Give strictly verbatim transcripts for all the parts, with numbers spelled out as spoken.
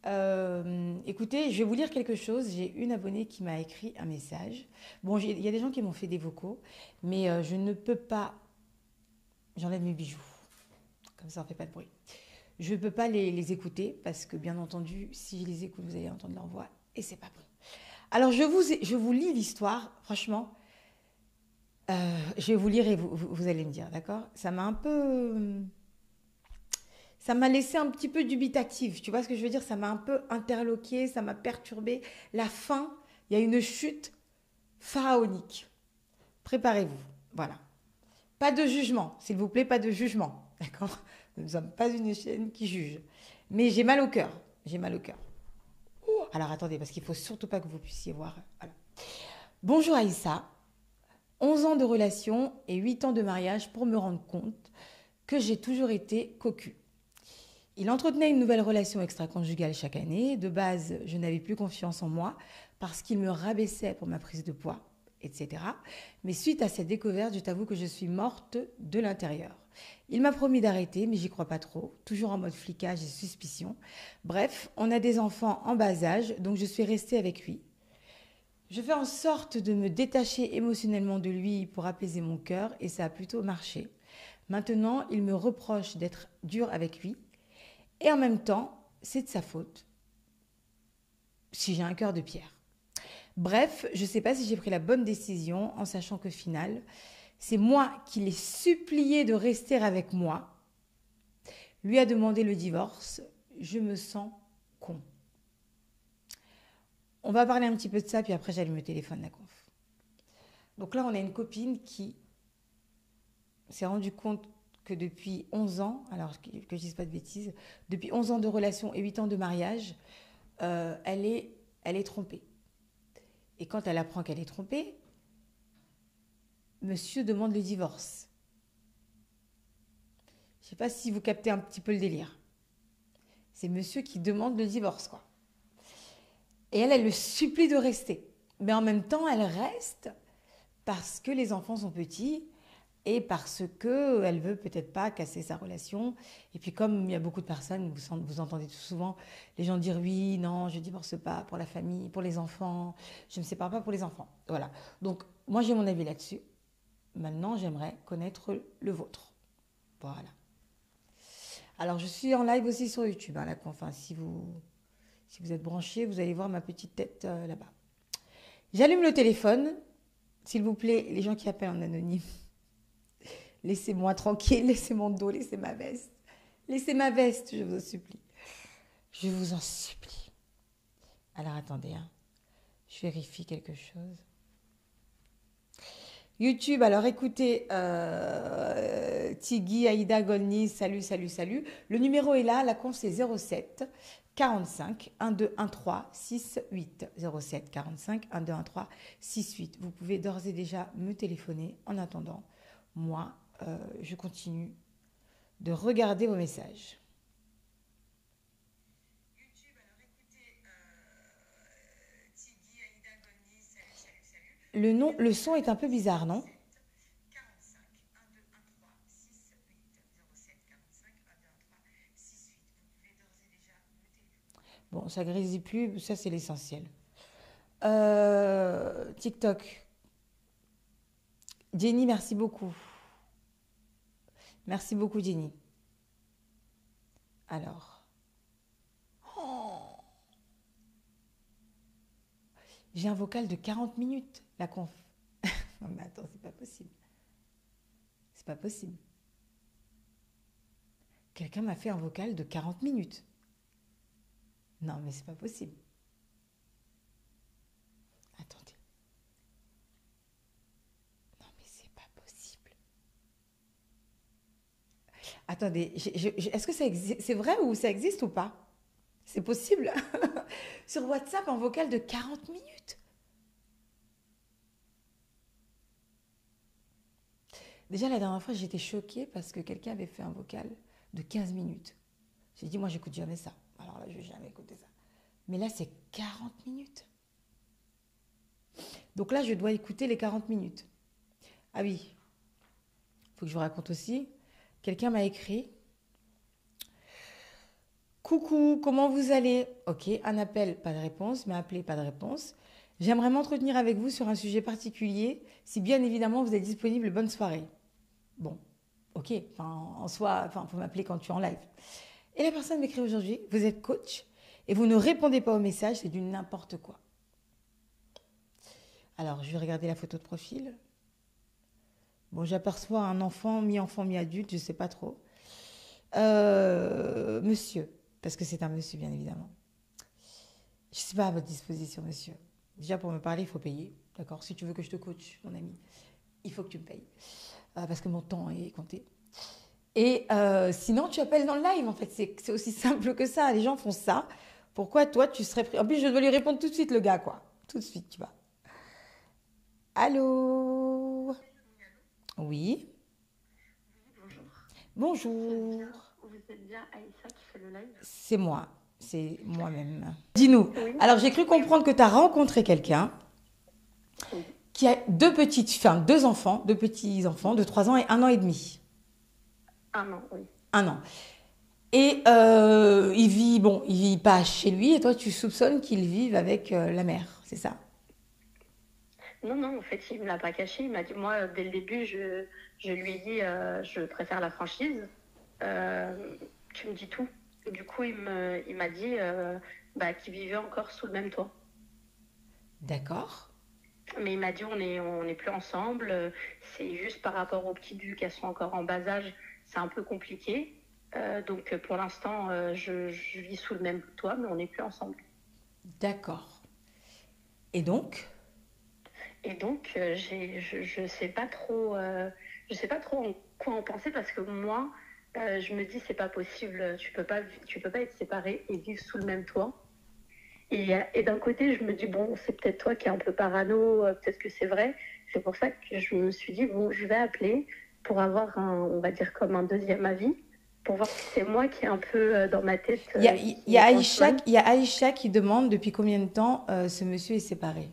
Euh, écoutez, je vais vous lire quelque chose. J'ai une abonnée qui m'a écrit un message. Bon, j'ai- il y a des gens qui m'ont fait des vocaux, mais euh, je ne peux pas. J'enlève mes bijoux, comme ça on ne fait pas de bruit. Je ne peux pas les, les écouter parce que, bien entendu, si je les écoute, vous allez entendre leur voix et c'est pas bon. Alors, je vous, je vous lis l'histoire. Franchement, euh, je vais vous lire et vous, vous, vous allez me dire, d'accord? Ça m'a un peu. Ça m'a laissé un petit peu dubitative. Tu vois ce que je veux dire? Ça m'a un peu interloqué, ça m'a perturbé. La fin, il y a une chute pharaonique. Préparez-vous. Voilà. Pas de jugement, s'il vous plaît, pas de jugement. D'accord? Nous ne sommes pas une chaîne qui juge. Mais j'ai mal au cœur. J'ai mal au cœur. Alors attendez, parce qu'il ne faut surtout pas que vous puissiez voir. Voilà. Bonjour Aïssa. onze ans de relation et huit ans de mariage pour me rendre compte que j'ai toujours été cocu. Il entretenait une nouvelle relation extra-conjugale chaque année. De base, je n'avais plus confiance en moi parce qu'il me rabaissait pour ma prise de poids, et cetera. Mais suite à cette découverte, je t'avoue que je suis morte de l'intérieur. Il m'a promis d'arrêter, mais j'y crois pas trop, toujours en mode flicage et suspicion. Bref, on a des enfants en bas âge, donc je suis restée avec lui. Je fais en sorte de me détacher émotionnellement de lui pour apaiser mon cœur et ça a plutôt marché. Maintenant, il me reproche d'être dur avec lui et en même temps, c'est de sa faute si j'ai un cœur de pierre. Bref, je ne sais pas si j'ai pris la bonne décision en sachant que final, c'est moi qui l'ai supplié de rester avec moi. Lui a demandé le divorce. Je me sens con. On va parler un petit peu de ça, puis après j'allume le téléphone, la conf. Donc là, on a une copine qui s'est rendue compte que depuis onze ans, alors que je ne dise pas de bêtises, depuis onze ans de relation et huit ans de mariage, euh, elle, est, elle est trompée. Et quand elle apprend qu'elle est trompée, monsieur demande le divorce. Je ne sais pas si vous captez un petit peu le délire. C'est monsieur qui demande le divorce, quoi. Et elle, elle le supplie de rester. Mais en même temps, elle reste parce que les enfants sont petits et parce qu'elle ne veut peut-être pas casser sa relation. Et puis comme il y a beaucoup de personnes, vous, vous entendez tout souvent les gens dire oui, non, je ne divorce pas pour la famille, pour les enfants, je ne me sépare pas pour les enfants. Voilà. Donc moi j'ai mon avis là-dessus. Maintenant j'aimerais connaître le vôtre. Voilà. Alors je suis en live aussi sur YouTube. Hein, là, enfin, si vous, si vous êtes branchés, vous allez voir ma petite tête euh, là-bas. J'allume le téléphone. S'il vous plaît, les gens qui appellent en anonyme, laissez-moi tranquille, laissez mon dos, laissez ma veste. Laissez ma veste, je vous en supplie. Je vous en supplie. Alors attendez, hein. Je vérifie quelque chose. YouTube, alors écoutez, euh, Tigui, Aïda, Golniz, salut, salut, salut. Le numéro est là, la conf c'est zéro sept quarante-cinq douze treize six huit. zéro sept quarante-cinq douze treize six huit. Vous pouvez d'ores et déjà me téléphoner en attendant. Moi, euh, je continue de regarder vos messages. Le nom, le son est un peu bizarre, non? Bon, ça grésille plus, ça c'est l'essentiel. Euh, TikTok. Jenny, merci beaucoup. Merci beaucoup, Jenny. Alors. Oh, j'ai un vocal de quarante minutes, la conf. Non, mais attends, c'est pas possible. C'est pas possible. Quelqu'un m'a fait un vocal de quarante minutes. Non, mais c'est pas possible. Attendez. Non, mais c'est pas possible. Attendez, je- je- je- est-ce que ça existe? C'est vrai ou ça existe ou pas? C'est possible? Sur WhatsApp, un vocal de quarante minutes. Déjà, la dernière fois, j'étais choquée parce que quelqu'un avait fait un vocal de quinze minutes. J'ai dit, moi, j'écoute jamais ça. Alors là, je vais jamais écouter ça. Mais là, c'est quarante minutes. Donc là, je dois écouter les quarante minutes. Ah oui, il faut que je vous raconte aussi. Quelqu'un m'a écrit: Coucou, comment vous allez? Ok, un appel, pas de réponse, mais appelé, pas de réponse. J'aimerais m'entretenir avec vous sur un sujet particulier, si bien évidemment vous êtes disponible, bonne soirée. Bon, ok, enfin, en soi, enfin, faut m'appeler quand tu es en live. Et la personne m'écrit aujourd'hui, vous êtes coach et vous ne répondez pas au message, c'est du n'importe quoi. Alors, je vais regarder la photo de profil. Bon, j'aperçois un enfant, mi-enfant, mi-adulte, je ne sais pas trop. Euh, monsieur, parce que c'est un monsieur, bien évidemment. Je ne suis pas à votre disposition, monsieur. Déjà, pour me parler, il faut payer. D'accord? Si tu veux que je te coach, mon ami, il faut que tu me payes. Euh, parce que mon temps est compté. Et euh, sinon, tu appelles dans le live, en fait. C'est c'est aussi simple que ça. Les gens font ça. Pourquoi toi, tu serais pris... En plus, je dois lui répondre tout de suite, le gars, quoi. Tout de suite, tu vois. Allô? Oui. Bonjour. C'est Bonjour. bien, vous êtes bien Aïssa qui fait le live? C'est moi. C'est moi-même. Dis-nous. Oui, Alors, j'ai cru comprendre que tu as rencontré quelqu'un oui. qui a deux petites, enfin, deux enfants, deux petits-enfants de trois ans et un an et demi. Ah non, oui. Un an. Et euh, il vit, bon, il vit pas chez lui, et toi, tu soupçonnes qu'il vive avec euh, la mère, c'est ça? Non, non, en fait, il ne me l'a pas caché. Il m'a dit, moi, dès le début, je, je lui ai dit, euh, je préfère la franchise. Euh, tu me dis tout. Et du coup, il me, il m'a dit euh, bah, qu'il vivait encore sous le même toit. D'accord. Mais il m'a dit, on est, on n'est plus ensemble. Euh, C'est juste par rapport aux petites, vu qu'elles sont encore en bas âge, c'est un peu compliqué. Euh, donc, pour l'instant, euh, je, je vis sous le même toit, mais on n'est plus ensemble. D'accord. Et donc? Et donc, euh, j'ai, je ne sais pas trop, euh, je sais pas trop en quoi en penser parce que moi, euh, je me dis c'est pas possible, tu peux pas, tu peux pas être séparés et vivre sous le même toit. Et, euh, et d'un côté, je me dis bon, c'est peut-être toi qui es un peu parano, euh, peut-être que c'est vrai. C'est pour ça que je me suis dit bon, je vais appeler pour avoir un, on va dire comme un deuxième avis, pour voir si c'est moi qui est un peu euh, dans ma tête Il y a, euh, il y qui a pense Aïcha, mal. il y a Aïcha qui demande depuis combien de temps euh, ce monsieur est séparé.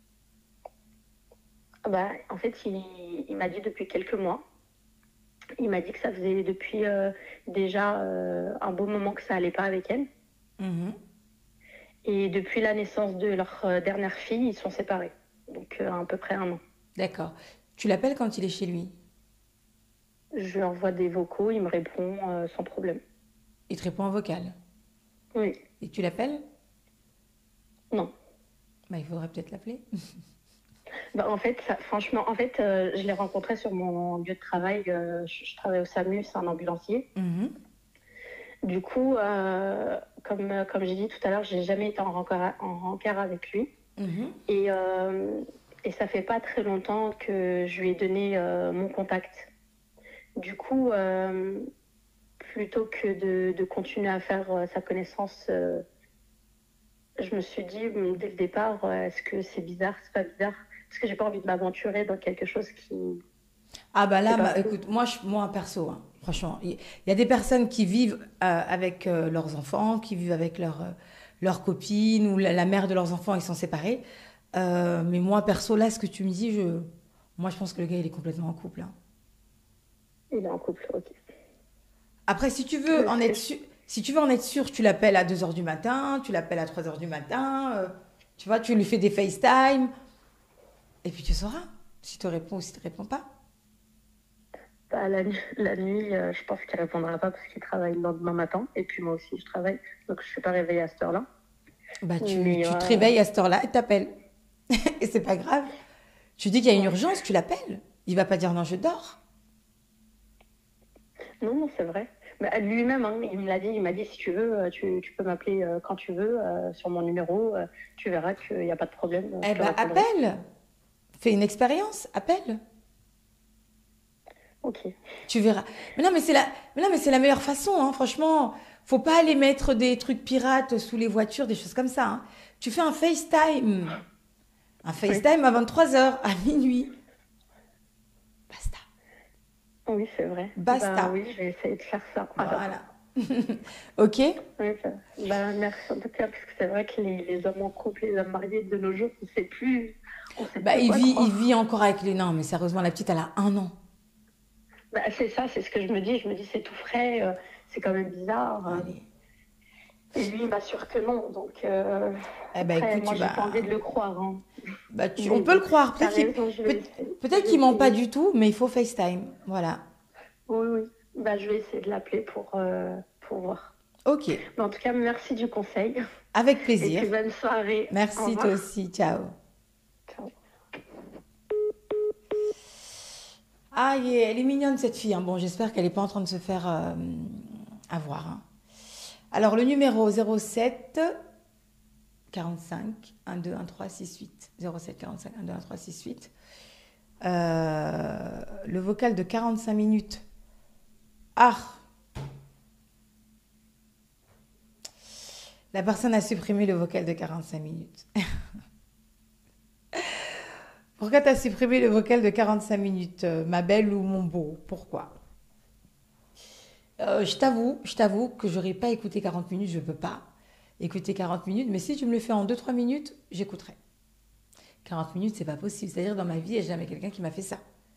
Ah bah, en fait, il, il m'a dit depuis quelques mois. Il m'a dit que ça faisait depuis euh, déjà euh, un beau moment que ça allait pas avec elle. Mhm. Et depuis la naissance de leur euh, dernière fille, ils sont séparés. Donc euh, à peu près un an. D'accord. Tu l'appelles quand il est chez lui. Je lui envoie des vocaux, il me répond euh, sans problème. Il te répond en vocal. Oui, Et tu l'appelles? non. Bah, il faudrait peut-être l'appeler. Bah, en fait, ça, franchement, en fait, euh, je l'ai rencontré sur mon lieu de travail. Euh, je, je travaille au SAMU, c'est un ambulancier. Mhm. Du coup, euh, comme, euh, comme j'ai dit tout à l'heure, j'ai jamais été en rencard, en rencard avec lui. Mhm. Et, euh, et ça fait pas très longtemps que je lui ai donné euh, mon contact. Du coup, euh, plutôt que de, de continuer à faire euh, sa connaissance, euh, je me suis dit bon, dès le départ, euh, est-ce que c'est bizarre, c'est pas bizarre? Parce que j'ai pas envie de m'aventurer dans quelque chose qui Ah bah c'est là, pas ma- faux. écoute, moi, je, moi perso, hein, franchement, il il y a des personnes qui vivent euh, avec euh, leurs enfants, qui vivent avec leur, euh, leurs copines ou la, la mère de leurs enfants, ils sont séparés. Euh, mais moi, perso, là, ce que tu me dis, je, moi, je pense que le gars, il est complètement en couple, hein. Il est en couple, ok. Après, si tu veux Parce en que être sûr, si tu veux en être sûr, tu l'appelles à deux heures du matin, tu l'appelles à trois heures du matin, euh, tu vois, tu lui fais des FaceTime, et puis tu sauras si te répond ou si te répond pas. bah, la, nu- la nuit, euh, je pense qu'il répondra pas parce qu'il travaille le lendemain matin. Et puis moi aussi, je travaille. Donc je suis pas réveillée à cette heure-là. Bah, tu, Mais tu te euh, réveilles à cette heure-là et t'appelles. Et c'est pas grave. Tu dis qu'il y a une ouais. urgence, tu l'appelles. Il va pas dire non, je dors. Non, non, c'est vrai. Mais lui-même, hein, il me l'a dit. Il m'a dit si tu veux, euh, tu, tu peux m'appeler euh, quand tu veux euh, sur mon numéro. Euh, tu verras qu'il n'y a pas de problème. euh, Eh Je te ben, répondrai. appelle. Fais une expérience, appelle. Ok. Tu verras. Mais non, mais c'est la, mais non, mais c'est la meilleure façon, hein, franchement. Faut pas aller mettre des trucs pirates sous les voitures, des choses comme ça, hein. Tu fais un FaceTime. Un Oui, FaceTime à vingt-trois heures, à minuit. Basta. oui, c'est vrai. Basta. Ben oui, je vais essayer de faire ça. Alors, Voilà. Ok? oui, ça- ben, merci en tout cas, parce que c'est vrai que les, les hommes en couple, les hommes mariés de nos jours, on sait plus, on sait Bah, plus il quoi vit, il croire. vit encore avec les... Non, mais sérieusement, la petite, elle a un an. Bah, c'est ça, c'est ce que je me dis. Je me dis, c'est tout frais, euh, c'est quand même bizarre. euh. Allez. Et lui, il m'assure que non. Donc, euh, Eh ben après, écoute, moi, tu j'ai pas envie vas... de le croire, hein. Bah, tu- on Mais peut le bon, croire. t'as Peut-être qu'il raison, je peut, vais essayer. Je peut-être vais qu'il ment pas essayer. du tout, mais il faut FaceTime. Voilà. Oui, oui. Bah, je vais essayer de l'appeler pour, euh, pour voir. Ok. Mais en tout cas, merci du conseil. Avec Et plaisir. puis, bonne soirée. Au Merci toi revoir. aussi. Ciao. Ciao. Ah, elle est elle est mignonne cette fille, hein. Bon, j'espère qu'elle n'est pas en train de se faire euh, avoir, hein. Alors, le numéro zéro sept quarante-cinq douze treize soixante-huit. zéro sept quarante-cinq douze treize soixante-huit. Euh, le vocal de quarante-cinq minutes. Ah, la personne a supprimé le vocal de quarante-cinq minutes. Pourquoi tu as supprimé le vocal de quarante-cinq minutes, euh, ma belle ou mon beau? Pourquoi? Euh, je t'avoue, je t'avoue que j'aurais pas écouté quarante minutes, je peux pas écouter quarante minutes, mais si tu me le fais en deux trois minutes, j'écouterai. quarante minutes, c'est pas possible. C'est-à-dire, dans ma vie, il n'y a jamais quelqu'un qui m'a fait ça.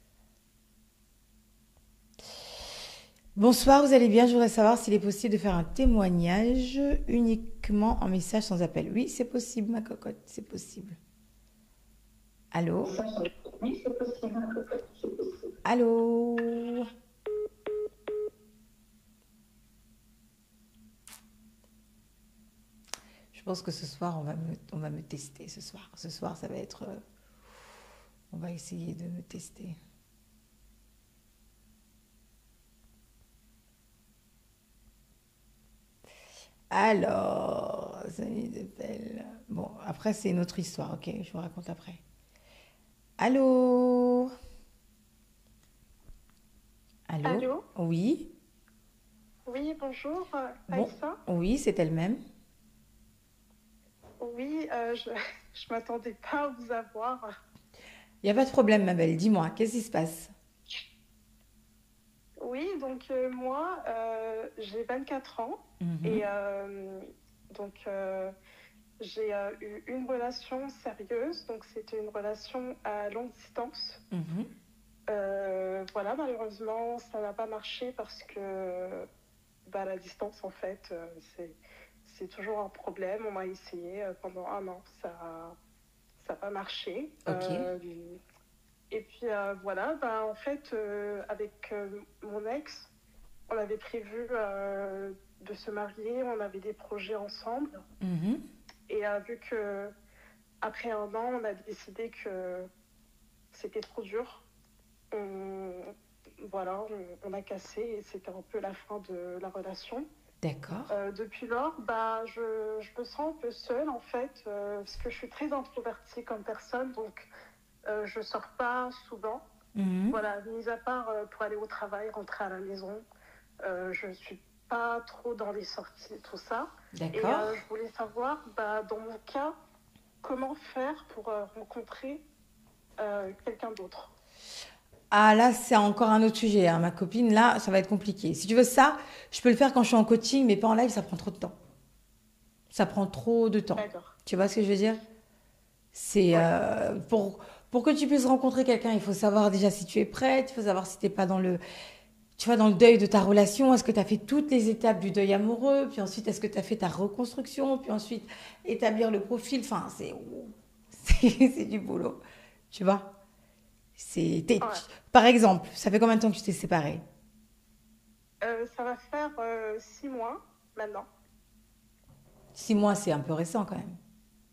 Bonsoir, vous allez bien? Je voudrais savoir s'il est possible de faire un témoignage uniquement en message sans appel. Oui, c'est possible, ma cocotte, c'est possible. Allô? Oui, c'est possible. Allô? Je pense que ce soir, on va me, on va me tester. Ce soir, ce soir, ça va être... euh, on va essayer de me tester. Alors, Samy de Pelle. Bon, après, c'est une autre histoire, ok? Je vous raconte après. Allô? Allô? Allô? Oui? Oui, bonjour, euh, Bon, Aïssa. oui, c'est elle-même. Oui, euh, je je m'attendais pas à vous avoir. Il n'y a pas de problème, ma belle. Dis-moi, qu'est-ce qui se passe? Oui, donc euh, moi, euh, j'ai vingt-quatre ans et Mhm, euh, donc euh, j'ai euh, eu une relation sérieuse, donc c'était une relation à longue distance. mhm. Euh, voilà, malheureusement, ça n'a pas marché parce que bah, la distance, en fait, euh, c'est c'est toujours un problème. On a essayé euh, pendant un an, ça ça n'a pas marché. Ok, Euh, et puis euh, voilà, bah, en fait, euh, avec euh, mon ex, on avait prévu euh, de se marier, on avait des projets ensemble. mhm. Et euh, vu que après un an, on a décidé que c'était trop dur, on, voilà, on, on a cassé et c'était un peu la fin de la relation. D'accord. Euh, depuis lors, bah, je, je me sens un peu seule en fait, euh, parce que je suis très introvertie comme personne, donc euh, je sors pas souvent. Mhm. Voilà, mis à part euh, pour aller au travail, rentrer à la maison, euh, je suis pas trop dans les sorties, tout ça. Et D'accord. euh, je voulais savoir, bah, dans mon cas, comment faire pour euh, rencontrer euh, quelqu'un d'autre. Ah là, c'est encore un autre sujet, hein. Ma copine, là, ça va être compliqué. Si tu veux ça, je peux le faire quand je suis en coaching, mais pas en live, ça prend trop de temps. Ça prend trop de temps. D'accord. Tu vois ce que je veux dire? C'est Ouais. euh, pour, pour que tu puisses rencontrer quelqu'un, il faut savoir déjà si tu es prête, il faut savoir si tu n'es pas dans le, tu vois, dans le deuil de ta relation. Est-ce que tu as fait toutes les étapes du deuil amoureux? Puis ensuite, est-ce que tu as fait ta reconstruction? Puis ensuite, établir le profil. Enfin, c'est c'est c'est du boulot. Tu vois? C'est, t'es- Ouais. par exemple, ça fait combien de temps que tu t'es séparée? Euh, ça va faire euh, six mois maintenant. Six mois, c'est un peu récent quand même.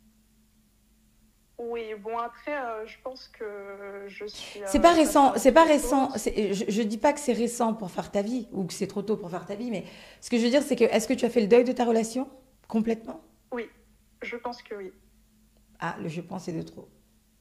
Oui, bon après, euh, je pense que je suis C'est pas euh, passée récent, à c'est pas autre récent. chose. c'est- Je, je dis pas que c'est récent pour faire ta vie ou que c'est trop tôt pour faire ta vie, mais ce que je veux dire, c'est que est-ce que tu as fait le deuil de ta relation complètement? Oui, je pense que oui. Ah, le je pense c'est de trop.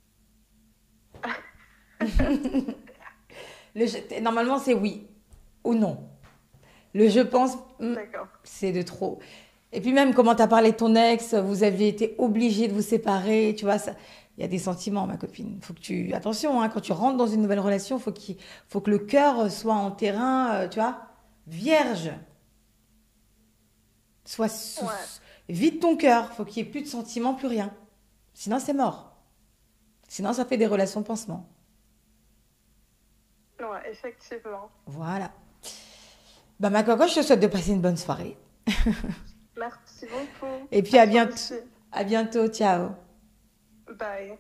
Le je- normalement, c'est oui ou non. Le je pense, hmm, D'accord. c'est de trop. Et puis même, comment tu as parlé de ton ex, vous aviez été obligé de vous séparer, tu vois, ça, il y a des sentiments, ma copine. Faut que tu, attention, hein, quand tu rentres dans une nouvelle relation, faut qu'il, faut que le cœur soit en terrain, euh, tu vois, vierge, soit sous, Ouais, vide ton cœur, faut qu'il y ait plus de sentiments, plus rien. Sinon, c'est mort. Sinon, ça fait des relations de pansement. ouais, effectivement. Voilà. Bah, ma coco, je te souhaite de passer une bonne soirée. Merci beaucoup. Et puis à À toi bientôt. aussi. À bientôt. Ciao. Bye.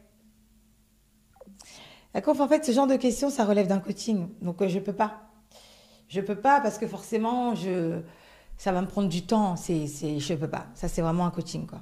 D'accord, en fait, ce genre de questions, ça relève d'un coaching. Donc, euh, je peux pas. Je peux pas parce que forcément, je, ça va me prendre du temps. C'est, c'est, je peux pas. Ça, c'est vraiment un coaching, quoi.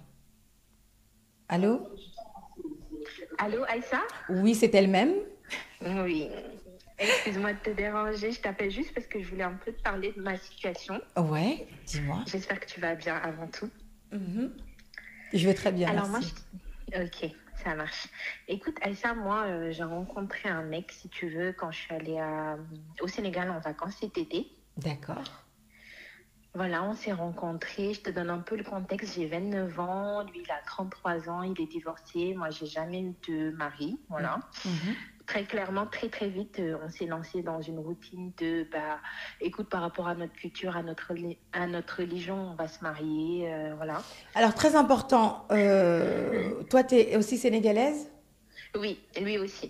Allô? Allô, Aïssa? Oui, c'est elle-même. Oui. Excuse-moi de te déranger, je t'appelle juste parce que je voulais un peu te parler de ma situation. Ouais, dis-moi. J'espère que tu vas bien avant tout. Mhm. Je vais très bien, Alors moi, merci. je... ok, ça marche. Écoute, Aïssa, moi, euh, j'ai rencontré un mec, si tu veux, quand je suis allée à- au Sénégal en vacances cet été. D'accord. Voilà, on s'est rencontrés. Je te donne un peu le contexte. J'ai vingt-neuf ans, lui, il a trente-trois ans, il est divorcé. Moi, j'ai jamais eu de mari. Voilà. Mhm. Très clairement, très très vite, euh, on s'est lancé dans une routine de, bah, écoute, par rapport à notre culture, à notre, reli- à notre religion, on va se marier, euh, voilà. Alors, très important, euh, toi, tu es aussi sénégalaise? Oui, lui aussi.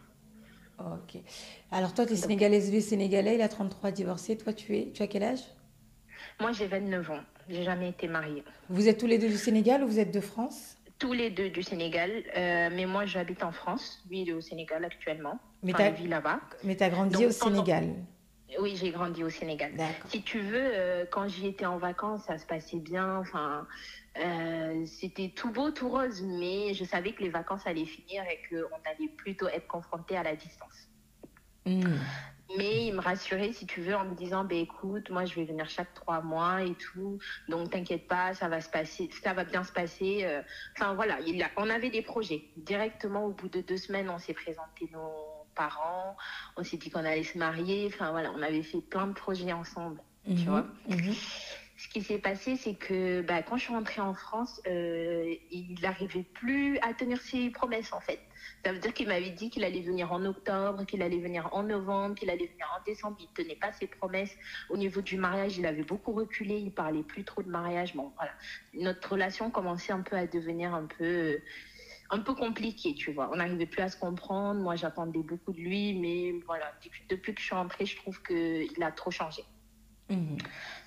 Ok. Alors, toi, tu es Donc, sénégalaise, lui est sénégalais, il a trente-trois, divorcé. Toi, tu es, tu as quel âge? moi, j'ai vingt-neuf ans. J'ai jamais été mariée. Vous êtes tous les deux du Sénégal ou vous êtes de France? Tous les deux du Sénégal, euh, mais moi, j'habite en France. Lui, il est au Sénégal actuellement. Mais Enfin, t'as, il vit là-bas. mais t'as grandi au Donc, pendant... Sénégal. Oui, j'ai grandi au Sénégal. D'accord. Si tu veux, euh, quand j'y étais en vacances, ça se passait bien. Enfin, euh, c'était tout beau, tout rose, mais je savais que les vacances allaient finir et qu'on allait plutôt être confrontés à la distance. Hmm. Mais il me rassurait, si tu veux, en me disant, bah, écoute, moi, je vais venir chaque trois mois et tout. Donc, t'inquiète pas, ça va se passer, ça va bien se passer. euh. Enfin, voilà, il a- on avait des projets. Directement, au bout de deux semaines, on s'est présenté nos parents. On s'est dit qu'on allait se marier. Enfin, voilà, on avait fait plein de projets ensemble, tu Mhm, vois. mhm. Ce qui s'est passé, c'est que bah, quand je suis rentrée en France, euh, il n'arrivait plus à tenir ses promesses, en fait. Ça veut dire qu'il m'avait dit qu'il allait venir en octobre, qu'il allait venir en novembre, qu'il allait venir en décembre. Il ne tenait pas ses promesses. Au niveau du mariage, il avait beaucoup reculé. Il ne parlait plus trop de mariage. Bon, voilà. Notre relation commençait un peu à devenir un peu, un peu compliquée, tu vois. On n'arrivait plus à se comprendre. Moi, j'attendais beaucoup de lui. Mais voilà, depuis que je suis rentrée, je trouve qu'il a trop changé. Mhm.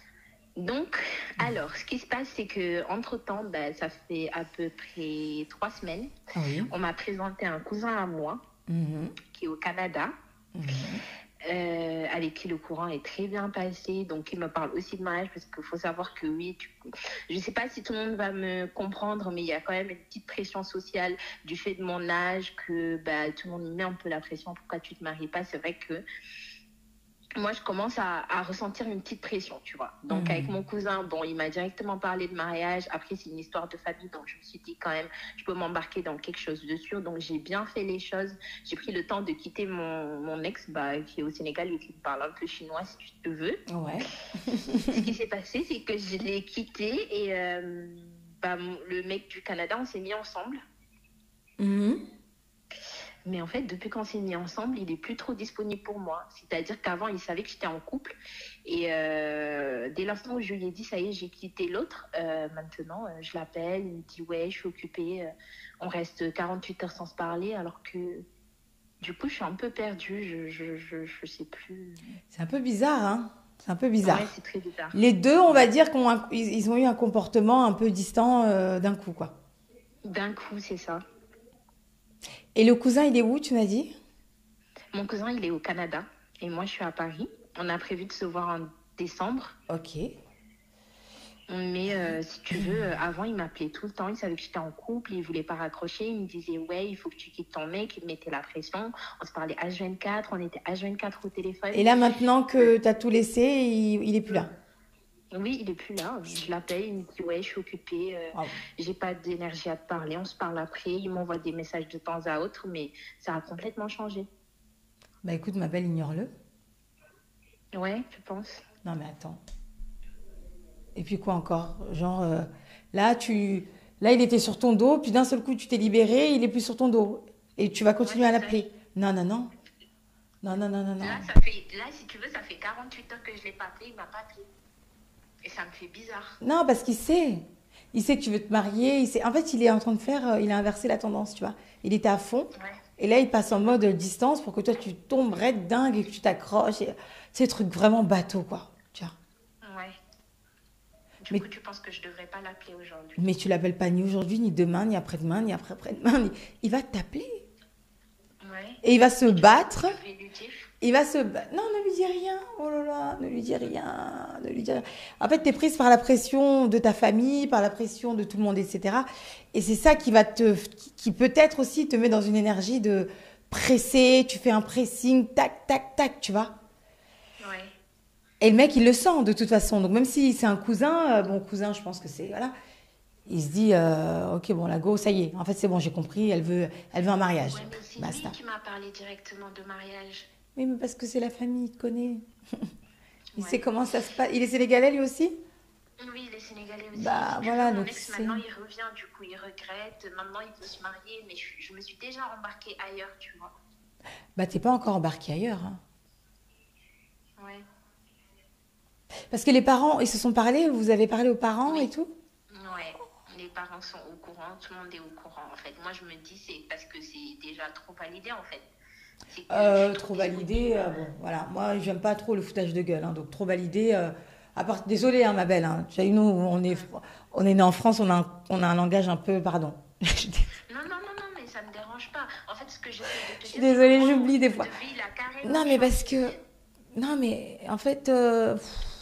Donc, alors, ce qui se passe, c'est que entre-temps, ben, ça fait à peu près trois semaines, Oui. on m'a présenté un cousin à moi Mhm, qui est au Canada, mhm. euh, avec qui le courant est très bien passé. Donc, il me parle aussi de mariage parce qu'il faut savoir que oui, tu... je ne sais pas si tout le monde va me comprendre, mais il y a quand même une petite pression sociale du fait de mon âge que bah, tout le monde me met un peu la pression. Pourquoi tu ne te maries pas? C'est vrai que moi, je commence à, à ressentir une petite pression, tu vois. Donc, Mhm. avec mon cousin, bon, il m'a directement parlé de mariage. Après, c'est une histoire de famille, donc je me suis dit quand même, je peux m'embarquer dans quelque chose de sûr. Donc, j'ai bien fait les choses. J'ai pris le temps de quitter mon, mon ex, bah, qui est au Sénégal et qui parle un peu chinois, si tu te veux. Ouais. Ce qui s'est passé, c'est que je l'ai quitté et euh, bah, le mec du Canada, on s'est mis ensemble. Mhm. Mais en fait, depuis qu'on s'est mis ensemble, il est plus trop disponible pour moi. C'est-à-dire qu'avant, il savait que j'étais en couple. Et euh, dès l'instant où je lui ai dit, ça y est, j'ai quitté l'autre, euh, maintenant, euh, je l'appelle, il me dit, ouais, je suis occupée. euh, on reste quarante-huit heures sans se parler, alors que du coup, je suis un peu perdue. Je, je, je, je sais plus. C'est un peu bizarre, hein? C'est un peu Ouais, bizarre. c'est très bizarre. Les deux, on va Ouais. dire qu'ils ils ils ont eu un comportement un peu distant euh, d'un coup, quoi. D'un coup, c'est ça. Et le cousin, il est où, tu m'as dit? Mon cousin, il est au Canada et moi, je suis à Paris. On a prévu de se voir en décembre. Ok. Mais euh, si tu veux, euh, avant, il m'appelait tout le temps. Il savait que j'étais en couple. Il voulait pas raccrocher. Il me disait, ouais, il faut que tu quittes ton mec. Il me mettait la pression. On se parlait H vingt-quatre. On était H vingt-quatre au téléphone. Et là, maintenant que tu as tout laissé, il, il est plus là. Oui, il est plus là. Je l'appelle. Il me dit, ouais, je suis occupée. euh, Ah, j'ai pas d'énergie à te parler. On se parle après. Il m'envoie des messages de temps à autre. Mais ça a complètement changé. bah écoute, ma belle, ignore-le. Ouais, je pense. Non, mais attends. Et puis quoi encore? Genre, euh, là, tu... là, il était sur ton dos, puis d'un seul coup, tu t'es libéré, il est plus sur ton dos. Et tu vas Ouais, continuer à c'est ça. l'appeler. Non, non, non. Non, non, non, non, non. Là, ça fait, là, si tu veux, ça fait quarante-huit heures que je l'ai pas appelé. Il m'a pas appelé. Et ça me fait bizarre. Non, parce qu'il sait. Il sait que tu veux te marier. Il sait... En fait, il est en train de faire... euh, il a inversé la tendance, tu vois. Il était à fond. Ouais. Et là, il passe en mode distance pour que toi, tu tombes raide dingue et que tu t'accroches. Et... C'est un truc vraiment bateau, quoi. Tu vois. Ouais. Du Mais, coup, tu penses que je devrais pas l'appeler aujourd'hui? mais tu l'appelles pas ni aujourd'hui, ni demain, ni après-demain, ni après-après-demain. ni- Il va t'appeler. Ouais. Et il va se Et du coup, battre. je vais lui dire. Il va se battre. Non, ne lui dis rien. Oh là là, ne lui dis rien. Ne lui dis rien. En fait, tu es prise par la pression de ta famille, par la pression de tout le monde, et cetera. Et c'est ça qui va te, qui, qui peut-être aussi te met dans une énergie de presser. Tu fais un pressing, tac, tac, tac, tu vois. Ouais. Et le mec, il le sent de toute façon. Donc même si c'est un cousin, euh, bon, cousin, je pense que c'est, voilà. Il se dit, euh, ok, bon, la go, ça y est. En fait, c'est bon, j'ai compris. Elle veut, elle veut un mariage. Ouais, mais c'est Basta. lui qui m'a parlé directement de mariage. Oui, mais parce que c'est la famille, il te connaît. Il sait Ouais. comment ça se passe. Il est sénégalais lui aussi? Oui, il est sénégalais aussi. Bah Si tu voilà, veux, mon donc ex, c'est... maintenant, il revient, du coup, il regrette. Maintenant, il veut se marier, mais je, je me suis déjà embarquée ailleurs, tu vois. Bah t'es pas encore embarqué ailleurs, hein. Ouais. Parce que les parents, ils se sont parlé, vous avez parlé aux parents et Oui. tout? Ouais. Les parents sont au courant, tout le monde est au courant, en fait. Moi, je me dis, c'est parce que c'est déjà trop validé, en fait. C'est que je Euh, suis trop trop validé, disponible. euh, bon, voilà. Moi, j'aime pas trop le foutage de gueule, hein, donc trop validé. Euh, à part... Désolée, hein, ma belle, hein. Tu sais, nous, on est, Mm. on est né en France, on a un, on a un langage un peu, pardon. Je Non, non, non, non, mais ça me dérange pas. En fait, ce que j'essaie de te suis dire, c'est que désolée, moi, mon j'oublie des rythme fois. de vie, il a Non, carrément mais parce changé. que... Non, mais en fait, euh,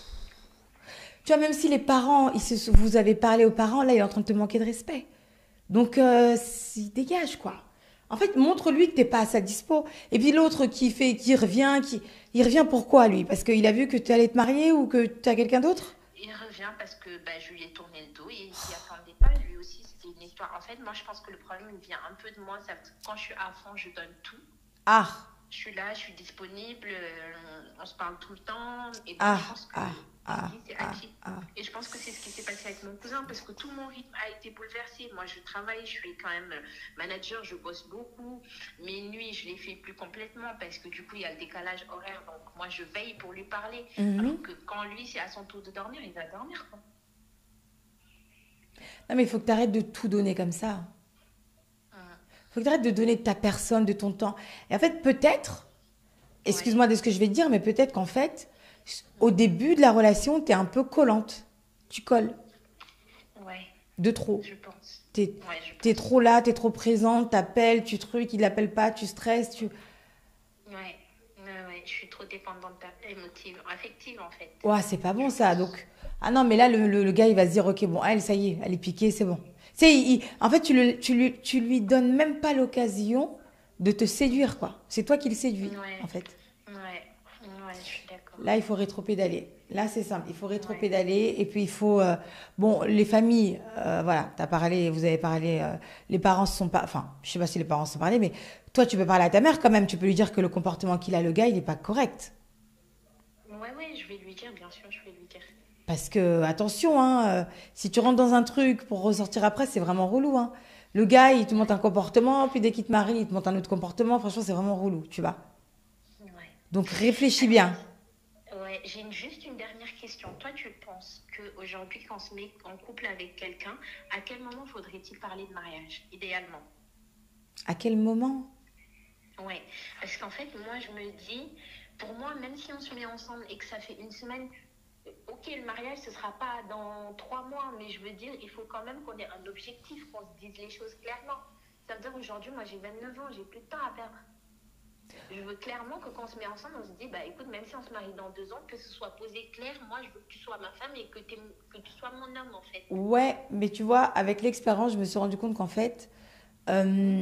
tu vois, même si les parents, ils se... vous avez parlé aux parents, là, il est en train de te manquer de respect. Donc, euh, il dégage, quoi. En fait, montre-lui que t'es pas à sa dispo. Et puis l'autre qui fait, qui revient, qui, il revient pourquoi, lui? Parce qu'il a vu que tu allais te marier ou que tu as quelqu'un d'autre? Il revient parce que bah, je lui ai tourné le dos et il s'y attendait pas. Lui aussi, c'était une histoire. En fait, moi, je pense que le problème, il vient un peu de moi. Ça, quand je suis à fond, je donne tout. Ah, Je suis là, je suis disponible, euh, on se parle tout le temps. Et donc, ah, je pense que ah, ah, ici, c'est ah, acquis. ah. Et je pense que c'est ce qui s'est passé avec mon cousin parce que tout mon rythme a été bouleversé. Moi, je travaille, je suis quand même manager, je bosse beaucoup. Mes nuits, je les fais plus complètement parce que du coup, il y a le décalage horaire. Donc, moi, je veille pour lui parler. Mhm. Alors que quand lui, c'est à son tour de dormir, il va dormir, quoi. Non, mais il faut que tu arrêtes de tout donner comme ça. Hum. Il faut que tu arrêtes de donner de ta personne, de ton temps. Et en fait, peut-être, Ouais, excuse-moi de ce que je vais te dire, mais peut-être qu'en fait, au début de la relation, tu es un peu collante. Tu colles ouais, de trop. je pense. Tu es, Ouais, je t'es pense. trop là, tu es trop présente, t'appelles, tu trucs, il l'appelle pas, tu stresses, tu... Ouais, ouais, ouais, je suis trop dépendante émotive, affective, en fait. Ouais, c'est pas bon Je ça. pense. Donc, ah non, mais là, le, le- le gars, il va se dire, ok, bon, elle, ça y est, elle est piquée, c'est bon. Tu sais, il- il- en fait, tu, le, tu, lui, tu lui donnes même pas l'occasion de te séduire, quoi. C'est toi qui le séduis, Ouais, en fait. ouais, ouais, je suis d'accord. Là, il faut rétropédaler. Là, c'est simple. Il faut Ouais, rétropédaler. Et puis, il faut. Euh, bon, les familles, euh, voilà, t'as parlé, vous avez parlé. Euh, les parents se sont pas. Enfin, je sais pas si les parents se sont parlé, mais toi, tu peux parler à ta mère quand même. Tu peux lui dire que le comportement qu'il a, le gars, il n'est pas correct. ouais, ouais, je vais lui dire, bien sûr, je vais lui dire. Parce que, attention, hein, euh, si tu rentres dans un truc pour ressortir après, c'est vraiment relou, hein. Le gars, il te montre un comportement, puis dès qu'il te marie, il te montre un autre comportement. Franchement, c'est vraiment relou, tu vois. Ouais. Donc, réfléchis Alors, bien. ouais, j'ai une- juste une dernière question. Toi, tu penses qu'aujourd'hui, quand on se met en couple avec quelqu'un, à quel moment faudrait-il parler de mariage, idéalement? À quel moment? Ouais, parce qu'en fait, moi, je me dis, pour moi, même si on se met ensemble et que ça fait une semaine, euh, ok, le mariage, ce sera pas dans trois mois, mais je veux dire, il faut quand même qu'on ait un objectif, qu'on se dise les choses clairement. Ça veut dire, aujourd'hui, moi, j'ai vingt-neuf ans, j'ai plus de temps à perdre. Je veux clairement que quand on se met ensemble, on se dit, bah écoute, même si on se marie dans deux ans, que ce soit posé clair, moi, je veux que tu sois ma femme et que, t'es- que tu sois mon homme, en fait. Ouais, mais tu vois, avec l'expérience, je me suis rendu compte qu'en fait, euh,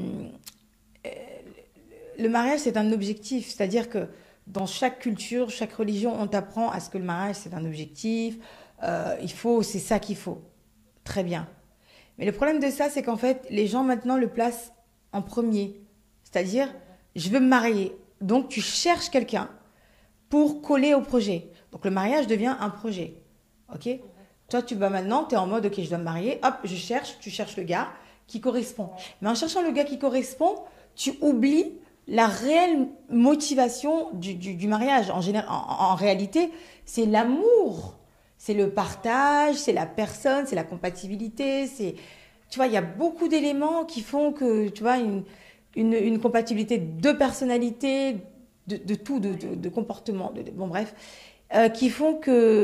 le mariage, c'est un objectif. C'est-à-dire que dans chaque culture, chaque religion, on t'apprend à ce que le mariage, c'est un objectif. Euh, il faut, c'est ça qu'il faut. Très bien. Mais le problème de ça, c'est qu'en fait, les gens maintenant le placent en premier. C'est-à-dire, je veux me marier. Donc, tu cherches quelqu'un pour coller au projet. Donc, le mariage devient un projet. OK? Toi, tu vas maintenant, tu es en mode, OK, je dois me marier. Hop, je cherche, tu cherches le gars qui correspond. Mais en cherchant le gars qui correspond, tu oublies la réelle motivation du, du, du mariage. En, général, en, en réalité, c'est l'amour. C'est le partage, c'est la personne, c'est la compatibilité. C'est, tu vois, il y a beaucoup d'éléments qui font que, tu vois, une, une, une compatibilité de personnalité, de, de tout, de, de, de comportement. De, de- bon, bref. euh, qui font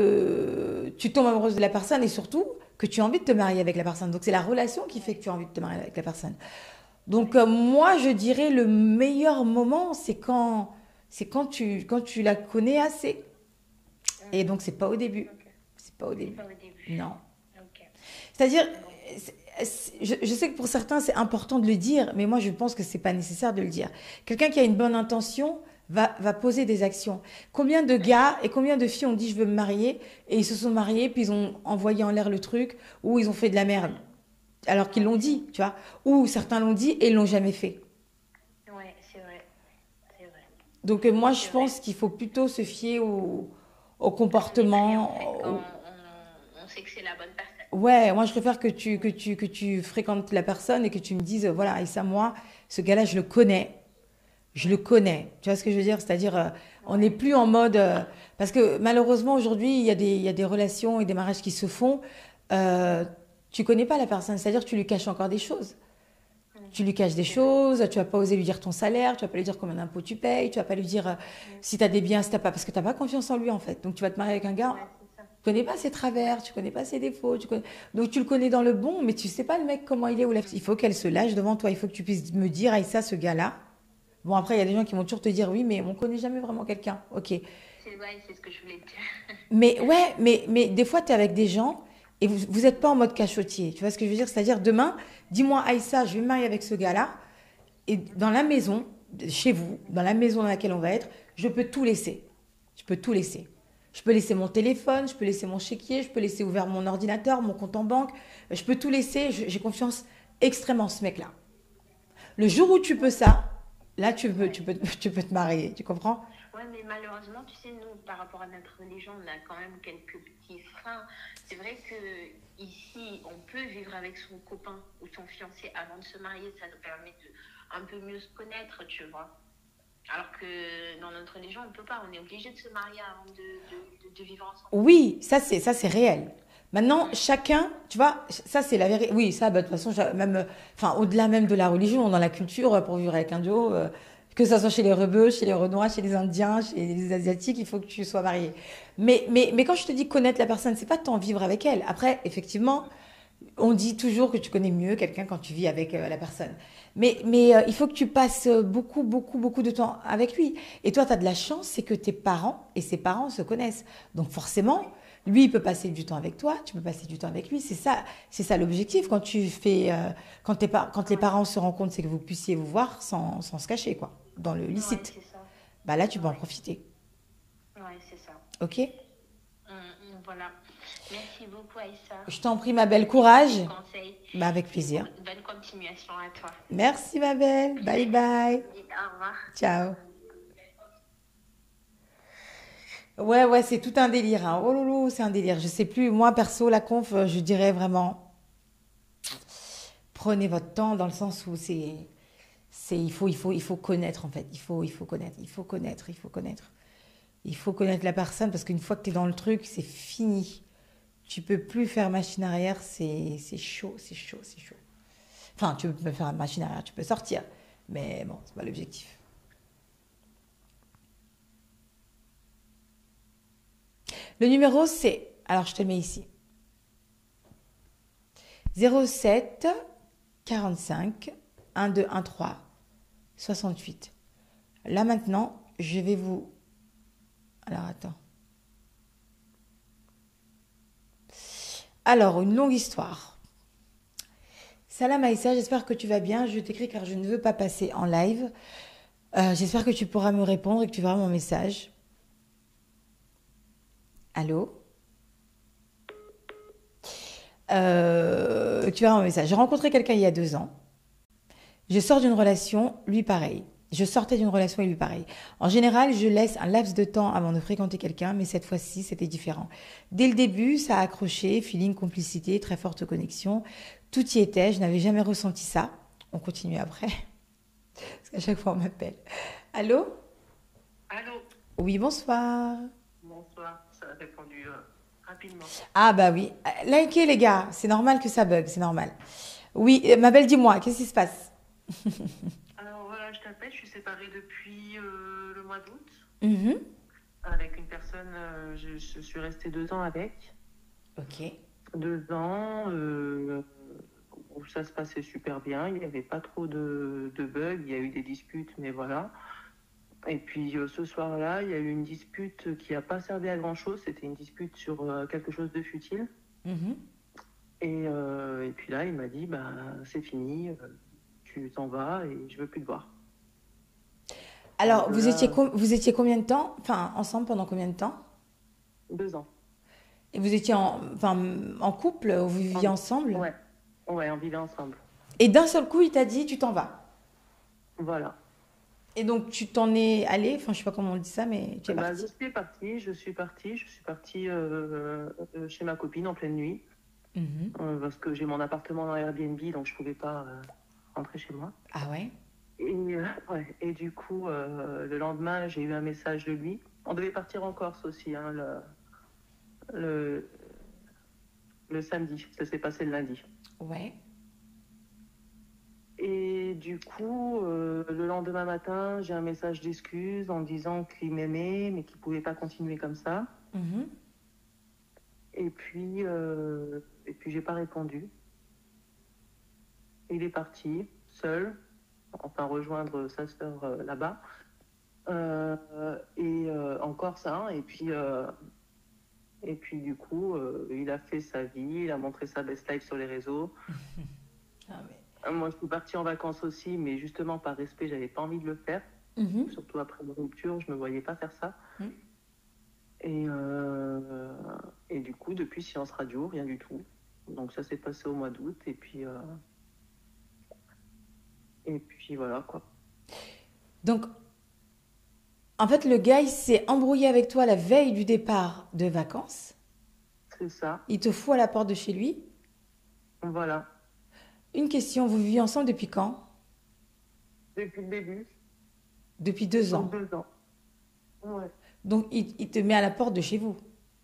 que tu tombes amoureuse de la personne et surtout que tu as envie de te marier avec la personne. Donc c'est la relation qui fait que tu as envie de te marier avec la personne. Donc euh, moi, je dirais le meilleur moment, c'est quand, c'est quand tu, quand tu la connais assez. Et donc c'est pas au début. Ok. C'est pas au C'est début. pas au début. Non. Ok. C'est-à-dire, Bon. c'est- c'est- je, je sais que pour certains c'est important de le dire, mais moi je pense que c'est pas nécessaire de le dire. Quelqu'un qui a une bonne intention va, va poser des actions. Combien de gars et combien de filles ont dit je veux me marier et ils se sont mariés puis ils ont envoyé en l'air le truc ou ils ont fait de la merde alors qu'ils l'ont dit, tu vois. Ou certains l'ont dit et ils l'ont jamais fait. Ouais, c'est vrai. C'est vrai. Donc euh, moi je C'est vrai. pense qu'il faut plutôt se fier au, au On est prêt en fait comportement. quand au- on, on sait que c'est la bonne personne. Ouais, moi je préfère que tu, que tu, que tu fréquentes la personne et que tu me dises, euh, voilà, et ça, moi, ce gars-là, je le connais. Je le Ouais. connais. Tu vois ce que je veux dire? C'est-à-dire, euh, on n'est Ouais. plus en mode. euh, parce que malheureusement, aujourd'hui, il y a des, il y a des relations et des mariages qui se font. Euh, tu connais pas la personne. C'est-à-dire que tu lui caches encore des choses. Mm. Tu lui caches des C'est vrai. choses, tu vas pas oser lui dire ton salaire, tu vas pas lui dire combien d'impôts tu payes, tu vas pas lui dire euh, Mm. si tu as des biens, si t'as pas. Parce que tu n'as pas confiance en lui, en fait. Donc tu vas te marier avec un gars, Ouais, c'est ça. tu connais pas ses travers, tu connais pas ses défauts, tu connais... donc tu le connais dans le bon, mais tu sais pas le mec comment il est ou la... Il faut qu'elle se lâche devant toi, il faut que tu puisses me dire, Aïssa, ce gars-là. Bon, après, il y a des gens qui vont toujours te dire, oui, mais on connaît jamais vraiment quelqu'un. Ok. C'est ouais, c'est ce que je voulais te dire. Mais ouais, mais, mais des fois, tu es avec des gens et vous vous êtes pas en mode cachotier. Tu vois ce que je veux dire? C'est-à-dire, demain, dis-moi, Aïssa, je vais me marier avec ce gars-là, et dans la maison, chez vous, dans la maison dans laquelle on va être, je peux tout laisser. Je peux tout laisser. Je peux laisser mon téléphone, je peux laisser mon chéquier, je peux laisser ouvert mon ordinateur, mon compte en banque. Je peux tout laisser. Je- J'ai confiance extrêmement en ce mec-là. Le jour où tu peux ça, là, tu peux, tu Ouais. peux, tu peux te marier. Tu comprends? Ouais, mais malheureusement, tu sais, nous, par rapport à notre religion, on a quand même quelques petits freins. C'est vrai que ici, on peut vivre avec son copain ou son fiancé avant de se marier. Ça nous permet de un peu mieux se connaître, tu vois. Alors que dans notre religion, on ne peut pas. On est obligé de se marier avant de, de, de- de vivre ensemble. Oui, ça c'est ça c'est réel. Maintenant, Mm. chacun, tu vois, ça c'est la vérité. Oui, ça, bah, de toute façon, j'a- même, euh, enfin, au-delà même de la religion, dans la culture, euh, pour vivre avec un duo, euh, que ça soit chez les Rebeux, chez les Renois, chez les Indiens, chez les Asiatiques, il faut que tu sois marié. Mais, mais, mais quand je te dis connaître la personne, c'est pas tant vivre avec elle. Après, effectivement, on dit toujours que tu connais mieux quelqu'un quand tu vis avec euh, la personne. Mais, mais euh, il faut que tu passes euh, beaucoup, beaucoup, beaucoup de temps avec lui. Et toi, tu as de la chance, c'est que tes parents et ses parents se connaissent. Donc forcément, lui, il peut passer du temps avec toi, tu peux passer du temps avec lui. C'est ça, c'est ça l'objectif quand tu fais, euh, quand, tes par- quand les Ouais, parents se rencontrent, c'est que vous puissiez vous voir sans, sans se cacher, quoi, dans le ouais, licite. c'est ça. Bah là, tu peux en Ouais, profiter. ouais, c'est ça. Ok? Mm, mm, voilà. Merci beaucoup, Aïssa, Je t'en prie, ma belle, pour tous courage. tes conseils. Bah avec Et bon, plaisir. bonne continuation à toi. Merci, ma belle. Bye bye. Et au revoir. Ciao. Ouais, ouais, c'est tout un délire, hein. Oh loulou, c'est un délire. Je sais plus. Moi, perso, la conf, euh, je dirais vraiment, prenez votre temps dans le sens où c'est, c'est, il faut, il faut, il faut connaître en fait. Il faut, il faut connaître, il faut connaître, il faut connaître. Il faut connaître la personne parce qu'une fois que tu es dans le truc, c'est fini. Tu peux plus faire machine arrière. C'est, c'est chaud, c'est chaud, c'est chaud. Enfin, tu peux faire machine arrière, tu peux sortir, mais bon, c'est pas l'objectif. Le numéro, c'est, alors je te le mets ici, zéro sept quarante-cinq douze treize soixante-huit. Là maintenant, je vais vous... Alors attends. Alors, une longue histoire. Salam Aïssa, j'espère que tu vas bien. Je t'écris car je ne veux pas passer en live. Euh, j'espère que tu pourras me répondre et que tu verras mon message. Allô? Euh, tu verras mon message. J'ai rencontré quelqu'un il y a deux ans. Je sors d'une relation, lui pareil. Je sortais d'une relation et lui pareil. En général, je laisse un laps de temps avant de fréquenter quelqu'un, mais cette fois-ci, c'était différent. Dès le début, ça a accroché, feeling, complicité, très forte connexion. Tout y était, je n'avais jamais ressenti ça. On continue après, parce qu'à chaque fois, on m'appelle. Allô? Allô, Oui, bonsoir. bonsoir, ça a répondu euh, rapidement. Ah bah oui. Euh, Likez les gars, c'est normal que ça bug, c'est normal. Oui, euh, ma belle, dis-moi, qu'est-ce qui se passe? Alors voilà, je t'appelle, je suis séparée depuis euh, le mois d'août. Mhm. avec une personne, euh, je, je suis restée deux ans avec. Ok. Deux ans, euh, où ça se passait super bien. Il n'y avait pas trop de, de bugs. Il y a eu des disputes, mais voilà. Et puis euh, ce soir-là, il y a eu une dispute qui n'a pas servi à grand-chose. C'était une dispute sur euh, quelque chose de futile. Mhm. Et, euh, et puis là, il m'a dit, bah, c'est fini, euh, tu t'en vas et je veux plus te voir. Alors, Donc vous là, étiez, com- vous étiez combien de temps? Enfin, ensemble pendant combien de temps? deux ans. Et vous étiez en, enfin, en couple, ou vous viviez En- ensemble? Ouais, ouais, on vivait ensemble. Et d'un seul coup, il t'a dit, tu t'en vas. Voilà. Et donc, tu t'en es allé, enfin, je sais pas comment on dit ça, mais tu es Bah, parti. je suis partie, je suis partie, je suis partie euh, euh, chez ma copine en pleine nuit. Mhm. Euh, parce que j'ai mon appartement dans Airbnb, donc je pouvais pas euh, rentrer chez moi. Ah ouais? Et, euh, ouais, et du coup, euh, le lendemain, j'ai eu un message de lui. On devait partir en Corse aussi, hein, le, le, le samedi. Ça s'est passé le lundi. Ouais. Et du coup, euh, le lendemain matin, j'ai un message d'excuse en me disant qu'il m'aimait, mais qu'il pouvait pas continuer comme ça. Mhm. Et puis, euh, et puis j'ai pas répondu. Il est parti, seul, enfin rejoindre sa sœur euh, là-bas. Euh, et euh, encore ça, et puis, euh, et puis du coup, euh, il a fait sa vie, il a montré sa best life sur les réseaux. Ah mais... Euh, Moi, je suis partie en vacances aussi, mais justement par respect, j'avais pas envie de le faire. Mhm. Surtout après une rupture, je me voyais pas faire ça. Mhm. Et, euh, et du coup, depuis silence radio, rien du tout. Donc ça s'est passé au mois d'août, et puis, euh, et puis voilà quoi. Donc, en fait, le gars, il s'est embrouillé avec toi la veille du départ de vacances. C'est ça, Il te fout à la porte de chez lui. voilà. Une question, vous vivez ensemble depuis quand? Depuis le début, Depuis deux donc ans. deux ans. Ouais. Donc, il, il te met à la porte de chez vous.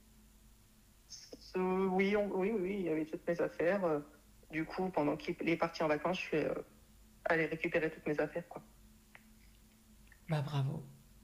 Euh, oui, on- oui, oui, il y avait toutes mes affaires. euh, Du coup, pendant qu'il est parti en vacances, je suis euh, allée récupérer toutes mes affaires, quoi. Bah, bravo.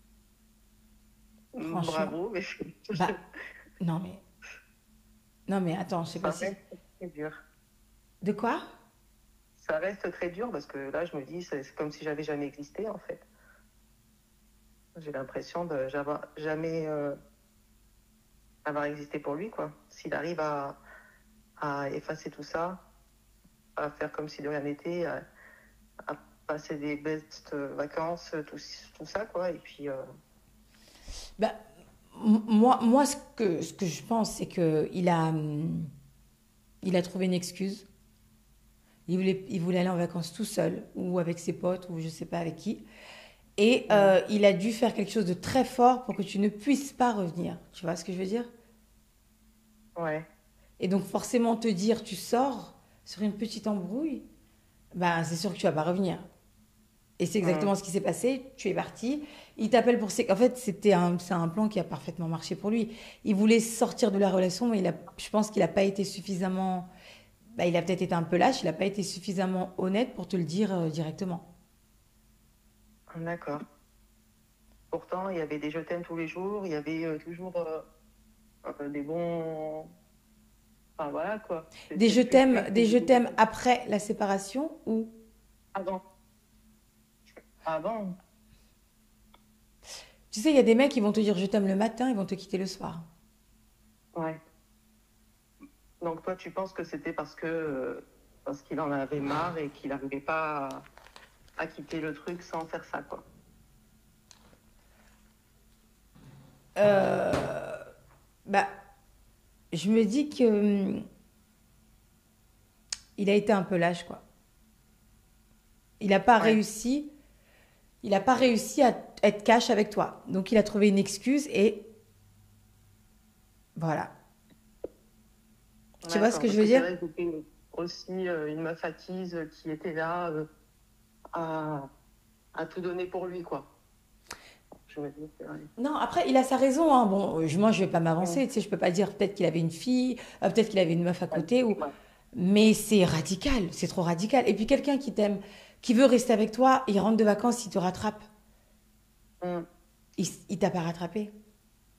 Mm, Franchement. Bravo, mais Bah, non, mais... Non, mais attends, je sais ça pas si... reste très dur. De quoi? Ça reste très dur parce que là, je me dis, c'est c'est comme si j'avais jamais existé, en fait. J'ai l'impression de j'avoir jamais euh, avoir existé pour lui, quoi. S'il arrive à, à effacer tout ça, à faire comme si de rien n'était, à, à passer des best vacances, tout, tout ça, quoi. Et puis, euh, Bah, m- moi, moi ce que, ce que je pense, c'est que il a, hum, il a trouvé une excuse. Il voulait, il voulait aller en vacances tout seul, ou avec ses potes, ou je sais pas avec qui. Et euh, il a dû faire quelque chose de très fort pour que tu ne puisses pas revenir. Tu vois ce que je veux dire? ouais. Et donc, forcément, te dire, tu sors sur une petite embrouille, bah, c'est sûr que tu vas pas revenir. Et c'est exactement Mm. ce qui s'est passé. Tu es parti. Il t'appelle pour... ses- En fait, c'était un, c'est un plan qui a parfaitement marché pour lui. Il voulait sortir de la relation, mais il a, je pense qu'il n'a pas été suffisamment... Bah, il a peut-être été un peu lâche, il n'a pas été suffisamment honnête pour te le dire euh, directement. D'accord. Pourtant, il y avait des je t'aime tous les jours, il y avait euh, toujours euh, euh, des bons. Enfin voilà quoi. Des C'était je plus t'aime, plus des je que t'aime après la séparation ou... avant. Avant. Tu sais, il y a des mecs qui vont te dire je t'aime le matin, ils vont te quitter le soir. Ouais. Donc toi, tu penses que c'était parce que euh, parce qu'il en avait marre et qu'il n'arrivait pas à, à quitter le truc sans faire ça quoi. Euh, bah, je me dis que hum, il a été un peu lâche, quoi. Il n'a pas Ouais. réussi, il n'a pas réussi à être cash avec toi. Donc il a trouvé une excuse et voilà. Tu vois ce D'accord, que je parce veux c'est dire? vrai que c'était aussi euh, une meuf acquise qui était là euh, à, à tout donner pour lui quoi. Je me dis, c'est vrai. Non, après, il a sa raison, hein. Bon, euh, je- moi, je vais pas Mm. m'avancer. Tu sais, je peux pas dire peut-être qu'il avait une fille, euh, peut-être qu'il avait une meuf à Ouais. côté, ou... Ouais. mais c'est radical, c'est trop radical. Et puis quelqu'un qui t'aime, qui veut rester avec toi, il rentre de vacances, il te rattrape. Mm. Il, il t'a pas rattrapé.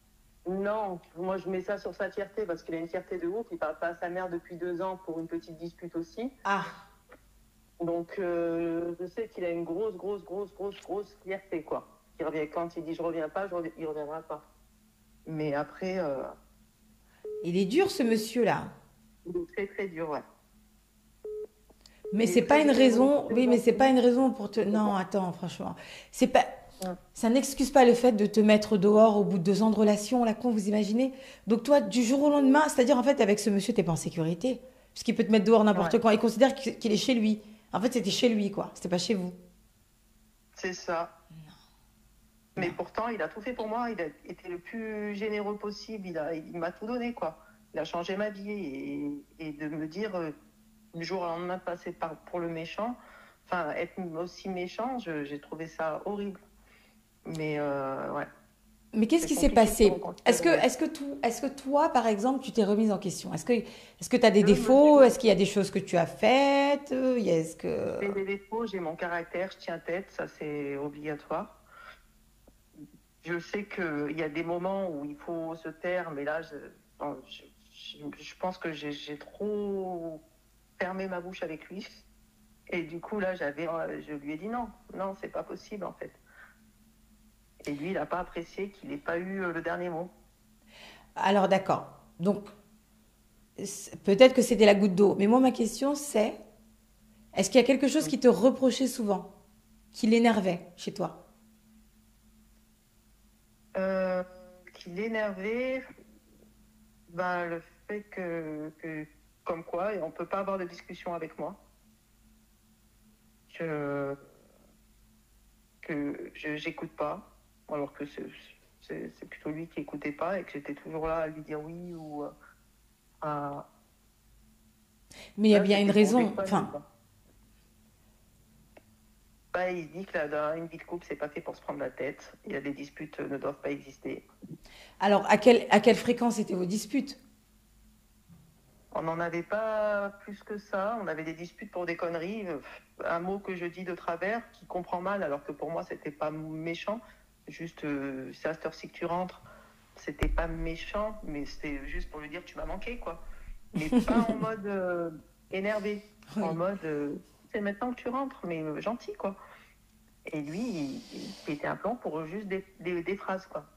Non, moi je mets ça sur sa fierté parce qu'il a une fierté de ouf. Il parle pas à sa mère depuis deux ans pour une petite dispute aussi. Ah, Donc euh, je sais qu'il a une grosse, grosse, grosse, grosse, grosse fierté, quoi. Il revient, quand il dit je reviens pas, je reviens- il reviendra pas. Mais après, euh, il est dur ce monsieur-là. il est très très dur, ouais. Mais Il c'est est pas très une généreux, raison. très Oui, mais c'est pas gentil. une raison pour te. Non, attends, franchement. C'est pas. Ouais. Ça n'excuse pas le fait de te mettre dehors au bout de deux ans de relation, la con, vous imaginez? Donc toi, du jour au lendemain, c'est-à-dire en fait avec ce monsieur, t'es pas en sécurité. Parce qu'il peut te mettre dehors Ouais. n'importe quand. Il considère qu'il qu'il est chez lui. En fait, c'était chez lui, quoi. C'était pas chez vous. C'est ça. Mais Non. pourtant, il a tout fait pour moi. Il a été le plus généreux possible. Il a, il m'a tout donné, quoi. Il a changé ma vie. Et, et de me dire, euh, du jour au lendemain, de passer par, pour le méchant, enfin, être aussi méchant, je- j'ai trouvé ça horrible. Mais euh, ouais, Mais qu'est-ce c'est qui s'est compliqué de se passé? Est-ce que, reconstruire. est-ce que, tout, est-ce que toi, par exemple, tu t'es remise en question? Est-ce que, est-ce que tu as des Je me défauts? suis Est-ce qu'il y a des choses que tu as faites? Euh, Est-ce que... J'ai des défauts, j'ai mon caractère, je tiens tête, ça c'est obligatoire. Je sais qu'il y a des moments où il faut se taire, mais là, je, non, je, je- je pense que j'ai j'ai trop fermé ma bouche avec lui. Et du coup, là, j'avais, euh, je lui ai dit non, non, c'est pas possible en fait. Et lui, il n'a pas apprécié qu'il n'ait pas eu euh, le dernier mot. Alors d'accord. Donc, c'est- peut-être que c'était la goutte d'eau. Mais moi, ma question, c'est, est-ce qu'il y a quelque chose qui te reprochait souvent, qui l'énervait chez toi? Euh, qui l'énervait, ben, le fait que, que, comme quoi, on ne peut pas avoir de discussion avec moi. Que, que je j'écoute pas, alors que c'est c'est- c'est plutôt lui qui écoutait pas et que j'étais toujours là à lui dire oui ou euh, à... Mais il y a Là, bien une c'était pour raison. déconner, Enfin, quoi. Bah, il dit que là, dans une vie de couple, c'est pas fait pour se prendre la tête. Il y a des disputes euh, ne doivent pas exister. alors à quelle, à quelle fréquence étaient vos disputes? On n'en avait pas plus que ça. On avait des disputes pour des conneries. Euh, Un mot que je dis de travers, qui comprend mal, alors que pour moi, c'était pas méchant. Juste, euh, c'est à cette heure-ci que tu rentres. C'était pas méchant, mais c'était juste pour lui dire tu m'as manqué, quoi. Mais pas en mode euh, énervé. En Oui. mode euh, c'est maintenant que tu rentres, mais euh, gentil, quoi. Et lui, il, il pétait un plan pour juste des, des, des phrases, quoi.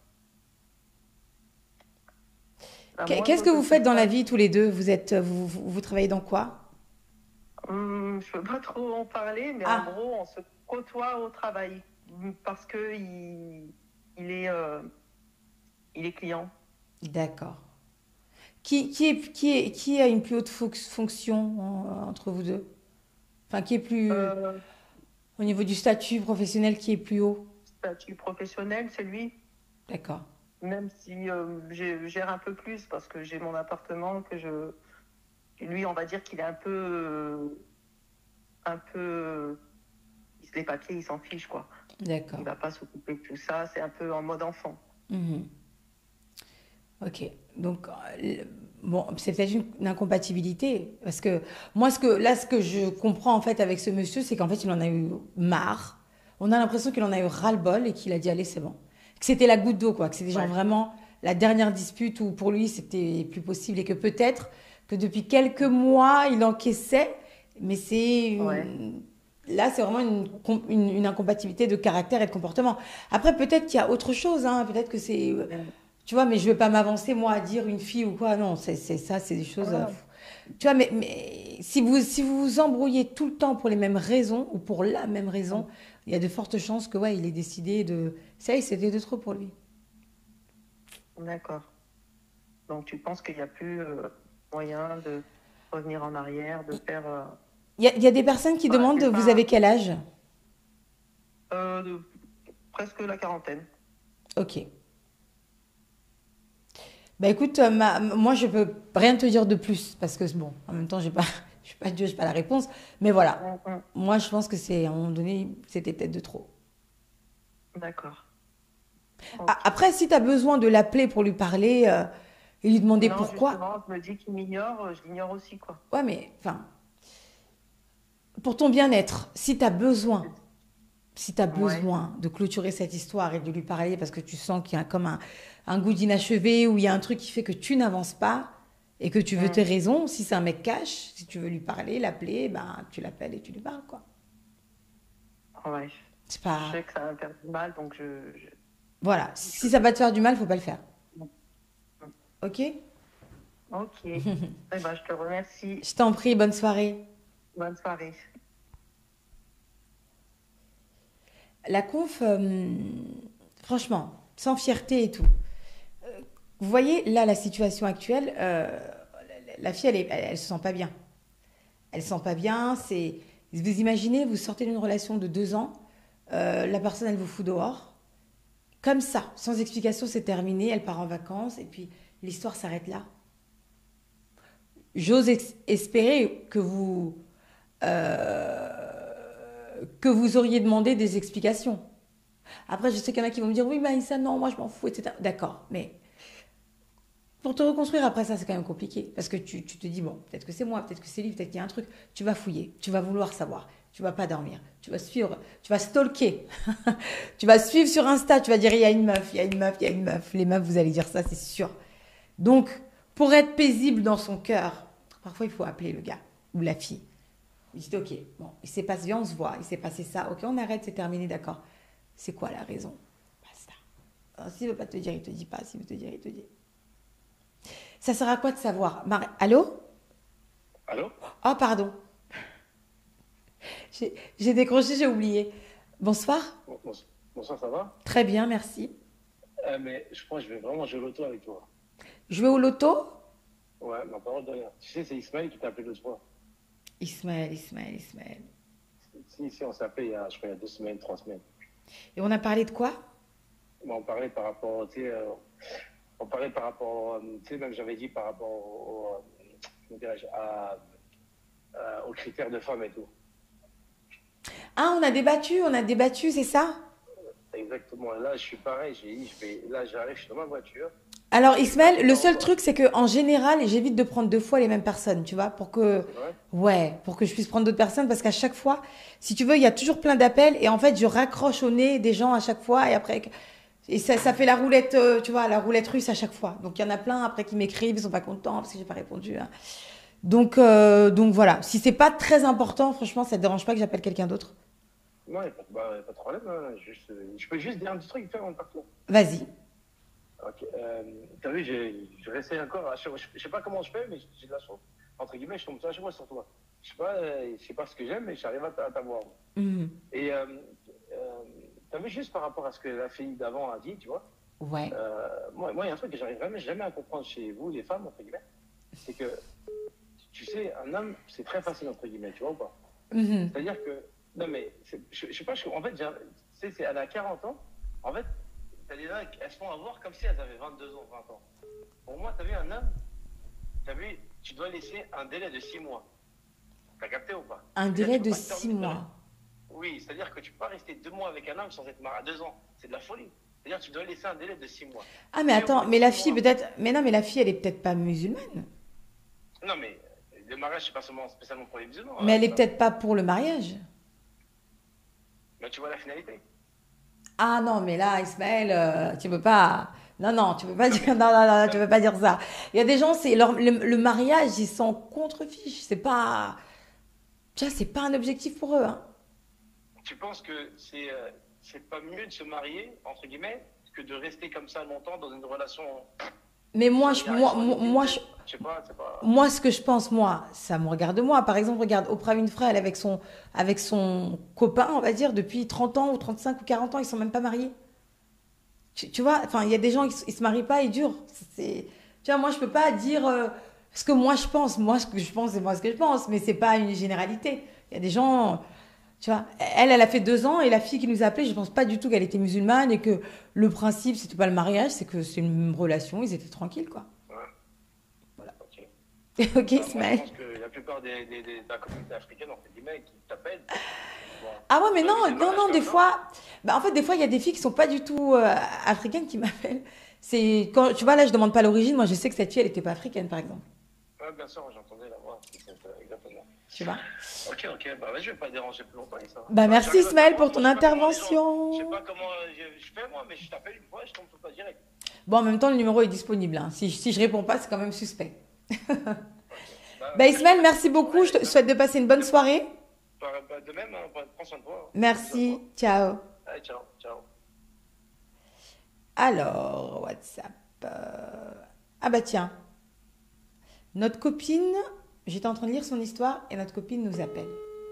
La Qu'est- Qu'est-ce moindre que vous faites petite dans la phrase. vie tous les deux? Vous êtes, vous, vous, vous travaillez dans quoi? Hum, je peux pas trop en parler, mais en Ah, gros, on se côtoie au travail hum, parce que il, il est, euh, il est client. d'accord. Qui, qui, est, qui, est, qui a une plus haute fo- fonction en- entre vous deux? Enfin, qui est plus, Euh, au niveau du statut professionnel, qui est plus haut? statut professionnel, c'est lui. D'accord. Même si euh, je gère un peu plus parce que j'ai mon appartement, que je, lui, on va dire qu'il est un peu, euh, un peu, les papiers, il s'en fiche, quoi. Il D'accord. va pas s'occuper de tout ça. C'est un peu en mode enfant. Mhm. Ok. Donc, euh, bon, c'est peut-être une, une incompatibilité. Parce que moi, ce que, là, ce que je comprends en fait avec ce monsieur, c'est qu'en fait, il en a eu marre. On a l'impression qu'il en a eu ras-le-bol et qu'il a dit, allez, c'est bon. Que c'était la goutte d'eau, quoi. Que c'était genre Ouais. vraiment la dernière dispute où pour lui, c'était plus possible et que peut-être que depuis quelques mois, il encaissait. Mais c'est Ouais. une- là, c'est vraiment une, com- une, une incompatibilité de caractère et de comportement. Après, peut-être qu'il y a autre chose, hein. Peut-être que c'est tu vois, mais je ne vais pas m'avancer, moi, à dire une fille ou quoi. Non, c'est c'est ça, c'est des choses. euh, Ah, Tu vois, mais, mais si vous, si vous vous embrouillez tout le temps pour les mêmes raisons ou pour la même raison, il y a de fortes chances que, ouais, il ait décidé de. Ça y est, c'était de trop pour lui. d'accord. Donc tu penses qu'il n'y a plus euh, moyen de revenir en arrière, de faire euh, Il y a, il y a des personnes qui bah, demandent, c'est vous pas avez quel âge? euh, de- presque la quarantaine. Ok. Bah écoute, euh, ma- moi, je peux rien te dire de plus parce que, bon, en même temps, j'ai pas, je suis pas Dieu, je n'ai pas la réponse. Mais voilà, Hum, hum. moi, je pense que c'est, à un moment donné, c'était peut-être de trop. D'accord. A- Ok. Après, si tu as besoin de l'appeler pour lui parler euh, et lui demander Non, pourquoi, justement, je me dis qu'il m'ignore, euh, je l'ignore aussi, quoi. ouais, mais enfin, pour ton bien-être, si tu as besoin, si tu as Ouais. besoin de clôturer cette histoire et de lui parler parce que tu sens qu'il y a comme un, un goût d'inachevé ou il y a un truc qui fait que tu n'avances pas et que tu veux Mm. tes raisons, si c'est un mec cash, si tu veux lui parler, l'appeler, ben, tu l'appelles et tu lui parles, quoi. Ouais. C'est Je pas... sais que ça va me faire du mal, donc je. je- Voilà, si ça va te faire du mal, faut pas le faire. Ok? Ok. Eh ben, je te remercie. Je t'en prie, bonne soirée. Bonne soirée. La conf, euh, franchement, sans fierté et tout. Euh, Vous voyez, là, la situation actuelle, euh, la la fille, elle, est, elle, elle se sent pas bien. Elle se sent pas bien. C'est, vous imaginez, vous sortez d'une relation de deux ans, euh, la personne, elle vous fout dehors. Comme ça, sans explication, c'est terminé. Elle part en vacances et puis l'histoire s'arrête là. J'ose ex- espérer que vous, euh, que vous auriez demandé des explications. Après, je sais qu'il y en a qui vont me dire, oui, mais ça, non, moi, je m'en fous, et cetera. D'accord, mais pour te reconstruire après ça, c'est quand même compliqué. Parce que tu, tu te dis, bon, peut-être que c'est moi, peut-être que c'est lui, peut-être qu'il y a un truc. Tu vas fouiller, tu vas vouloir savoir. Tu vas pas dormir. Tu vas suivre, tu vas stalker. Tu vas suivre sur Insta, tu vas dire, il y a une meuf, il y a une meuf, il y a une meuf. Les meufs, vous allez dire ça, c'est sûr. Donc, pour être paisible dans son cœur, parfois, il faut appeler le gars ou la fille. Vous dites, ok, bon, il s'est passé, viens, on se voit, il s'est passé ça, ok, on arrête, c'est terminé, d'accord. C'est quoi la raison? Basta. Alors, s'il veut pas te dire, il te dit pas. S'il veut te dire, il te dit. Ça sert à quoi de savoir? Mar- Allô? Allô? Oh, pardon. J'ai j'ai décroché, j'ai oublié. Bonsoir. Bon- bon- Bonsoir, ça va? Très bien, merci. Euh, mais je pense que je vais vraiment jouer au loto avec toi. Jouer au loto? Ouais, ma parole de rien. Tu sais, c'est Ismaël qui t'a appelé l'autre fois. Ismaël, Ismaël, Ismaël. Si, si, on s'est appelé il y a, je crois, il y a deux semaines, trois semaines. Et on a parlé de quoi? Bon, on parlait par rapport, tu sais, euh, on parlait par rapport, euh, tu sais, même j'avais dit par rapport au, euh, comment dirais-je, à, à- aux critères de femme et tout. Ah, on a débattu, on a débattu, c'est ça? Exactement. Là, je suis pareil. J'ai dit, je vais, là, j'arrive, je suis dans ma voiture. Alors, Ismaël, le seul truc, c'est que en général, j'évite de prendre deux fois les mêmes personnes, tu vois, pour que, C'est vrai? ouais, pour que je puisse prendre d'autres personnes, parce qu'à chaque fois, si tu veux, il y a toujours plein d'appels, et en fait, je raccroche au nez des gens à chaque fois, et après, et ça, ça fait la roulette, euh, tu vois, la roulette russe à chaque fois. Donc, il y en a plein après qui m'écrivent, ils sont pas contents parce que j'ai pas répondu, hein. Donc, euh, donc voilà. Si c'est pas très important, franchement, ça te dérange pas que j'appelle quelqu'un d'autre? Non, il n'y a, pas bah, y a pas de problème. Hein. Juste, euh, je peux juste dire un petit truc, faire en partant. Vas-y. Ok. Euh, T'as vu, j'ai- je réessaye encore. Je ne sais pas comment je fais, mais j'ai de la chance. Entre guillemets, je tombe à chaque fois sur toi. Je sais pas, euh, je sais pas ce que j'aime, mais j'arrive à t'a- à t'avoir. Mhm. Et euh, euh, t'as vu, juste par rapport à ce que la fille d'avant a dit, tu vois, Ouais. euh, moi, moi, il y a un truc que j'arrive jamais, jamais à comprendre chez vous, les femmes, entre guillemets, c'est que, tu sais, un homme, c'est très facile, entre guillemets, tu vois ou pas? Mhm. C'est-à-dire que, non mais, c'est- je, je sais pas, je- en fait, j'ai un- tu sais, c'est- elle a quarante ans, en fait, t'as des nains, elles se font avoir comme si elles avaient vingt-deux ans, vingt ans. Pour moi, t'as vu un homme, t'as vu, tu dois laisser un délai de six mois. T'as capté ou pas? Un C'est-à-dire, délai tu peux de pas te six permettre de- mois. Oui, c'est-à-dire que tu peux pas rester deux mois avec un homme sans être marié à deux ans. C'est de la folie. C'est-à-dire que tu dois laisser un délai de six mois. Ah, mais Et au attends, bout de mais la six fille, mois- peut-être. Mais non, mais la fille, elle est peut-être pas musulmane. Non mais, le mariage, c'est pas seulement spécialement pour les musulmans. Mais hein, elle est ça. peut-être pas pour le mariage. Mais tu vois la finalité. Ah non, mais là, Ismaël, euh, tu peux pas. Non, non, tu peux pas dire. Non, non, non, tu peux pas dire ça. Il y a des gens, c'est leur- le, le mariage, ils s'en contrefichent. C'est pas. Tu vois, c'est pas un objectif pour eux, hein. Tu penses que c'est euh, c'est pas mieux de se marier, entre guillemets, que de rester comme ça longtemps dans une relation. Mais moi, je, Il y a- moi, il y a- moi, moi, je, Je sais pas, c'est pas. moi, ce que je pense, moi, ça me regarde moi. Par exemple, regarde Oprah Winfrey, elle est avec son, avec son copain, on va dire, depuis trente ans ou trente-cinq ou quarante ans, ils sont même pas mariés. Tu, tu vois, enfin, il y a des gens, ils, se- ils se marient pas, ils durent. C'est, tu vois, moi, je peux pas dire euh, ce que moi je pense. Moi, ce que je pense, c'est moi ce que je pense, mais c'est pas une généralité. Il y a des gens, tu vois, elle, elle a fait deux ans et la fille qui nous a appelé, je pense pas du tout qu'elle était musulmane et que le principe, c'était pas le mariage, c'est que c'est une relation, ils étaient tranquilles, quoi. Ouais. Ok. Ok, Bah, moi, je Ismaël. pense que la plupart des, des- des- de la communauté africaine, entre guillemets, qui t'appellent. Bon, Ah ouais, mais toi, non, c'est non, dommage non, que des non. fois, bah en fait, des fois, il y a des filles qui sont pas du tout euh, africaines qui m'appellent. C'est quand, tu vois, là, je demande pas l'origine. Moi, je sais que cette fille, elle était pas africaine, par exemple. Ouais, bien sûr, j'entendais la voix. c'est- c'est- Exactement. tu vois. Ok, ok, bah ouais, je vais pas déranger plus longtemps avec ça. Bah, Bah, merci j'arrive à Ismaël t'avoir, pour ton je sais pas comment les gens- intervention. Je sais pas comment euh, je, je fais moi, mais je t'appelle une fois et je tombe sur toi direct. Bon, en même temps, le numéro est disponible, hein. Si, si je réponds pas, c'est quand même suspect. Ok. Bah, Bah, Ismaël, je- merci beaucoup. Je te souhaite de passer une bonne soirée. Bah, bah, de même, hein, prends soin de toi. hein. Merci. Ciao. Allez, ciao, ciao. Alors, WhatsApp. euh, Ah bah tiens. Notre copine, j'étais en train de lire son histoire et notre copine nous appelle.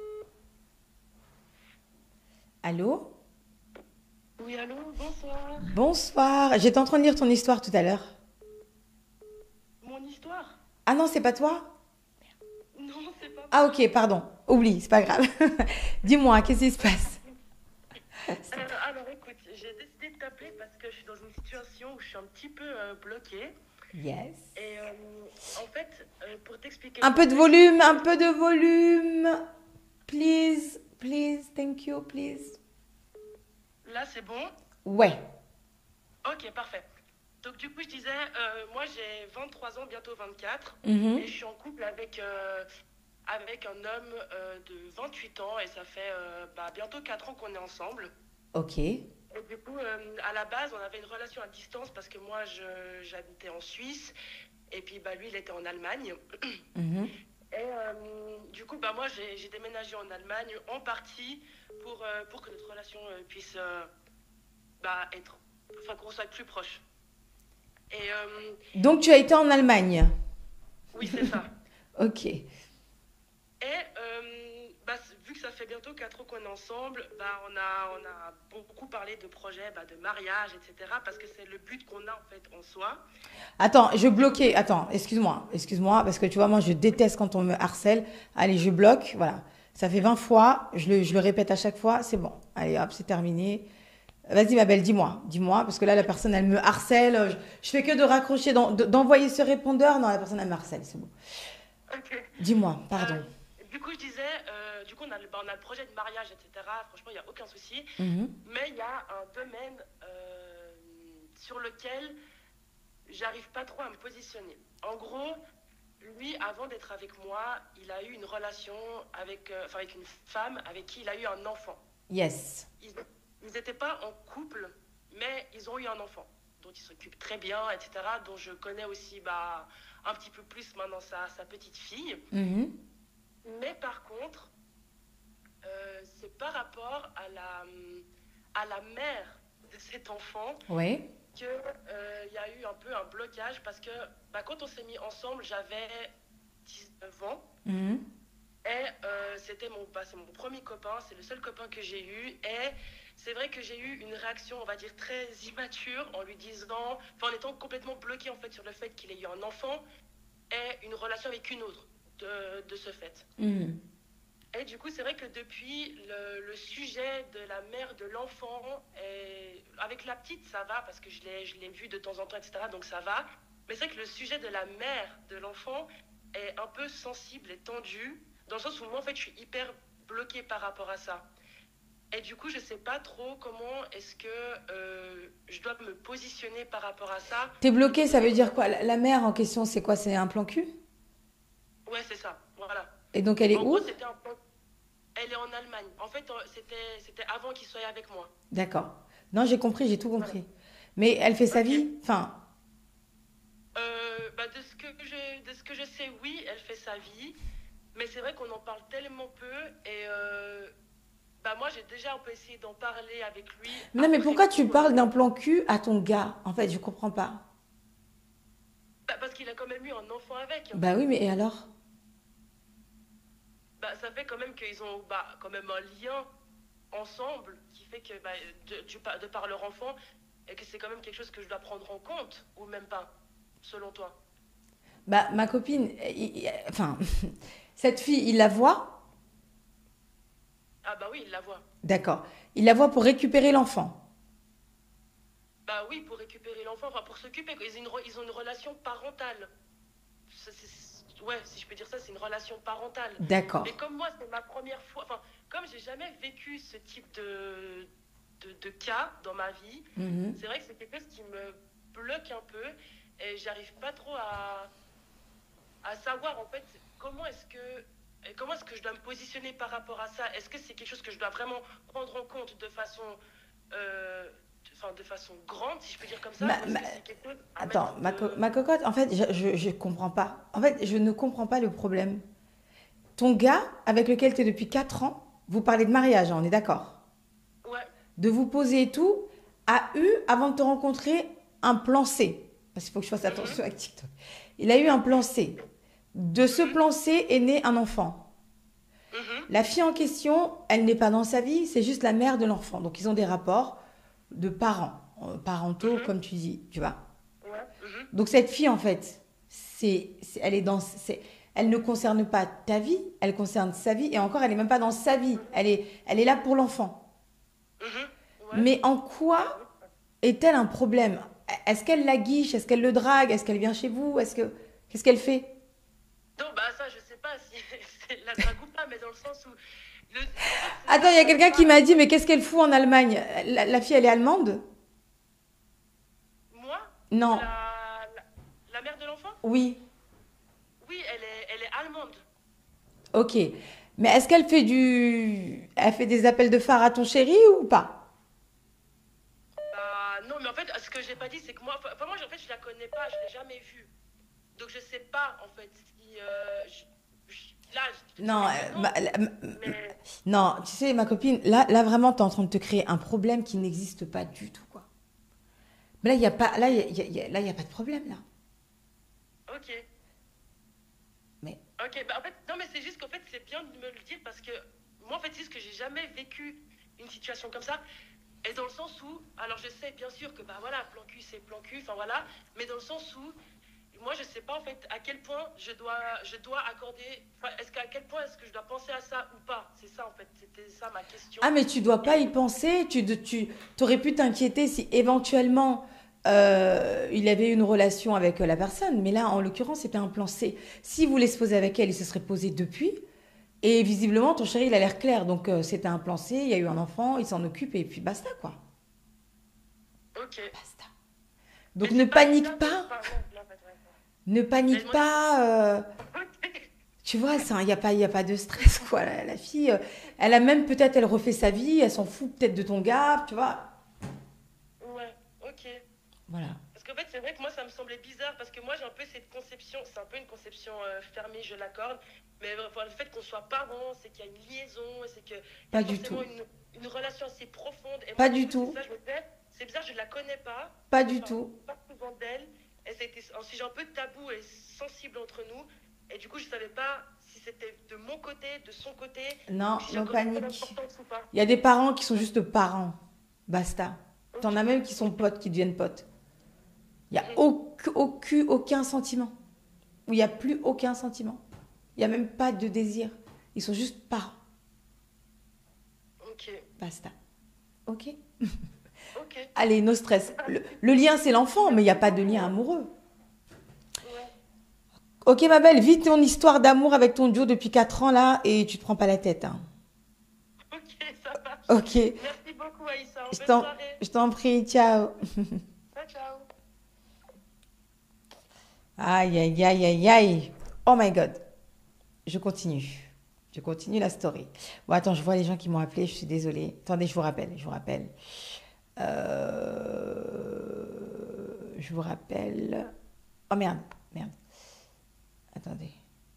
Allô? Oui, allô, bonsoir. Bonsoir. J'étais en train de lire ton histoire tout à l'heure. Mon histoire? Ah non, c'est pas toi? Non, c'est pas. Ah ok, pardon. Oublie, c'est pas grave. Dis-moi, qu'est-ce qui se passe? Euh, alors écoute, j'ai décidé de t'appeler parce que je suis dans une situation où je suis un petit peu euh, bloquée. Yes. Et euh, en fait, euh, pour t'expliquer. Un peu de volume, un peu de volume. Please, please, thank you, please. Là, c'est bon? Ouais. Ok, parfait. Donc du coup, je disais, euh, moi j'ai vingt-trois ans, bientôt vingt-quatre. Mhm. Et je suis en couple avec, euh, avec un homme euh, de vingt-huit ans et ça fait euh, bah, bientôt quatre ans qu'on est ensemble. Ok. Et du coup, euh, à la base, on avait une relation à distance parce que moi, je- j'habitais en Suisse et puis bah, lui, il était en Allemagne. Mhm. Et euh, du coup, bah, moi, j'ai j'ai déménagé en Allemagne en partie pour, euh, pour que notre relation euh, puisse euh, bah, être, enfin, qu'on soit plus proche. Et euh, Donc tu as été en Allemagne. oui, c'est ça. Ok. Et euh, bah, c- vu que ça fait bientôt quatre ans qu'on est ensemble, bah, on a, on a beaucoup parlé de projets, bah, de mariage, et cetera. Parce que c'est le but qu'on a en fait en soi. Attends, je bloquais. Attends, excuse-moi, excuse-moi, parce que tu vois, moi, je déteste quand on me harcèle. Allez, je bloque, voilà. Ça fait vingt fois, je le, je le répète à chaque fois, c'est bon. Allez, hop, c'est terminé. Vas-y, ma belle, dis-moi, dis-moi, parce que là, la personne, elle me harcèle. Je, je fais que de raccrocher, d'en- de- d'envoyer ce répondeur. Non, la personne, elle me harcèle, c'est bon. Ok. Dis-moi, pardon. Euh, du coup, je disais, euh, du coup, on a, le- bah, on a le projet de mariage, et cetera. Franchement, il n'y a aucun souci. Mhm. Mais il y a un domaine euh, sur lequel j'arrive pas trop à me positionner. En gros, lui, avant d'être avec moi, il a eu une relation avec, euh, enfin, avec une femme avec qui il a eu un enfant. Yes. Ils n'étaient pas en couple, mais ils ont eu un enfant dont ils s'occupent très bien, et cetera. Dont je connais aussi bah, un petit peu plus maintenant sa, sa petite fille. Mhm. Mais par contre, euh, c'est par rapport à la, à la mère de cet enfant Oui. qu'il euh, y a eu un peu un blocage parce que bah, quand on s'est mis ensemble, j'avais dix-neuf ans. Mhm. Et euh, c'était mon, bah, c'est mon premier copain, c'est le seul copain que j'ai eu. Et c'est vrai que j'ai eu une réaction, on va dire, très immature en lui disant, enfin en étant complètement bloquée en fait sur le fait qu'il ait eu un enfant et une relation avec une autre de, de ce fait. Mhm. Et du coup, c'est vrai que depuis, le, le sujet de la mère de l'enfant, est- avec la petite, ça va, parce que je l'ai, je l'ai vue de temps en temps, et cetera. Donc ça va. Mais c'est vrai que le sujet de la mère de l'enfant est un peu sensible et tendu, dans le sens où moi, en fait, je suis hyper bloquée par rapport à ça. Et du coup, je sais pas trop comment est-ce que euh, je dois me positionner par rapport à ça. T'es bloqué, ça veut dire quoi? La, la mère en question, c'est quoi? C'est un plan cul? Ouais, c'est ça, voilà. Et donc elle est En où? gros, c'était un peu... Elle est en Allemagne. En fait, euh, c'était, c'était avant qu'il soit avec moi. D'accord. Non, j'ai compris, j'ai tout compris. Mais elle fait sa Ok. vie? Enfin, Euh, bah, de, ce que je, de ce que je sais, oui, elle fait sa vie. Mais c'est vrai qu'on en parle tellement peu. Et euh, bah, moi, j'ai déjà un peu essayé d'en parler avec lui. non, mais Après pourquoi tu coup, parles euh, d'un plan cul à ton gars? En fait, je comprends pas. bah, parce qu'il a quand même eu un enfant avec. Bah oui, mais et alors? Bah, ça fait quand même qu'ils ont bah, quand même un lien ensemble qui fait que bah, de, du par- de par leur enfant, et que c'est quand même quelque chose que je dois prendre en compte, ou même pas, selon toi. Bah, ma copine, il- il- enfin, cette fille, il la voit? Ah bah oui, il la voit. D'accord. Il la voit pour récupérer l'enfant. Bah oui, pour récupérer l'enfant, enfin pour s'occuper, quoi. Ils ont une, re- ils ont une relation parentale. C'est- c'est- ouais, si je peux dire ça, c'est une relation parentale. D'accord. Mais comme moi, c'est ma première fois, enfin, comme j'ai jamais vécu ce type de, de, de cas dans ma vie, Mhm. c'est vrai que c'est quelque chose qui me bloque un peu et j'arrive pas trop à, à savoir en fait comment est-ce que Et comment est-ce que je dois me positionner par rapport à ça? Est-ce que c'est quelque chose que je dois vraiment prendre en compte de façon, euh, de, enfin, de façon grande, si je peux dire comme ça? Ma- Ou est-ce ma- que c'est quelque chose à Attends, mettre ma, co- de... ma cocotte, en fait, je, je, je comprends pas. En fait, je ne comprends pas le problème. Ton gars, avec lequel tu es depuis quatre ans, vous parlez de mariage, hein, on est d'accord? Ouais. De vous poser et tout, a eu, avant de te rencontrer, un plan C. Parce qu'il faut que je fasse attention avec TikTok. Il a eu un plan C. De ce plan C est né un enfant. Mhm. La fille en question, elle n'est pas dans sa vie, c'est juste la mère de l'enfant. Donc, ils ont des rapports de parents, euh, parentaux, Mhm. comme tu dis, tu vois. Ouais. Mhm. Donc, cette fille, en fait, c'est, c'est- elle est dans, c'est, elle ne concerne pas ta vie, elle concerne sa vie. Et encore, elle n'est même pas dans sa vie. Elle est, elle est là pour l'enfant. Mhm. Ouais. Mais en quoi est-elle un problème? Est-ce qu'elle la guiche? Est-ce qu'elle le drague? Est-ce qu'elle vient chez vous? Est-ce que qu'est-ce qu'elle fait? Non, bah ça, je sais pas si c'est la drague ou pas, mais dans le sens où... Le... en fait, c'est Attends, ça, il y a c'est quelqu'un pas- qui m'a dit, mais qu'est-ce qu'elle fout en Allemagne? La, la fille, elle est allemande? Moi, Non. la, la, la mère de l'enfant, Oui. oui, elle est, elle est allemande. Ok. Mais est-ce qu'elle fait du, elle fait des appels de phare à ton chéri ou pas? Bah, non, mais en fait, ce que j'ai pas dit, c'est que moi, enfin, enfin, moi, en fait, je la connais pas, je l'ai jamais vue. Donc, je sais pas, en fait, si... euh, je- je- là, je te dis Non, oui, euh, non, ma- la- m- mais... non. Tu sais, ma copine, là, là vraiment, tu es en train de te créer un problème qui n'existe pas du tout, quoi. Mais là, il y a pas, là, il y a, il y a- il y a- là, il y a pas de problème là. Ok. Mais Ok, bah en fait, non, mais c'est juste qu'en fait, c'est bien de me le dire parce que moi, en fait, c'est juste que j'ai jamais vécu une situation comme ça. Et dans le sens où, alors je sais bien sûr que, bah voilà, plan cul, c'est plan cul, enfin voilà, mais dans le sens où, moi, je sais pas en fait à quel point je dois, je dois accorder, enfin, est-ce qu'à quel point est-ce que je dois penser à ça ou pas? C'est ça, en fait, c'était ça ma question. ah, mais tu dois pas y penser. Tu, de- tu aurais pu t'inquiéter si éventuellement euh, il avait une relation avec euh, la personne. Mais là, en l'occurrence, c'était un plan C. S'il voulait se poser avec elle, il se serait posé depuis. Et visiblement, ton chéri, il a l'air clair. Donc, euh, c'était un plan C. Il y a eu un enfant, il s'en occupe et puis basta, quoi. Ok. Basta. Donc, Mais ne c'est pas panique ça, pas. c'est pas- non, en fait, ouais, Ne panique Mais moi, pas. euh, Ok. Tu vois, il n'y a pas, y a pas de stress, quoi. La, la fille, euh, elle a même peut-être, elle refait sa vie, elle s'en fout peut-être de ton gars, tu vois. Ouais, ok. Voilà. Parce qu'en fait, c'est vrai que moi, ça me semblait bizarre parce que moi, j'ai un peu cette conception, c'est un peu une conception euh, fermée, je l'accorde, mais euh, enfin, le fait qu'on soit parents, c'est qu'il y a une liaison, c'est qu'il y a Pas du forcément tout. une, une relation assez profonde. Et Pas moi, du du coup, tout. c'est ça, je me disais, c'est bizarre, je ne la connais pas. Pas Je du parle tout. pas souvent d'elle. Et c'était un sujet un peu tabou et sensible entre nous. Et du coup, je ne savais pas si c'était de mon côté, de son côté, Non, si non j'accordais trop panique. d'importance ou pas. Il y a des parents qui sont juste parents. Basta. T'en Ok. as même qui sont potes, qui deviennent potes. Il n'y a aucun, aucun, aucun sentiment. Ou il n'y a plus aucun sentiment. Il n'y a même pas de désir. Ils sont juste parents. Ok, Basta. Ok? ok. Allez, no stress. Le, le lien, c'est l'enfant, mais il n'y a pas de lien amoureux. Ouais. Ok, ma belle, vis ton histoire d'amour avec ton duo depuis quatre ans, là, et tu te prends pas la tête. Hein. Ok, ça marche. Ok. Merci beaucoup, Aïssa. Je Bonne t'en, soirée. je t'en prie, ciao. Ciao, ciao. Aïe, aïe, aïe, aïe, aïe. Oh my God. Je continue. Je continue la story. Bon, attends, je vois les gens qui m'ont appelé, je suis désolée. Attendez, je vous rappelle, je vous rappelle. Euh, Je vous rappelle. Oh merde, merde. Attendez.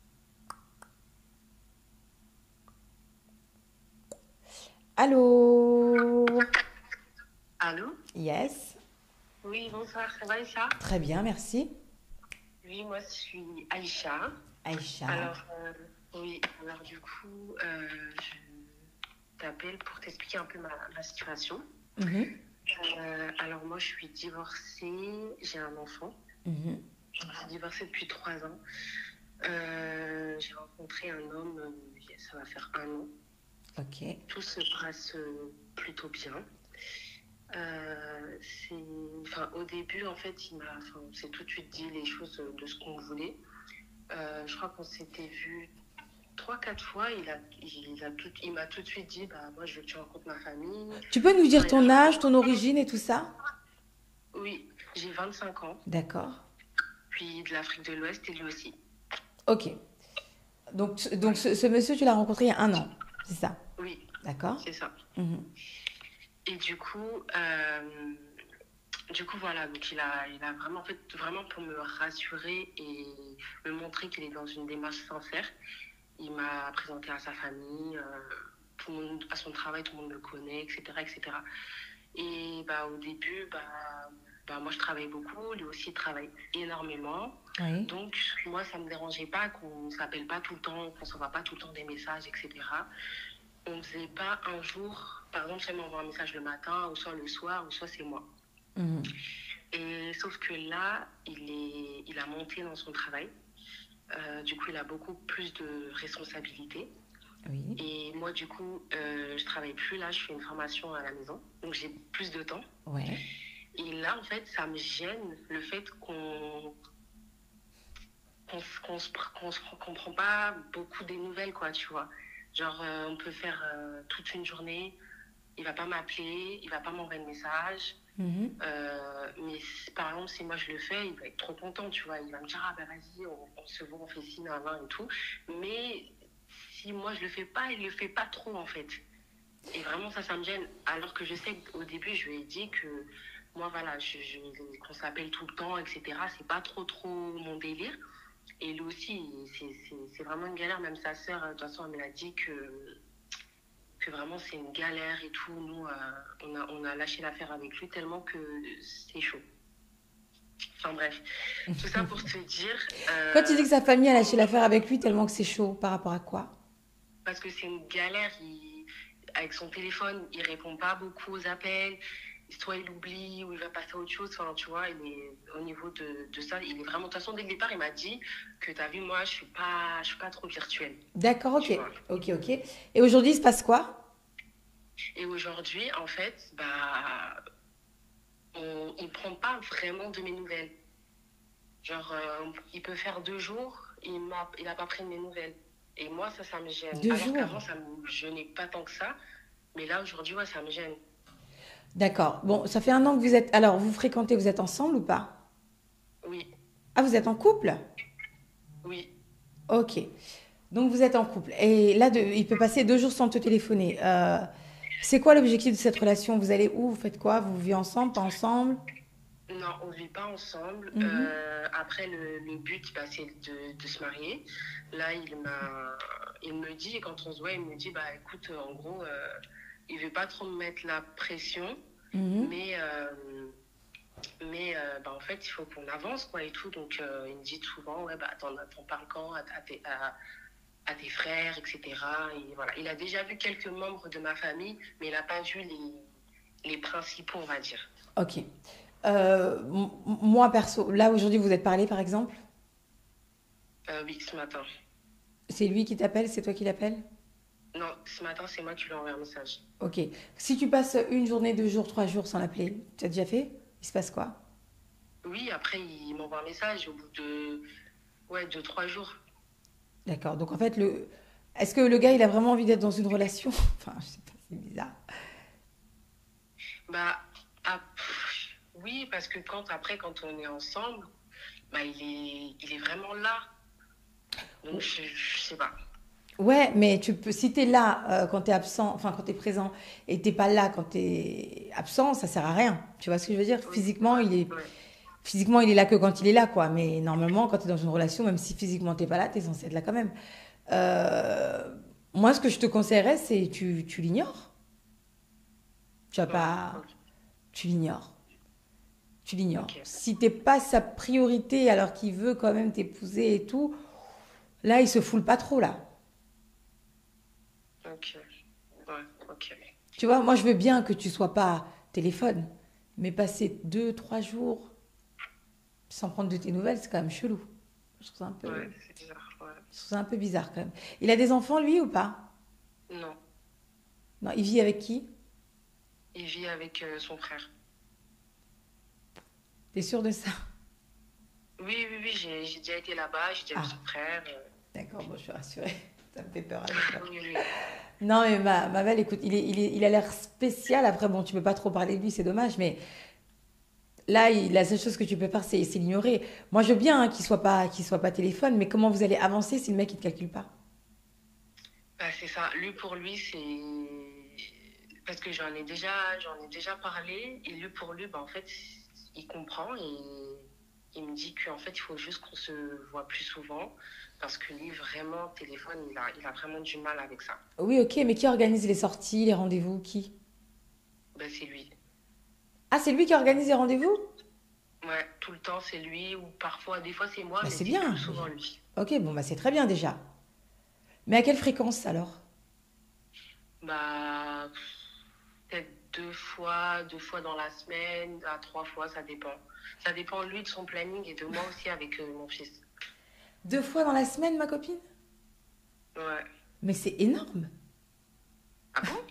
Allô? Allô? Yes. Oui, bonsoir, ça va Aïcha? Très bien, merci. Oui, moi je suis Aïcha. Aïcha. Alors, euh, oui, alors du coup, euh, je t'appelle pour t'expliquer un peu ma, ma situation. Mhm, Euh, alors, moi je suis divorcée, j'ai un enfant. mhm. Je suis divorcée depuis trois ans. Euh, j'ai rencontré un homme, euh, ça va faire un an. Ok. Tout se passe euh, plutôt bien. Euh, c'est, enfin, au début, en fait, il m'a, enfin, on s'est tout de suite dit les choses de ce qu'on voulait. Euh, je crois qu'on s'était vu trois, quatre fois. Il a, il a tout, il m'a tout de suite dit, bah, moi, je veux que tu rencontres ma famille. Tu peux nous dire ton âge, ton origine et tout ça? Oui, j'ai vingt-cinq ans, D'accord. puis de l'Afrique de l'Ouest et lui aussi. Ok. Donc, ce- donc ce, ce monsieur, tu l'as rencontré il y a un an, c'est ça? Oui, D'accord? c'est ça. Mhm. Et du coup, euh, du coup, voilà, donc il a, il a vraiment, en fait, vraiment pour me rassurer et me montrer qu'il est dans une démarche sincère, il m'a présenté à sa famille, euh, tout le monde, à son travail, tout le monde me connaît, et cetera, et cetera. Et bah, au début, bah, bah, moi je travaille beaucoup, lui aussi il travaille énormément. Oui. Donc moi ça me dérangeait pas qu'on ne s'appelle pas tout le temps, qu'on ne s'envoie pas tout le temps des messages, et cetera. On ne faisait pas un jour, par exemple, si elle m'envoie un message le matin, ou soit le soir, ou soit c'est moi. Mhm. Et sauf que là, il, est, il a monté dans son travail. Euh, du coup, il a beaucoup plus de responsabilités. Oui. Et moi, du coup, euh, je travaille plus là, je fais une formation à la maison. Donc, j'ai plus de temps. Ouais. Et là, en fait, ça me gêne le fait qu'on qu'on se- qu'on se pr- qu'on se- qu'on prend pas beaucoup des nouvelles, quoi, tu vois. Genre, euh, on peut faire euh, toute une journée, il va pas m'appeler, il va pas m'envoyer de message. Mhm. Euh, mais si- par exemple, si moi je le fais, il va être trop content, tu vois. Il va me dire, ah ben vas-y, on, on se voit, on fait ci, nan, nan, et tout. Mais si moi je le fais pas, il le fait pas trop, en fait. Et vraiment, ça, ça me gêne. Alors que je sais qu'au début, je lui ai dit que moi, voilà, je, je- qu'on s'appelle tout le temps, et cetera. C'est pas trop, trop mon délire. Et lui aussi, c'est- c'est c'est vraiment une galère. Même sa sœur, de toute façon, elle me l'a dit que, que vraiment c'est une galère et tout. Nous, euh, on, a, on a lâché l'affaire avec lui tellement que c'est chaud. Enfin bref, tout ça pour te dire. euh, Quand tu dis que sa famille a lâché l'affaire avec lui tellement que c'est chaud, par rapport à quoi? Parce que c'est une galère. Il- avec son téléphone, il répond pas beaucoup aux appels. Soit il oublie ou il va passer à autre chose. Enfin, tu vois, il est, au niveau de, de ça, il est vraiment. De toute façon, dès le départ, il m'a dit que t'as vu, moi, je suis pas, je suis pas trop virtuelle. D'accord, ok. Tu vois. Ok, ok. Et aujourd'hui, il se passe quoi? Et aujourd'hui, en fait, bah, on ne prend pas vraiment de mes nouvelles. Genre, euh, il peut faire deux jours, il m'a, il a pas pris de mes nouvelles. Et moi, ça, ça me gêne. Deux Alors jours? qu'avant, ça me gênait pas tant que ça. Mais là, aujourd'hui, ouais, ça me gêne. D'accord. Bon, ça fait un an que vous êtes... Alors, vous fréquentez, vous êtes ensemble ou pas? Oui, Ah, vous êtes en couple? oui. Ok. Donc, vous êtes en couple. Et là, de- il peut passer deux jours sans te téléphoner. Euh, c'est quoi l'objectif de cette relation? Vous allez où? Vous faites quoi? Vous vivez ensemble, pas ensemble? Non, on vit pas ensemble. Mhm. Euh, après, le, le but, bah, c'est de, de se marier. Là, il m'a, il me dit, et quand on se voit, il me dit, bah, écoute, en gros, euh, il veut pas trop me mettre la pression, Mhm. mais, euh, mais euh, bah, en fait, il faut qu'on avance, quoi, et tout. Donc, euh, il me dit souvent, ouais, bah, t'en, t'en parles quand à, à tes, à- à tes frères, et cetera. Et voilà. Il a déjà vu quelques membres de ma famille, mais il n'a pas vu les, les principaux, on va dire. Ok. Euh, m- moi, perso, là, aujourd'hui, vous êtes parlé, par exemple? Euh, oui, ce matin. C'est lui qui t'appelle? C'est toi qui l'appelle? Non, ce matin, c'est moi qui lui ai envoyé un message. Ok. Si tu passes une journée, deux jours, trois jours sans l'appeler, tu as déjà fait? Il se passe quoi? Oui, après, il m'envoie un message au bout de, ouais, de trois jours. D'accord. Donc, en fait, le... est-ce que le gars, il a vraiment envie d'être dans une relation? Enfin, je sais pas, c'est bizarre. Bah, ah, pff, oui, parce que quand, après, quand on est ensemble, bah, il est, il est vraiment là. Donc, je, je sais pas. Ouais, mais tu peux, si tu es là euh, quand tu es absent, enfin quand tu es présent, et t'es pas là quand tu es absent, ça sert à rien. Tu vois ce que je veux dire? Oui, Physiquement, il est, ouais. physiquement, il est là que quand il est là, quoi. Mais normalement, quand tu es dans une relation, même si physiquement t'es pas là, tu es censé être là quand même. Euh, moi, ce que je te conseillerais, c'est tu, tu l'ignores. Tu vas Ouais, pas, ok. tu l'ignores. Tu l'ignores. Ok. Si t'es pas sa priorité alors qu'il veut quand même t'épouser et tout, là, il se foule pas trop, là. Ok. Ouais, ok. Tu vois, moi, je veux bien que tu sois pas téléphone, mais passer deux, trois jours sans prendre de tes nouvelles, c'est quand même chelou. Je trouve ça un peu, Ouais, c'est bizarre. Ouais. je trouve ça un peu bizarre quand même. Il a des enfants, lui, ou pas? Non, Non, il vit avec qui? il vit avec euh, son frère. T'es sûr de ça? Oui, oui, oui, j'ai j'ai déjà été là-bas, j'ai déjà Ah, vu son frère. euh. d'accord, bon, je suis rassurée. Ça me fait peur. Oui, oui. Non, mais ma, ma belle, écoute, il est, il est- il a l'air spécial. Après, bon, tu peux pas trop parler de lui, c'est dommage, mais là, il- la seule chose que tu peux faire, c'est c'est l'ignorer. Moi, je veux bien hein, qu'il soit pas, qu'il soit pas téléphone, mais comment vous allez avancer si le mec, il te calcule pas? Bah, c'est ça. Lui, pour lui, c'est... Parce que j'en ai déjà, j'en ai déjà parlé. Et lui, pour lui, bah, en fait, il comprend. Et il me dit qu'en fait, il faut juste qu'on se voit plus souvent. Parce que lui, vraiment, téléphone, il a, il a vraiment du mal avec ça. Oui, ok, mais qui organise les sorties, les rendez-vous? Qui? Bah, c'est lui. Ah, c'est lui qui organise les rendez-vous? Ouais, tout le temps, c'est lui. Ou parfois, des fois, c'est moi. Bah, Mais c'est c'est bien. plus souvent lui. Ok, bon, bah c'est très bien déjà. Mais à quelle fréquence alors? Bah, peut-être deux fois, deux fois dans la semaine, à trois fois, ça dépend. Ça dépend, lui, de son planning et de moi aussi avec euh, mon fils. Deux fois dans la semaine, ma copine? Ouais. Mais c'est énorme. Ah bon?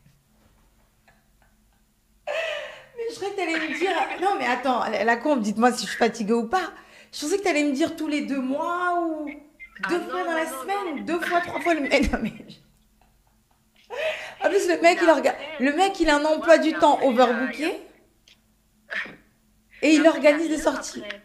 Mais je croyais que t'allais me dire. Non, mais attends, la la con, dites-moi si je suis fatiguée ou pas. Je pensais que t'allais me dire tous les deux mois ou Ah deux non, fois dans la non, non, semaine, non. deux fois, trois fois le mec. Non, mais... En plus, le mec, il orga- après, le mec, il a un emploi ouais, du mais temps après, il y a- overbooké il y a- et il après, organise il y a des rien sorties. après.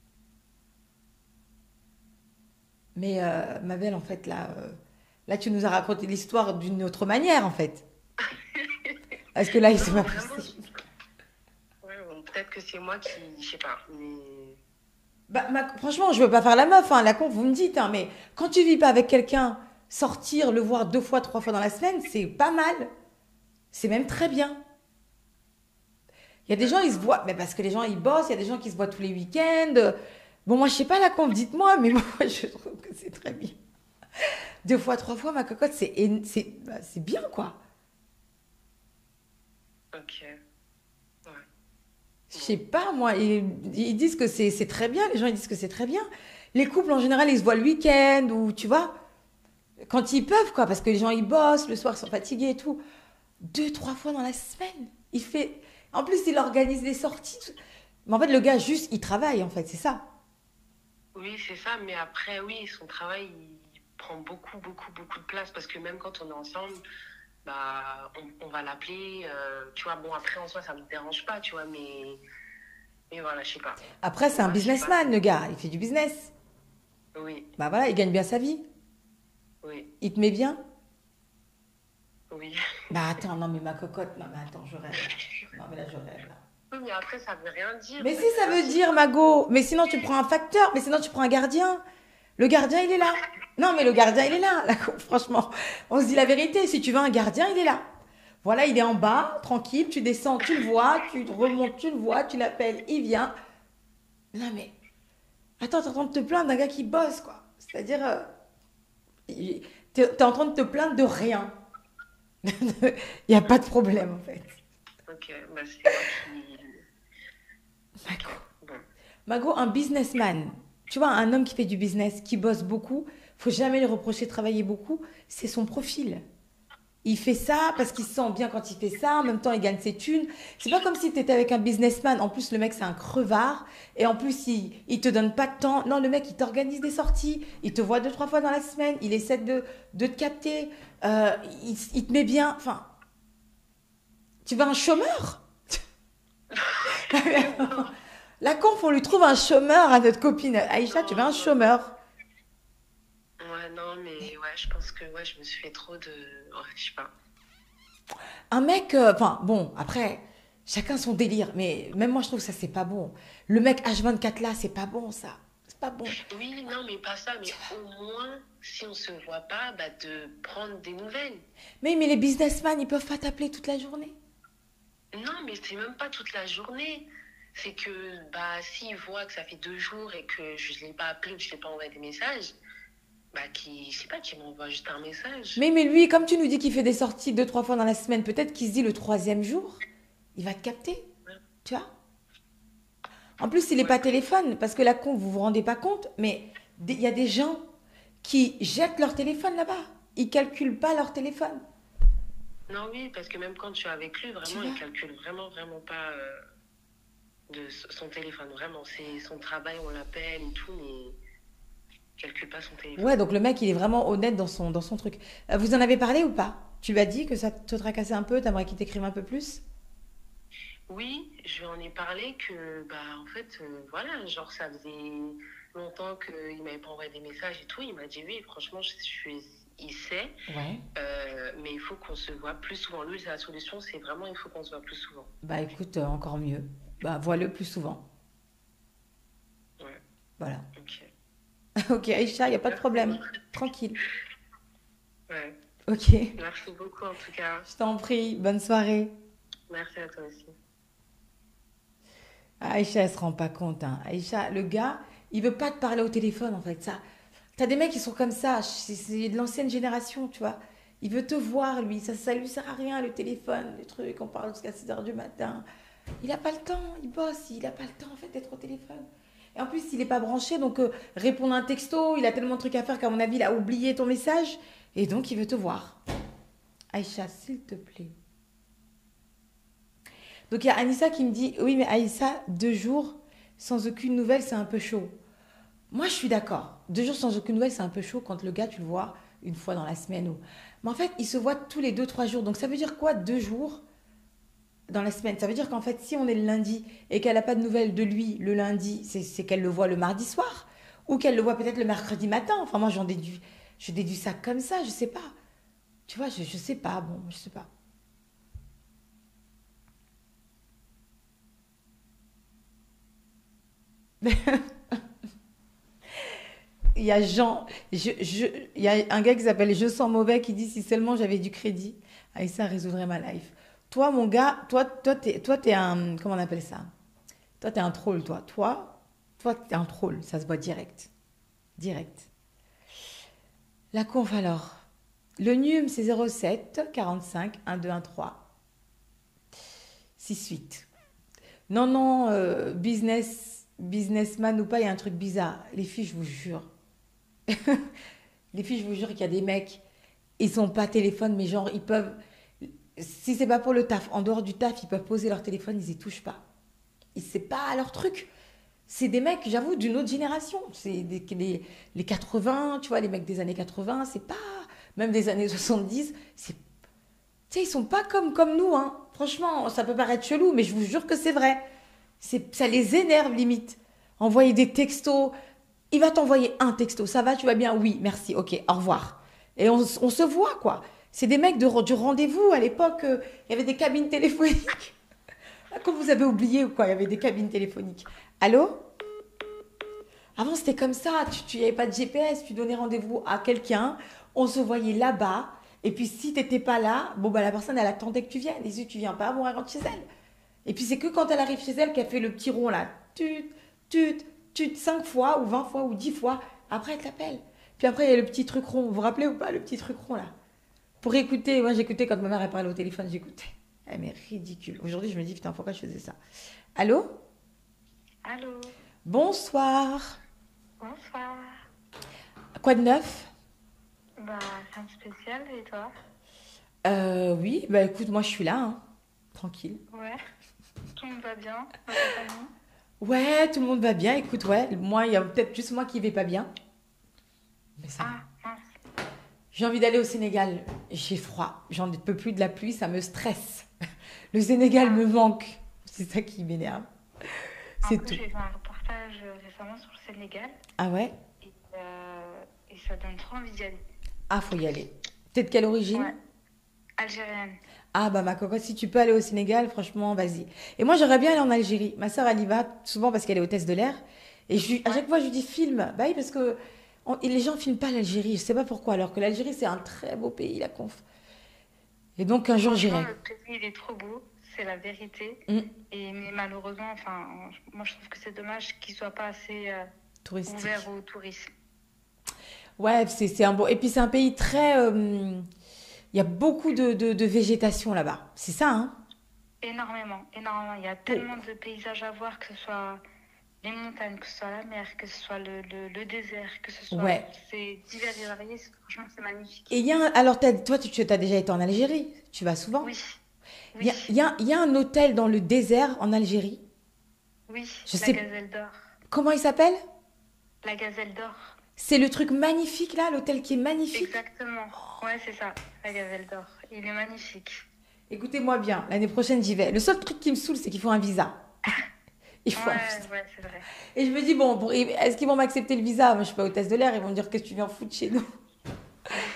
Mais euh, ma belle, en fait, là, euh, là, tu nous as raconté l'histoire d'une autre manière, en fait. Parce que là, il s'est Non, pas vraiment. possible. Ouais, bon, peut-être que c'est moi qui, je sais pas, mais Bah, ma- franchement, je veux pas faire la meuf, hein, la con, vous me dites, hein, mais quand tu vis pas avec quelqu'un, sortir, le voir deux fois, trois fois dans la semaine, c'est pas mal. C'est même très bien. Il y a des gens, ils se voient, mais parce que les gens, ils bossent, il y a des gens qui se voient tous les week-ends. Bon, moi, je sais pas la con, dites-moi, mais moi, je trouve que c'est très bien. Deux fois, trois fois, ma cocotte, c'est é- c'est bah, c'est bien, quoi. ok. Ouais. Je sais pas, moi, ils, ils disent que c'est c'est très bien, les gens, ils disent que c'est très bien. Les couples, en général, ils se voient le week-end, ou tu vois, quand ils peuvent, quoi, parce que les gens, ils bossent, le soir, ils sont fatigués et tout. Deux, trois fois dans la semaine. Il fait... En plus, il organise des sorties. tout- Mais en fait, le gars, juste, il travaille, en fait, c'est ça. Oui, c'est ça, mais après, oui, son travail, il prend beaucoup, beaucoup, beaucoup de place parce que même quand on est ensemble, bah, on, on va l'appeler, euh, tu vois, bon, après, en soi, ça me dérange pas, tu vois, mais, mais voilà, je sais pas. Après, c'est un Moi, je sais pas. businessman, le gars. Il fait du business. Oui, Bah voilà, il gagne bien sa vie. oui, Il te met bien. oui. Bah attends, non, mais ma cocotte, non, mais attends, je rêve. Non, mais là, je rêve, là. Oui, mais après, ça veut rien dire. Mais ça si, ça rien veut dire, Mago. Mais sinon, tu prends un facteur. Mais sinon, tu prends un gardien. Le gardien, il est là. Non, mais le gardien, il est là. Là, franchement, on se dit la vérité. Si tu veux un gardien, il est là. Voilà, il est en bas, tranquille. Tu descends, tu le vois. Tu remontes, tu le vois. Tu l'appelles, il vient. Non, mais attends, t'es en train de te plaindre d'un gars qui bosse, quoi. C'est-à-dire, euh, il- t'es t'es en train de te plaindre de rien. Il n'y a pas de problème, en fait. Ok, bah, c'est moi qui. Mago. Bon. Mago, un businessman, tu vois, un homme qui fait du business, qui bosse beaucoup, faut jamais lui reprocher de travailler beaucoup, c'est son profil. Il fait ça parce qu'il se sent bien quand il fait ça, en même temps il gagne ses thunes. C'est pas comme si tu étais avec un businessman, en plus le mec c'est un crevard, et en plus il, il te donne pas de temps. Non, le mec il t'organise des sorties, il te voit deux, trois fois dans la semaine, il essaie de, de te capter, euh, il, il te met bien. Enfin, tu veux un chômeur? La conf, on lui trouve un chômeur à notre copine Aïcha, tu veux un chômeur? Ouais, non, mais ouais, je pense que ouais, je me suis fait trop de. Ouais, je sais pas. Un mec, euh, enfin bon, après, chacun son délire, mais même moi je trouve que ça c'est pas bon. Le mec H vingt-quatre là, c'est pas bon ça. C'est pas bon. Oui, non, mais pas ça, mais au moins, si on se voit pas, bah, de prendre des nouvelles. Mais, mais les businessmen, ils peuvent pas t'appeler toute la journée. Non, mais c'est même pas toute la journée. C'est que bah, s'ils voient que ça fait deux jours et que je ne l'ai pas appelé ou que je ne l'ai pas envoyé des messages, bah, qui, je sais pas, qui m'envoie juste un message. Mais, mais lui, comme tu nous dis qu'il fait des sorties deux, trois fois dans la semaine, peut-être qu'il se dit le troisième jour, il va te capter. Tu vois? En plus, il n'est pas téléphone, parce que la con, vous vous rendez pas compte, mais des- il y a des gens qui jettent leur téléphone là-bas. Ils calculent pas leur téléphone. Non, oui, parce que même quand je suis avec lui, Tu vraiment, vois? il calcule vraiment, vraiment pas euh, de s- son téléphone. Vraiment, c'est son travail, on l'appelle et tout, mais il calcule pas son téléphone. Ouais, donc le mec, il est vraiment honnête dans son, dans son truc. Euh, vous en avez parlé ou pas? Tu lui as dit que ça te tracassait un peu, t'aimerais qu'il t'écrive un peu plus? Oui, je lui en ai parlé que, bah, en fait, euh, voilà, genre, ça faisait longtemps qu'il m'avait pas envoyé des messages et tout. Il m'a dit, oui, franchement, je suis, il sait. Ouais. Euh, mais il faut qu'on se voit plus souvent. Lui, la solution, c'est vraiment, il faut qu'on se voit plus souvent. Bah écoute, euh, encore mieux. Bah vois-le plus souvent. Ouais, Voilà. ok. Ok, Aïcha, il n'y a pas de Merci problème. beaucoup. Tranquille. Ouais. Ok. Merci beaucoup en tout cas. Je t'en prie. Bonne soirée. Merci à toi aussi. Aïcha, elle se rend pas compte. Hein. Aïcha, le gars, il veut pas te parler au téléphone en fait. Ça, t'as des mecs qui sont comme ça. C'est c'est de l'ancienne génération, tu vois. Il veut te voir, lui. Ça, ça lui sert à rien, le téléphone, les trucs. On parle jusqu'à six heures du matin. Il a pas le temps. Il bosse. Il a pas le temps en fait d'être au téléphone. Et en plus, il est pas branché, donc euh, répondre à un texto, il a tellement de trucs à faire qu'à mon avis, il a oublié ton message. Et donc, il veut te voir. Aïcha, s'il te plaît. Donc, il y a Anissa qui me dit, oui, mais Aïssa, deux jours sans aucune nouvelle, c'est un peu chaud. Moi, je suis d'accord. Deux jours sans aucune nouvelle, c'est un peu chaud quand le gars, tu le vois une fois dans la semaine. Ou... Mais en fait, il se voit tous les deux, trois jours. Donc, ça veut dire quoi, deux jours dans la semaine? Ça veut dire qu'en fait, si on est le lundi et qu'elle n'a pas de nouvelles de lui le lundi, c'est c'est qu'elle le voit le mardi soir. Ou qu'elle le voit peut-être le mercredi matin. Enfin, moi, j'en déduis, je déduis ça comme ça, je sais pas. Tu vois, je, je sais pas. Bon, je sais pas. Il y a Jean, je, je, il y a un gars qui s'appelle Je sens mauvais qui dit si seulement j'avais du crédit, avec ça résoudrait ma life. Toi, mon gars, toi, toi, t'es, toi, t'es un, comment on appelle ça? Toi, t'es un troll, toi. Toi, toi, t'es un troll. Ça se voit direct, direct. La conf alors. Le N U M c'est zéro sept quarante-cinq un deux un trois six huit. Non, non, euh, business, businessman ou pas, il y a un truc bizarre. Les filles, je vous jure. Les filles, je vous jure qu'il y a des mecs, ils sont pas téléphone, mais genre, ils peuvent, si c'est pas pour le taf, en dehors du taf, ils peuvent poser leur téléphone, ils y touchent pas. Et c'est pas leur truc. C'est des mecs, j'avoue, d'une autre génération. C'est des, les, les quatre-vingts, tu vois, les mecs des années quatre-vingts, c'est pas, même des années soixante-dix, c'est, tu sais, ils sont pas comme, comme nous, hein. Franchement, ça peut paraître chelou, mais je vous jure que c'est vrai. C'est, ça les énerve, limite. Envoyer des textos. Il va t'envoyer un texto. Ça va, tu vas bien? Oui, merci, ok, au revoir. Et on, on se voit, quoi. C'est des mecs de, du rendez-vous. À l'époque, euh, il y avait des cabines téléphoniques. Comme vous avez oublié ou quoi, il y avait des cabines téléphoniques. Allô? Avant, c'était comme ça. Tu n'y avais pas de G P S. Tu donnais rendez-vous à quelqu'un. On se voyait là-bas. Et puis, si tu n'étais pas là, bon, bah, la personne, elle attendait que tu viennes. Et si tu viens pas, bon, elle rentre chez elle. Et puis, c'est que quand elle arrive chez elle qu'elle fait le petit rond là. Tut, tut, tut, cinq fois ou vingt fois ou dix fois. Après, elle t'appelle. Puis après, il y a le petit truc rond. Vous vous rappelez ou pas, le petit truc rond là? Pour écouter. Moi, j'écoutais quand ma mère, elle parlait au téléphone, j'écoutais. Elle mais ridicule. Aujourd'hui, je me dis, putain, pourquoi je faisais ça? Allô? Allô, Bonsoir. bonsoir. Quoi de neuf? Bah, c'est un spécial, et toi? euh, Oui, bah écoute, moi, je suis là. Hein. Tranquille. Ouais, tout le monde va bien dans ta famille? Ouais, tout le monde va bien. Écoute, ouais, moi, il y a peut-être juste moi qui vais pas bien. Mais ça va. Ah, mince. J'ai envie d'aller au Sénégal. J'ai froid. J'en peux plus de la pluie, ça me stresse. Le Sénégal me manque. C'est ça qui m'énerve. En C'est plus, tout. j'ai fait un reportage euh, récemment sur le Sénégal Ah ouais? et, euh, et ça donne trop envie d'y aller. Ah, faut y aller. T'es de quelle origine? Ouais, algérienne. Ah bah ma cocotte, si tu peux aller au Sénégal, franchement, vas-y. Et moi, j'aimerais bien aller en Algérie. Ma sœur, elle y va souvent parce qu'elle est hôtesse de l'air. Et je, lui- à Ouais. chaque fois, je lui dis filme. Bah oui, parce que on- et les gens filment pas l'Algérie. Je sais pas pourquoi. Alors que l'Algérie, c'est un très beau pays, la conf. Et donc, un jour, Franchement, j'irai. le pays, il est trop beau, c'est la vérité. Mm. Et, mais malheureusement, enfin, moi, je trouve que c'est dommage qu'il soit pas assez euh, Touristique. ouvert au tourisme. Ouais, c'est c'est un beau. Et puis, c'est un pays très. euh, Il y a beaucoup de, de, de végétation là-bas. C'est ça, hein? Énormément, énormément. Il y a tellement de paysages à voir, que ce soit les montagnes, que ce soit la mer, que ce soit le, le, le désert, que ce soit... Ouais. C'est divers et varié, c'est- franchement, c'est magnifique. Et il y a un- alors, t'as- toi, tu as déjà été en Algérie. Tu vas souvent? Oui, Il y oui, a, il y a- il y a un hôtel dans le désert en Algérie. oui, Je la sais- gazelle d'or. Comment il s'appelle? La gazelle d'or, C'est le truc magnifique là, l'hôtel qui est magnifique. exactement. Ouais, c'est ça, la gazelle d'or. Il est magnifique. Écoutez-moi bien, l'année prochaine j'y vais. Le seul truc qui me saoule, c'est qu'il faut un visa. Il faut Ouais, un visa. ouais, c'est vrai. Et je me dis, bon, pour- est-ce qu'ils vont m'accepter le visa? Moi, je suis pas hôtesse de l'air, ils vont me dire qu'est-ce que tu viens foutre chez nous.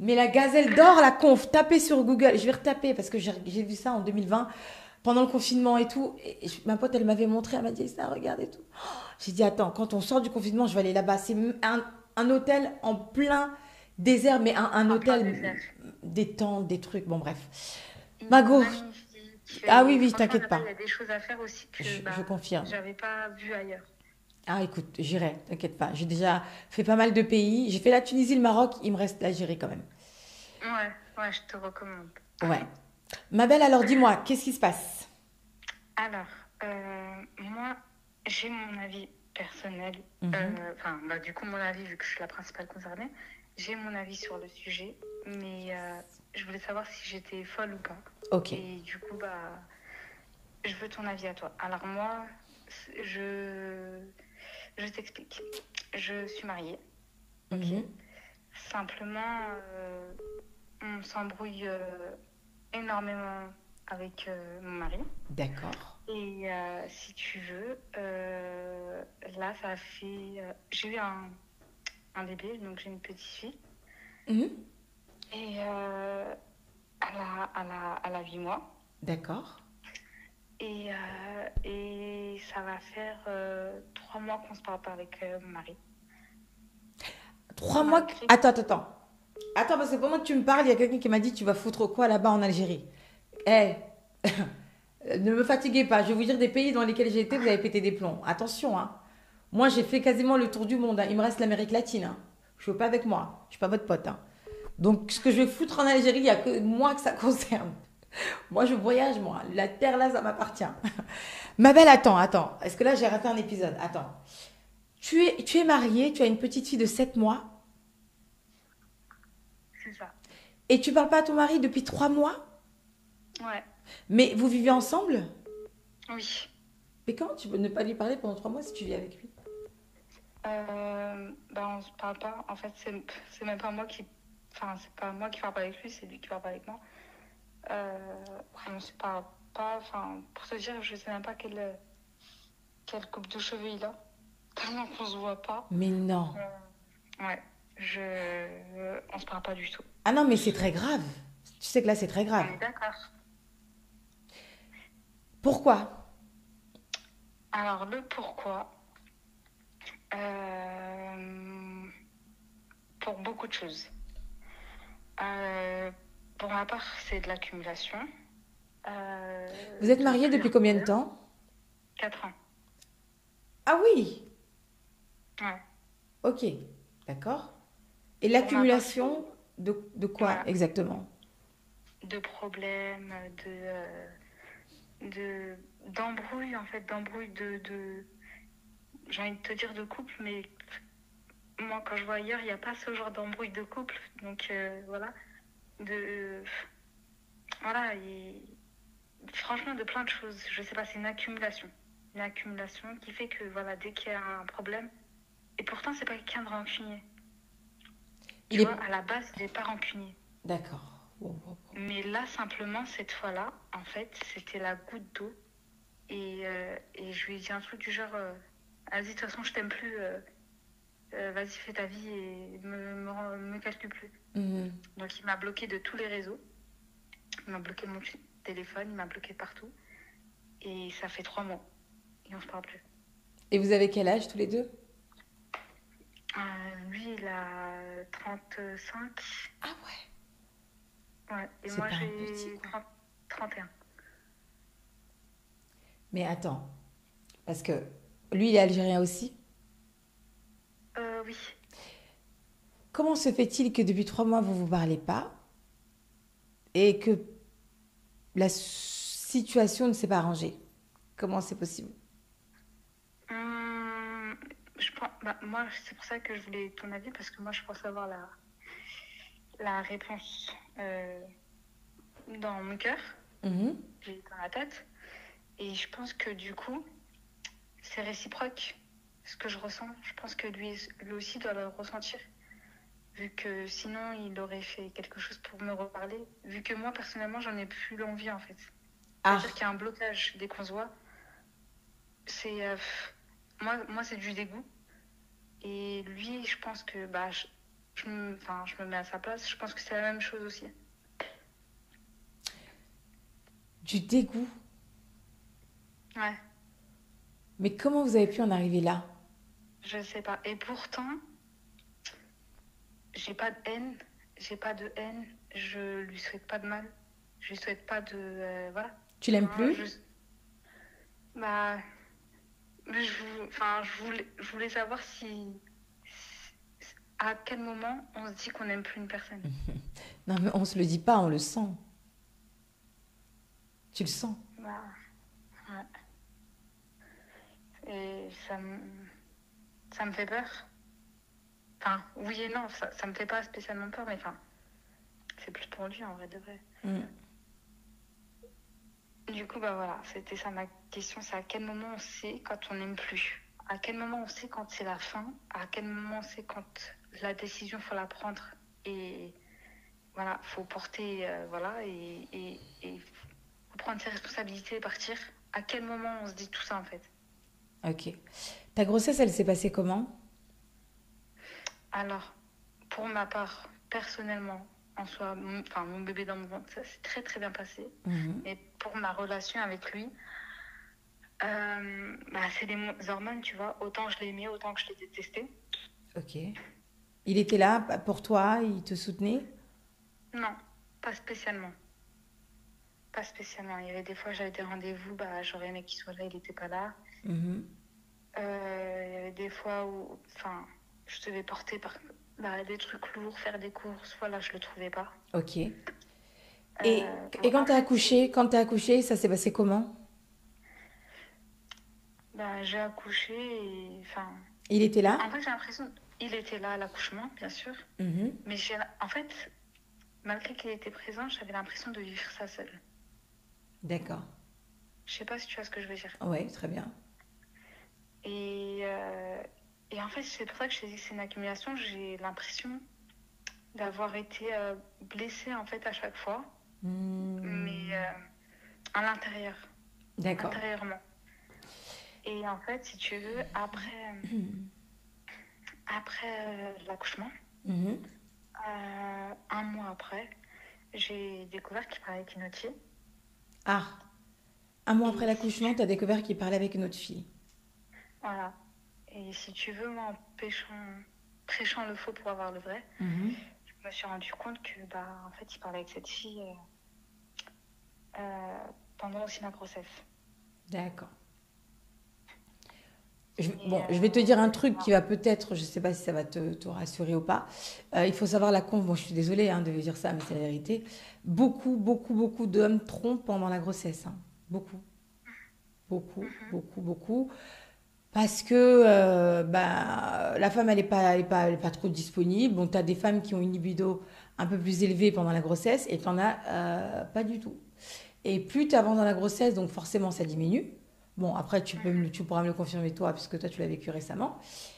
Mais la gazelle d'or, la conf, tapez sur Google. Je vais retaper parce que j'ai j'ai vu ça en deux mille vingt, pendant le confinement et tout. Et je- ma pote, elle m'avait montré, elle m'a dit, ça, regarde et tout. Oh, j'ai dit, attends, quand on sort du confinement, je vais aller là-bas. C'est un, un hôtel en plein désert, mais un, un En plein hôtel, désert. des tentes, des trucs. Bon, bref. Il est Mago, magnifique. ah oui, Et oui, franchement, t'inquiète là-bas, pas. il y a des choses à faire aussi que Je, bah, je confirme. j'avais pas vu ailleurs. Ah, écoute, j'irai, t'inquiète pas. J'ai déjà fait pas mal de pays. J'ai fait la Tunisie, le Maroc, il me reste l'Algérie quand même. Ouais, ouais, je te recommande. Ouais. Ma belle, alors dis-moi, qu'est-ce qui se passe? Alors, euh, moi, j'ai mon avis personnel. Mhm. Euh, Enfin, bah, du coup, mon avis, vu que je suis la principale concernée, j'ai mon avis sur le sujet. Mais euh, je voulais savoir si j'étais folle ou pas. Ok. Et du coup, bah, je veux ton avis à toi. Alors moi, c'est- je, je t'explique. Je suis mariée. Ok. Mhm. Simplement, euh, on s'embrouille euh, énormément avec euh, mon mari. D'accord. Et euh, si tu veux, euh, là, ça fait... euh, j'ai eu un, un bébé, donc j'ai une petite fille. Mhm. Et euh, elle a, elle a, elle a huit mois. D'accord. Et, euh, et ça va faire euh, trois mois qu'on se parle pas avec euh, mon mari. Trois mois. que- Malgré... Attends, attends, attends. Attends, parce que pendant que tu me parles, il y a quelqu'un qui m'a dit, tu vas foutre quoi là-bas en Algérie? Eh, ne me fatiguez pas. Je vais vous dire des pays dans lesquels j'ai été, vous avez pété des plombs. Attention, hein. Moi, j'ai fait quasiment le tour du monde, hein. Il me reste l'Amérique latine, hein. Je ne veux pas avec moi. Je ne suis pas votre pote, hein. Donc, ce que je vais foutre en Algérie, il n'y a que moi que ça concerne. Moi, je voyage, moi. La terre, là, ça m'appartient. Ma belle, attends, attends. Est-ce que là, j'ai raté un épisode? Attends. Tu es, tu es mariée, tu as une petite fille de sept mois C'est ça. et tu parles pas à ton mari depuis trois mois, Ouais. mais vous vivez ensemble? Oui. Mais comment tu peux ne pas lui parler pendant trois mois si tu vis avec lui? Euh, bah, on se parle pas. En fait, c'est c'est même pas moi qui... Enfin, c'est pas moi qui parle pas avec lui, c'est lui qui parle pas avec moi. Euh, on se parle pas... Enfin, pour te dire, je sais même pas quelle, quelle coupe de cheveux il a. Tellement qu'on se voit pas. Mais non. Euh, ouais. Je... On se parle pas du tout. Ah non, mais c'est très grave. Tu sais que là, c'est très grave. On est d'accord. Pourquoi? Alors, le pourquoi... euh, pour beaucoup de choses. Euh, pour ma part, c'est de l'accumulation. Euh, Vous êtes de mariés depuis plusieurs combien de peurs. temps? Quatre ans. Ah oui, Ouais. ok, d'accord. Et Pour ma part, l'accumulation de, de quoi Voilà. exactement? De problèmes, de, euh, de d'embrouilles en fait, d'embrouilles de, de j'ai envie de te dire de couple, mais moi quand je vois ailleurs, il n'y a pas ce genre d'embrouille de couple, donc euh, voilà, de voilà, et franchement de plein de choses. Je sais pas, c'est une accumulation, une accumulation qui fait que voilà, dès qu'il y a un problème, et pourtant c'est pas quelqu'un de rancunier. Tu Il est... vois, à la base, il n'est pas rancunier. D'accord. Wow, wow, wow. Mais là, simplement, cette fois-là, en fait, c'était la goutte d'eau. Et, euh, et je lui ai dit un truc du genre, euh, vas-y, de toute façon, je t'aime plus. euh, euh, vas-y, fais ta vie et me, me, me calcule plus. Mhm. Donc, il m'a bloqué de tous les réseaux. Il m'a bloqué mon t- téléphone, il m'a bloqué partout. Et ça fait trois mois. Et on se parle plus. Et vous avez quel âge tous les deux? Euh, lui, il a trente-cinq. Ah ouais. Ouais. Et C'est moi, pas un j'ai petit, quoi. trente, trente et un. Mais attends, parce que lui, il est algérien aussi. Euh, oui. Comment se fait-il que depuis trois mois, vous ne vous parlez pas et que la situation ne s'est pas arrangée? Comment c'est possible? Hum, je pense, bah, moi, c'est pour ça que je voulais ton avis, parce que moi, je pense avoir la, la réponse euh, dans mon cœur, Mhm. j'ai dans la tête. Et je pense que du coup, c'est réciproque ce que je ressens. Je pense que lui, lui aussi doit le ressentir. Vu que sinon, il aurait fait quelque chose pour me reparler. Vu que moi, personnellement, j'en ai plus l'envie, en fait. Ah, C'est-à-dire qu'il y a un blocage dès qu'on se voit. C'est, euh, pff, moi, moi, c'est du dégoût. Et lui, je pense que bah, je- je me, enfin, je me mets à sa place. Je pense que c'est la même chose aussi. Du dégoût. Ouais, Mais comment vous avez pu en arriver là? je sais pas. Et pourtant, j'ai pas de haine. J'ai pas de haine. Je lui souhaite pas de mal. Je lui souhaite pas de. euh, voilà. Tu l'aimes Hein, plus? je- Bah, je, vou- enfin, je voulais, je voulais savoir si, si- à quel moment on se dit qu'on n'aime plus une personne. Non, mais on se le dit pas, on le sent. Tu le sens. Bah, ouais. Et ça me, ça me fait peur. Enfin, oui et non, ça, ça me fait pas spécialement peur, mais enfin, c'est plus pour lui en vrai de vrai. Mm. Du coup, bah voilà, c'était ça ma question, c'est à quel moment on sait quand on n'aime plus? À quel moment on sait quand c'est la fin? À quel moment on sait quand la décision, faut la prendre et voilà, faut porter, euh, voilà, et, et, et faut prendre ses responsabilités et partir. À quel moment on se dit tout ça en fait? Ok. Ta grossesse, elle s'est passée comment? Alors, pour ma part, personnellement, en soi, mon, enfin, mon bébé dans mon ventre, ça s'est très très bien passé. Mhm. Mais pour ma relation avec lui, euh, bah, c'est des mo- hormones, tu vois. Autant je l'ai aimé, autant que je l'ai détesté. Ok. Il était là pour toi, il te soutenait? Non, pas spécialement. Pas spécialement. Il y avait des fois, j'avais des rendez-vous, bah, j'aurais aimé qu'il soit là, il n'était pas là. Mhm. Euh, il y avait des fois où, enfin, je devais porter par, bah, des trucs lourds, faire des courses. Voilà, je le trouvais pas. Ok. Et, Euh, et quand en t'as fait, accouché, quand t'as accouché, ça s'est passé comment? bah, j'ai accouché et, enfin, Il était là? en fait, j'ai l'impression, il était là à l'accouchement, bien sûr, Mhm. mais j'ai, en fait, malgré qu'il était présent, j'avais l'impression de vivre ça seule. D'accord. Je sais pas si tu vois ce que je veux dire. Ouais, très bien. Et, euh, et en fait, c'est pour ça que je te dis que c'est une accumulation. J'ai l'impression d'avoir été euh, blessée en fait à chaque fois, Hmm. mais euh, à l'intérieur, D'accord. intérieurement. Et en fait, si tu veux, après, après euh, l'accouchement, Mhm. euh, un mois après, j'ai découvert qu'il parlait avec une autre fille. Ah, un mois après Et si l'accouchement, tu... t'as découvert qu'il parlait avec une autre fille. Voilà. Et si tu veux, moi, en pêchant, prêchant le faux pour avoir le vrai, Mhm. je me suis rendu compte que, bah, en fait, il parlait avec cette fille euh, euh, pendant aussi ma grossesse. D'accord. Je- Et, bon, euh, je vais te dire un truc voilà. qui va peut-être, je ne sais pas si ça va te, te rassurer ou pas. Euh, il faut savoir la con. Bon, je suis désolée hein, de dire ça, mais c'est la vérité. Beaucoup, beaucoup, beaucoup d'hommes trompent pendant la grossesse. Hein. Beaucoup, beaucoup, Mhm. beaucoup, beaucoup. Parce que euh, bah, la femme, elle n'est pas, elle est pas, elle est pas trop disponible. Bon, tu as des femmes qui ont une libido un peu plus élevée pendant la grossesse et tu n'en as euh, pas du tout. Et plus tu avances dans la grossesse, donc forcément, ça diminue. Bon, après, tu, peux, me- tu pourras me le confirmer toi, puisque toi, tu l'as vécu récemment.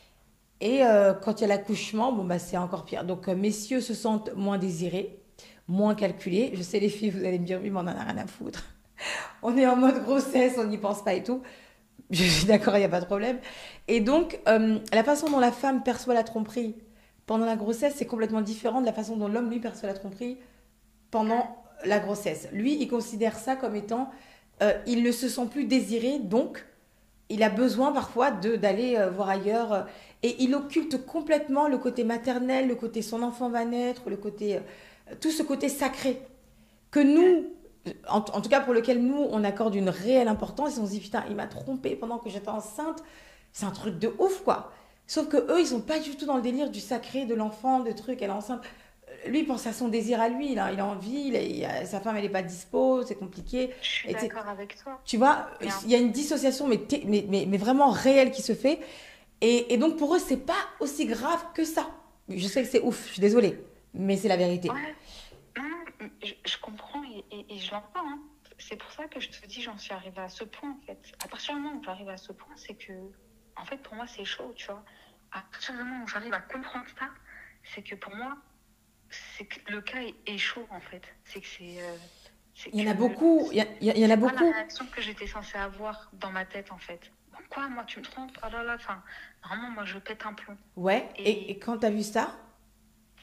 Et euh, quand il y a l'accouchement, bon, bah, c'est encore pire. Donc, euh, messieurs se sentent moins désirés, moins calculés. Je sais, les filles, vous allez me dire, oui, mais on en a rien à foutre. On est en mode grossesse, on n'y pense pas et tout. Je suis d'accord, il n'y a pas de problème. Et donc, euh, la façon dont la femme perçoit la tromperie pendant la grossesse, c'est complètement différent de la façon dont l'homme, lui, perçoit la tromperie pendant la grossesse. Lui, il considère ça comme étant, euh, il ne se sent plus désiré, donc il a besoin parfois de d'aller euh, voir ailleurs. euh, et il occulte complètement le côté maternel, le côté son enfant va naître, le côté, euh, tout ce côté sacré que nous, en, en tout cas pour lequel nous, on accorde une réelle importance. Et on se dit, putain, il m'a trompé pendant que j'étais enceinte. C'est un truc de ouf, quoi. Sauf que eux, ils sont pas du tout dans le délire du sacré, de l'enfant, de trucs, elle est enceinte. Lui, il pense à son désir à lui, là. Il a envie, il a- il a- sa femme, elle est pas dispo, c'est compliqué. Je suis Et tu d'accord avec toi. tu vois, Mais en- il y a une dissociation, mais, té- mais, mais, mais vraiment réelle qui se fait. Et, et donc, pour eux, c'est pas aussi grave que ça. Je sais que c'est ouf, je suis désolée, mais c'est la vérité. Ouais, non, je, je comprends et, et- et je l'entends. Hein. C'est pour ça que je te dis, j'en suis arrivée à ce point, en fait. À partir du moment où j'arrive à ce point, c'est que, en fait, pour moi, c'est chaud, tu vois. À partir du moment où j'arrive à comprendre ça, c'est que pour moi, c'est que le cas est, est chaud, en fait. C'est que c'est... euh, c'est Il y en a que beaucoup, il y, a- il y a- il y en a c'est pas la beaucoup. réaction que j'étais censée avoir dans ma tête, en fait. Bon, quoi, moi, tu me trompes? Oh là là, enfin, vraiment, moi, je pète un plomb. Ouais, et, Et et quand t'as vu ça,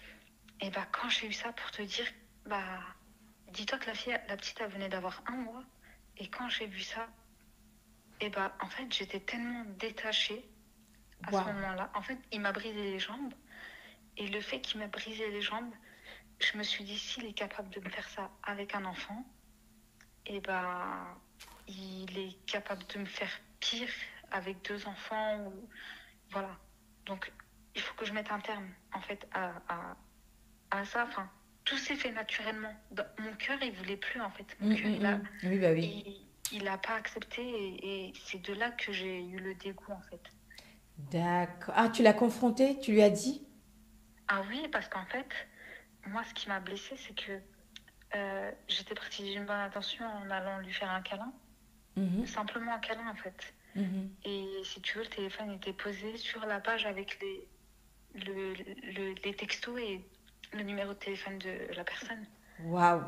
Et bah, quand j'ai eu ça, pour te dire, bah, dis-toi que la fille, la petite, elle venait d'avoir un mois. Et quand j'ai vu ça, et bah, en fait, j'étais tellement détachée à Wow. ce moment-là. En fait, il m'a brisé les jambes. Et le fait qu'il m'a brisé les jambes, je me suis dit, s'il est capable de me faire ça avec un enfant, et bah, il est capable de me faire pire avec deux enfants. Ou... Voilà. Donc, il faut que je mette un terme, en fait, à, à, à ça. Enfin, tout s'est fait naturellement. Dans- mon cœur, il voulait plus, en fait. Mon Hum, cœur, hum, il a, hum. Oui, bah oui. il, il a pas accepté. Et, et c'est de là que j'ai eu le dégoût, en fait. D'accord. Ah, tu l'as confronté? Tu lui as dit? Ah oui, parce qu'en fait, moi, ce qui m'a blessée, c'est que euh, j'étais partie d'une bonne intention en allant lui faire un câlin. Mhm, Simplement un câlin, en fait. mhm. Et si tu veux, le téléphone était posé sur la page avec les, le, le- les textos et le numéro de téléphone de la personne. Waouh.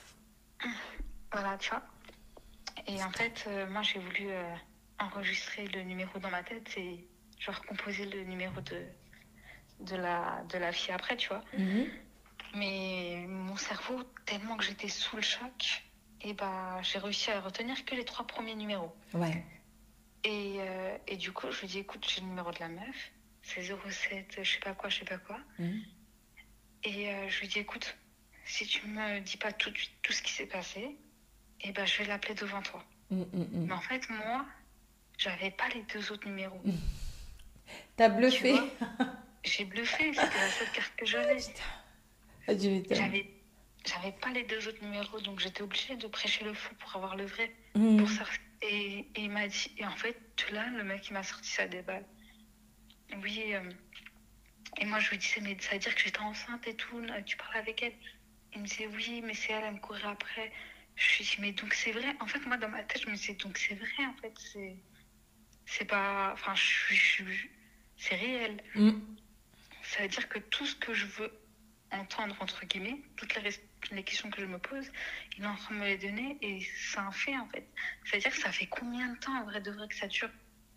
Voilà, tu vois. Et en fait, euh, moi, j'ai voulu euh, enregistrer le numéro dans ma tête et genre composer le numéro de, de, la, de la fille après, tu vois. Mhm. Mais mon cerveau, tellement que j'étais sous le choc, et bah, j'ai réussi à retenir que les trois premiers numéros. Ouais. Et, euh, et du coup, je lui dis, écoute, j'ai le numéro de la meuf, c'est zéro sept, je sais pas quoi, je sais pas quoi. Mhm. Et euh, je lui dis, écoute, si tu me dis pas tout de suite tout ce qui s'est passé, et ben je vais l'appeler devant toi. Hum, hum, hum. Mais en fait, moi, j'avais pas les deux autres numéros. T'as Tu bluffé. vois, j'ai bluffé, c'était la seule carte que j'avais. Ah, tu m'étonnes. J'avais, j'avais pas les deux autres numéros, donc j'étais obligée de prêcher le faux pour avoir le vrai. Mhm. Pour ça. Et, et il m'a dit, et en fait, de là, le mec, il m'a sorti ça des balles. Oui, euh, et moi, je lui disais, mais ça veut dire que j'étais enceinte et tout, là, tu parles avec elle. Il me disait, oui, mais c'est elle, elle me courait après. Je lui dis, mais donc c'est vrai. En fait, moi, dans ma tête, je me disais, donc c'est vrai, en fait, c'est, c'est pas, enfin, je suis, je suis- c'est réel. Hum. Ça veut dire que tout ce que je veux entendre, entre guillemets, toutes les, res- les questions que je me pose, il est en train de me les donner et c'est un fait, en fait. Ça veut dire que ça fait combien de temps, en vrai de vrai, que ça dure?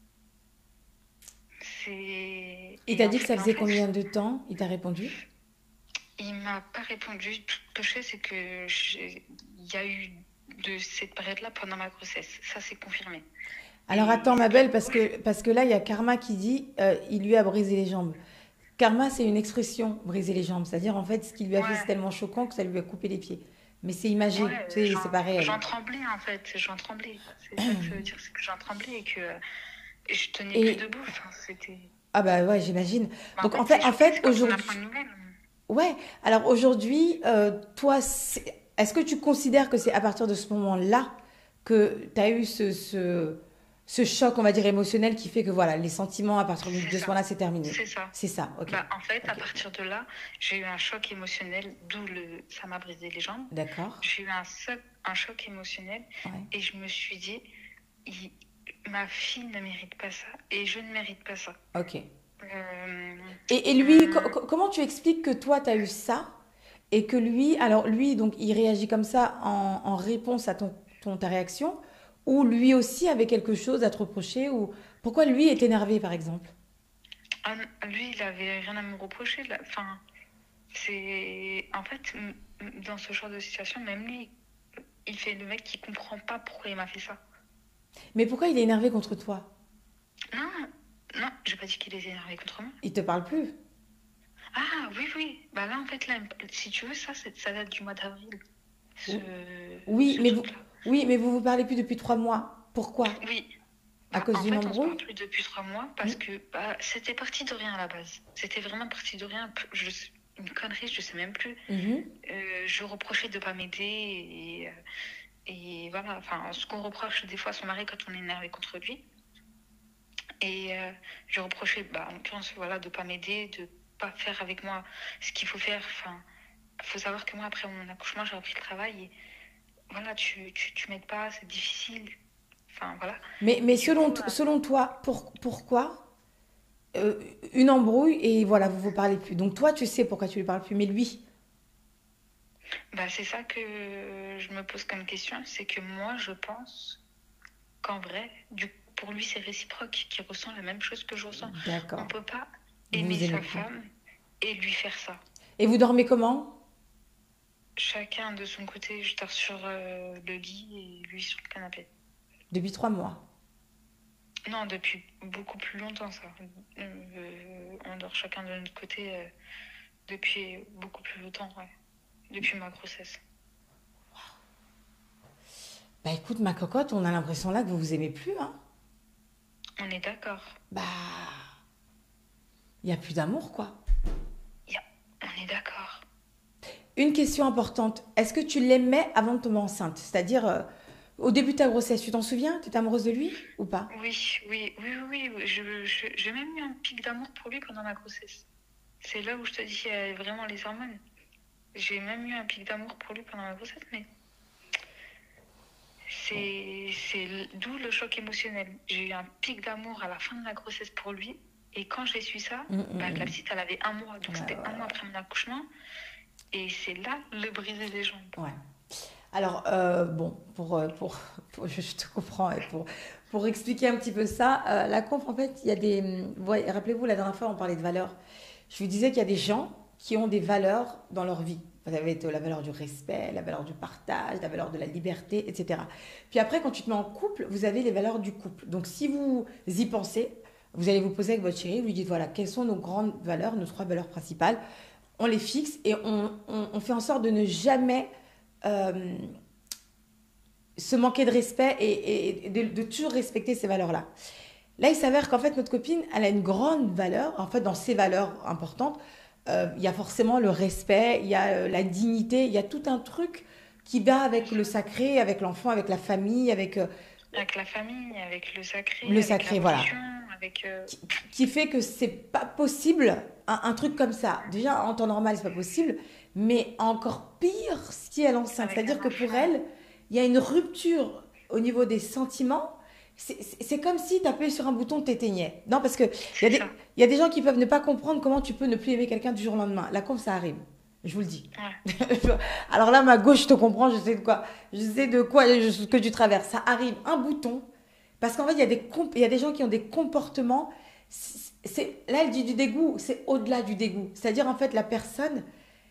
C'est... Il et t'a en dit que fait- ça en faisait fait, combien de temps? Il t'a répondu? Il m'a pas répondu. Tout ce que je sais, c'est que j'ai- il y a eu de cette période-là pendant ma grossesse. Ça, c'est confirmé. Alors Et attends, ce ma qui- belle, parce que, parce que là, il y a Karma qui dit euh, il lui a brisé les jambes. Karma, c'est une expression, briser les jambes. C'est-à-dire, en fait, ce qu'il lui a fait, c'est Ouais, tellement choquant que ça lui a coupé les pieds. Mais c'est imagé, ouais, tu sais, j'en, c'est pas réel. j'en tremblais en fait, j'en tremblais. C'est ça que ça veut dire, c'est que j'en tremblais et que euh, je tenais plus Et, debout. Enfin, c'était... ah bah ouais, j'imagine. Mais en Donc, fait, en c'est fait, en choqué, c'est fait, comme si on aujourd'hui, apprend une nouvelle. ouais, alors aujourd'hui, euh, toi, c'est- est-ce que tu considères que c'est à partir de ce moment-là que tu as eu ce, ce, ce choc, on va dire, émotionnel qui fait que voilà, les sentiments à partir de, C'est de ce ça, moment-là, c'est terminé? c'est ça. C'est ça, ok. Bah, en fait, à Ok, partir de là, j'ai eu un choc émotionnel, d'où le... ça m'a brisé les jambes. d'accord. J'ai eu un, choc- un choc émotionnel Ouais. et je me suis dit, il- ma fille ne mérite pas ça et je ne mérite pas ça. Ok. Euh, Et, et lui, co- hum, co- comment tu expliques que toi, tu as eu ça et que lui, alors lui, donc, il réagit comme ça en, en réponse à ton, ton- ta réaction, ou lui aussi avait quelque chose à te reprocher, ou pourquoi lui est énervé, par exemple? ah, lui, il avait rien à me reprocher. Là. Enfin, c'est... En fait, m- m- dans ce genre de situation, même lui, il fait le mec qui comprend pas pourquoi il m'a fait ça. Mais pourquoi il est énervé contre toi? Non, non, j'ai pas dit qu'il était énervé contre moi. Il te parle plus? Ah, oui, oui. Bah là, en fait, là, si tu veux, ça, c'est- ça date du mois d'avril. Ce, Oui, ce mais vous, truc-là. oui, mais vous vous parlez plus depuis trois mois. Pourquoi? Oui. À Bah, cause en d'une fait, on se parle embrouille? plus depuis trois mois parce Hmm. que bah, c'était parti de rien à la base. C'était vraiment parti de rien. Je, une connerie, je sais même plus. Mhm. Euh, je reprochais de pas m'aider et, euh, et voilà. Enfin, ce qu'on reproche des fois à son mari quand on est énervé contre lui. Et euh, je reprochais, bah, en l'occurrence, voilà, de pas m'aider, de pas faire avec moi ce qu'il faut faire. Enfin, faut savoir que moi, après mon accouchement, j'ai repris le travail et voilà, tu, tu, tu m'aides pas, c'est difficile. Enfin, voilà. Mais, mais Et du selon, coup, t- euh, selon toi, pour- pourquoi euh, une embrouille et voilà, vous vous parlez plus. Donc toi, tu sais pourquoi tu lui parles plus, mais lui, bah, c'est ça que je me pose comme question, c'est que moi, je pense qu'en vrai, du, pour lui, c'est réciproque, qu'il ressent la même chose que je ressens. On d'accord, peut pas vous aimer vous aimez sa plus. femme et lui faire ça. Et vous dormez comment? Chacun de son côté, je dors sur euh, le lit et lui sur le canapé. Depuis trois mois. Non, depuis beaucoup plus longtemps, ça. Euh, on dort chacun de notre côté euh, depuis beaucoup plus longtemps, ouais. Depuis ma grossesse. Bah écoute, ma cocotte, on a l'impression là que vous vous aimez plus, hein. On est d'accord. Bah, il n'y a plus d'amour, quoi. Yeah, on est d'accord. Une question importante. Est-ce que tu l'aimais avant de tomber enceinte? C'est-à-dire, euh, au début de ta grossesse, tu t'en souviens? Tu étais amoureuse de lui ou pas? Oui, oui, oui, oui, oui. Je, je- j'ai même eu un pic d'amour pour lui pendant ma grossesse. C'est là où je te dis qu'il y a vraiment les hormones. J'ai même eu un pic d'amour pour lui pendant ma grossesse, mais c'est, c'est l- d'où le choc émotionnel. J'ai eu un pic d'amour à la fin de la grossesse pour lui, et quand j'ai su ça, Mm, mm, bah, la mm. petite, elle avait un mois, donc Ouais, c'était ouais, un mois après mon accouchement, et c'est là le briser des jambes. Ouais. Alors, euh, bon, pour, euh, pour, pour- je je te comprends, et pour, pour expliquer un petit peu ça, euh, la conf, en fait, il y a des... vous voyez, rappelez-vous, la dernière fois, on parlait de valeurs. Je vous disais qu'il y a des gens qui ont des valeurs dans leur vie. Vous avez la valeur du respect, la valeur du partage, la valeur de la liberté, et cetera. Puis après, quand tu te mets en couple, vous avez les valeurs du couple. Donc, si vous y pensez, vous allez vous poser avec votre chéri, vous lui dites, voilà, quelles sont nos grandes valeurs, nos trois valeurs principales. On les fixe et on, on- on fait en sorte de ne jamais euh, se manquer de respect et, et- et de, de toujours respecter ces valeurs-là. Là, il s'avère qu'en fait, notre copine, elle a une grande valeur. En fait, dans ses valeurs importantes, euh, il y a forcément le respect, il y a euh, la dignité, il y a tout un truc qui va avec le sacré, avec l'enfant, avec la famille, avec euh, Avec la famille, avec le sacré, le avec sacré, la voilà. religion, avec... euh, qui, qui fait que c'est pas possible un, un truc comme ça. Déjà, en temps normal, c'est pas possible, mais encore pire si elle est enceinte. Avec C'est-à-dire un que pour enfant. elle, il y a une rupture au niveau des sentiments. C'est c'est- c'est comme si tu appuyais sur un bouton, t'éteignais. Non, parce que il y, a C'est des- ça. il y a des gens qui peuvent ne pas comprendre comment tu peux ne plus aimer quelqu'un du jour au lendemain. La conf, ça arrive. Je vous le dis. Ouais. Alors là, ma gauche, je te comprends, je sais de quoi, je sais de quoi je- ce que tu traverses. Ça arrive, un bouton. Parce qu'en fait, il y a des, comp- il y a des gens qui ont des comportements. c'est- c'est- Là, elle dit du dégoût, c'est au-delà du dégoût. C'est-à-dire, en fait, la personne.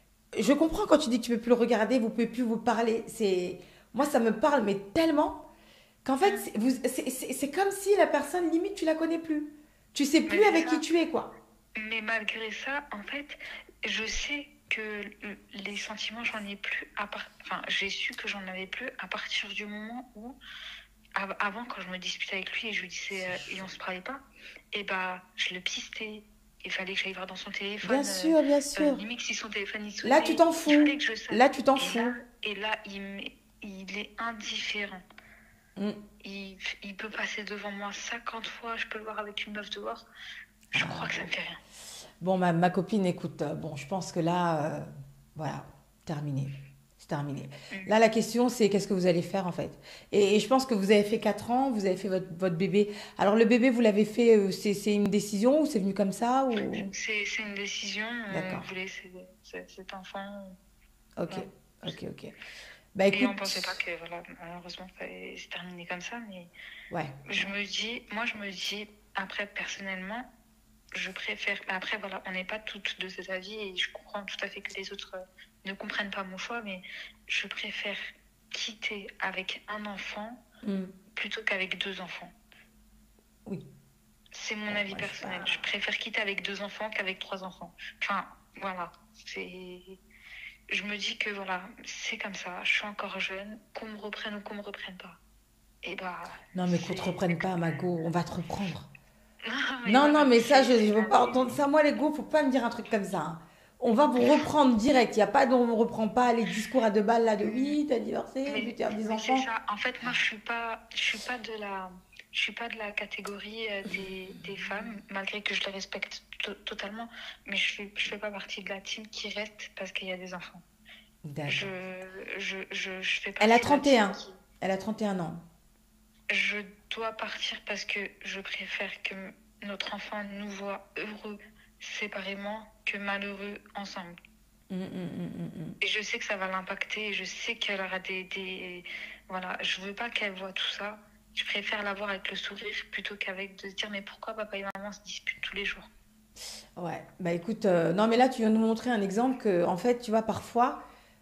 Je comprends quand tu dis que tu ne peux plus le regarder, vous ne pouvez plus vous parler. C'est... Moi, ça me parle, mais tellement qu'en fait, c'est vous- c'est- c'est- c'est comme si la personne, limite, tu la connais plus. Tu sais plus Mais c'est avec ça. qui tu es, quoi. Mais malgré ça, en fait, je sais que l- les sentiments, j'en ai plus à part... Enfin, j'ai su que j'en avais plus à partir du moment où, av- avant, quand je me disputais avec lui et je lui disais euh, et on se parlait pas, et bah, je le pistais. Il fallait que j'aille voir dans son téléphone. Bien euh, sûr, bien euh, sûr. limite, si son téléphone il sonnait, Là, tu t'en il fous. fallait que je sache. Là, tu t'en Et fous. là, et là il, m'est- il est indifférent. Mm. Il, il peut passer devant moi cinquante fois, je peux le voir avec une meuf dehors. Je crois que ça me fait rien. Bon, ma, ma copine, écoute, euh, bon, je pense que là, euh, voilà, terminé. C'est terminé. Mm. Là, la question, c'est qu'est-ce que vous allez faire, en fait. Et, et je pense que vous avez fait quatre ans, vous avez fait votre, votre bébé. Alors, le bébé, vous l'avez fait, euh, c'est c'est une décision ou c'est venu comme ça ou... C'est c'est une décision. On D'accord. voulait ce- ce- cet enfant. Ok, Ouais. ok, ok. Bah, Et écoute, on pensait pas que, voilà, malheureusement, ça allait se terminer comme ça. Mais ouais, je me dis, moi, je me dis, après, personnellement, je préfère. Après, voilà, on n'est pas toutes de cet avis et je comprends tout à fait que les autres euh, ne comprennent pas mon choix, mais je préfère quitter avec un enfant mm, plutôt qu'avec deux enfants. oui. C'est mon Bon, avis moi, je sais personnel. pas. Je préfère quitter avec deux enfants qu'avec trois enfants. Enfin, voilà. C'est. Je me dis que voilà, c'est comme ça. Je suis encore jeune. Qu'on me reprenne ou qu'on me reprenne pas. Et bah. Non, mais qu'on c'est- te reprenne pas, Mago, on va te reprendre. mais Non, voilà, non, mais ça, c'est- je ne c'est veux la pas vie. entendre ça. Moi, les go, faut pas me dire un truc comme ça, hein. On va vous reprendre direct. Il n'y a pas de, on ne reprend pas les discours à deux balles là de oui, t'as divorcé, Mais, puis tu as des mais c'est enfants. ça. En fait, moi, je suis pas, je suis pas de la, je suis pas de la catégorie euh, des, des femmes, malgré que je les respecte to- totalement. Mais je fais, je fais pas partie de la team qui reste parce qu'il y a des enfants. D'accord. Je, je, je, je fais Elle a partie de la trente et un. team qui- Elle a trente et un ans. Je dois partir parce que je préfère que m- notre enfant nous voit heureux séparément que malheureux ensemble. Hum, hum, hum, hum, hum. Et je sais que ça va l'impacter et je sais qu'elle aura des, des... Voilà, je veux pas qu'elle voit tout ça. Je préfère la voir avec le sourire plutôt qu'avec de se dire mais pourquoi papa et maman se disputent tous les jours. Ouais, bah écoute, euh, non mais là tu viens de nous montrer un exemple que, en fait, tu vois, parfois,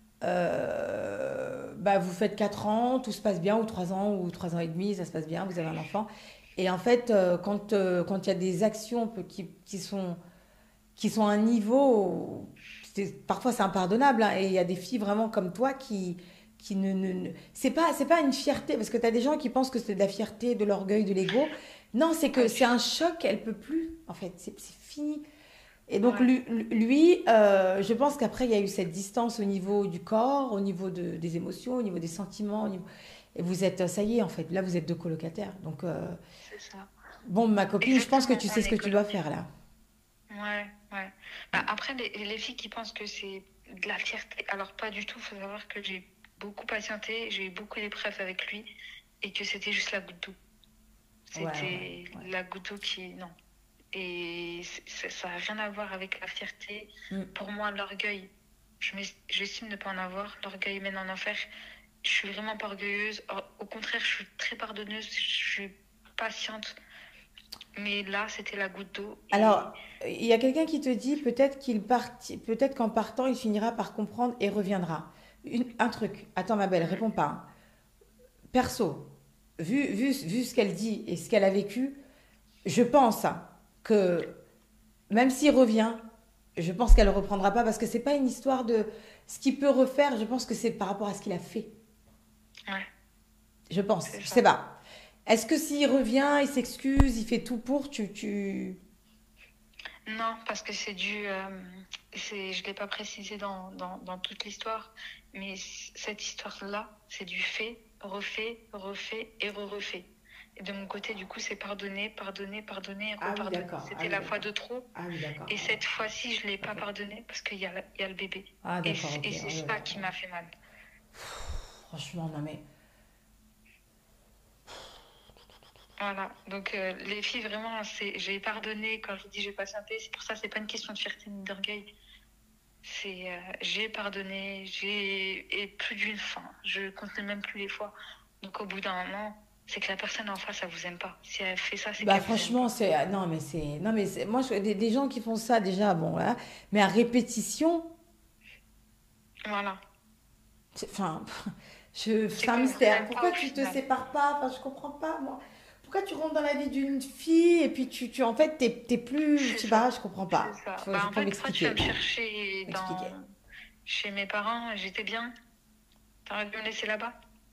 euh, bah vous faites quatre ans, tout se passe bien, ou trois ans, ou trois ans et demi, ça se passe bien, vous avez un enfant. Et en fait, euh, quand euh, quand il y a des actions peu- qui, qui sont, qui sont à un niveau, c'est- parfois c'est impardonnable, hein, et il y a des filles vraiment comme toi qui, qui ne, ne, ne- c'est pas, c'est pas une fierté, parce que tu as des gens qui pensent que c'est de la fierté, de l'orgueil, de l'ego. Non, c'est Pas que du c'est un tout. choc, elle peut plus, en fait, c'est c'est fini. Et donc Ouais, lui, lui, euh, je pense qu'après il y a eu cette distance au niveau du corps, au niveau de- des émotions, au niveau des sentiments, au niveau... et vous êtes, ça y est en fait, là vous êtes deux colocataires. Donc euh, c'est ça. bon, ma copine, je pense que Exactement, tu on sais ce est que tu dois coloc. faire là. Ouais, ouais. Bah, après, les, les filles qui pensent que c'est de la fierté, alors pas du tout. Il faut savoir que j'ai beaucoup patienté, j'ai eu beaucoup d'épreuves avec lui et que c'était juste la goutte d'eau. Ouais, ouais, C'était ouais. la goutte d'eau qui... Non. Et c'est- c'est- ça n'a rien à voir avec la fierté. Mm. Pour moi, l'orgueil, je m'es- j'estime ne pas en avoir. L'orgueil mène en enfer. Je suis vraiment pas orgueilleuse. Or- Au contraire, je suis très pardonneuse. Je suis patiente. Mais là, c'était la goutte d'eau. Alors, Et il y a quelqu'un qui te dit peut-être qu'il parti, peut-être qu'en partant, il finira par comprendre et reviendra. Une- un truc. Attends, ma belle, mm, réponds pas, hein. Perso, vu, vu, vu ce qu'elle dit et ce qu'elle a vécu, je pense hein, que même s'il revient, je pense qu'elle ne reprendra pas parce que c'est pas une histoire de ce qu'il peut refaire. Je pense que c'est par rapport à ce qu'il a fait. ouais, Je pense. c'est Je sais ça. pas. Est-ce que s'il revient, il s'excuse, il fait tout pour, tu, tu... Non, parce que c'est dû. Euh, c'est, je ne l'ai pas précisé dans, dans, dans toute l'histoire, mais c- cette histoire-là, c'est du fait, refait, refait et re-refait. Et de mon côté, du coup, c'est pardonner, pardonner, pardonner et Ah oui, repardonner. d'accord. Ah C'était oui, la fois d'accord. de trop. Ah oui, d'accord. Et Ah ouais. cette fois-ci, je ne l'ai pas Ok. pardonné parce qu'il y a, la- il y a le bébé. Ah Et, d'accord, c- ok. et c'est Oh là ça là. qui m'a fait mal. Franchement, non mais... Voilà. Donc, euh, les filles, vraiment, c'est, j'ai pardonné quand je dis j'ai patienté. C'est pour ça, c'est pas une question de fierté ni d'orgueil. C'est euh, j'ai pardonné, j'ai et plus d'une fois. Je compte même plus les fois. Donc au bout d'un moment, c'est que la personne en face, elle vous aime pas. Si elle fait ça, c'est Bah qu'elle vous aime franchement, pas. c'est... ah, non mais c'est... Non mais c'est... Moi, je... des, des gens qui font ça déjà, bon, voilà. Mais à répétition, Voilà. c'est- enfin... Je... C'est C'est un qu'elle vous mystère. aime pas Pourquoi au tu te final. sépares pas? Enfin, je comprends pas, moi. Pourquoi tu rentres dans la vie d'une fille et puis tu, tu en fait, t'es, t'es plus... Je C'est sais ça. pas, je comprends C'est pas. ça. Faut, Bah faut en faut fait, toi, tu vas m'expliquer. me chercher M'expliquer. dans chez mes parents, j'étais bien. T'aurais dû me laisser là-bas.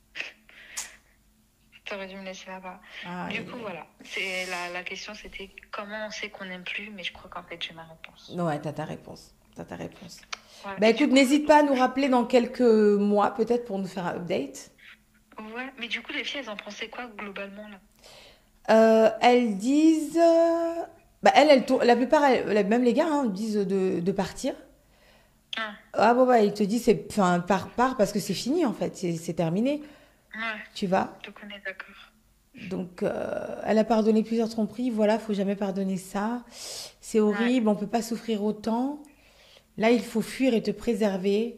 T'aurais dû me laisser là-bas. Ah, Du aïe, coup, aïe, voilà. C'est la, la question, c'était comment on sait qu'on n'aime plus, mais je crois qu'en fait, j'ai ma réponse. aïe. Ouais, t'as ta réponse. T'as ta réponse. Voilà. Bah Et du écoute, coup, n'hésite pas à nous rappeler dans quelques mois, peut-être, pour nous faire un update. ouais, mais du coup, les filles, elles en pensaient quoi globalement là? Euh, elles disent... euh, Bah, elles, elles tour- la plupart, elles- même les gars, hein, disent de, de partir. Ah, Ah bon, bah, ils te disent, c'est, enfin, pars, pars parce que c'est fini, en fait, c'est, c'est terminé, ouais, tu vas. donc on est d'accord. Donc, euh, elle a pardonné plusieurs tromperies, voilà, faut jamais pardonner ça. C'est Ouais, horrible, on peut pas souffrir autant. Là, il faut fuir et te préserver.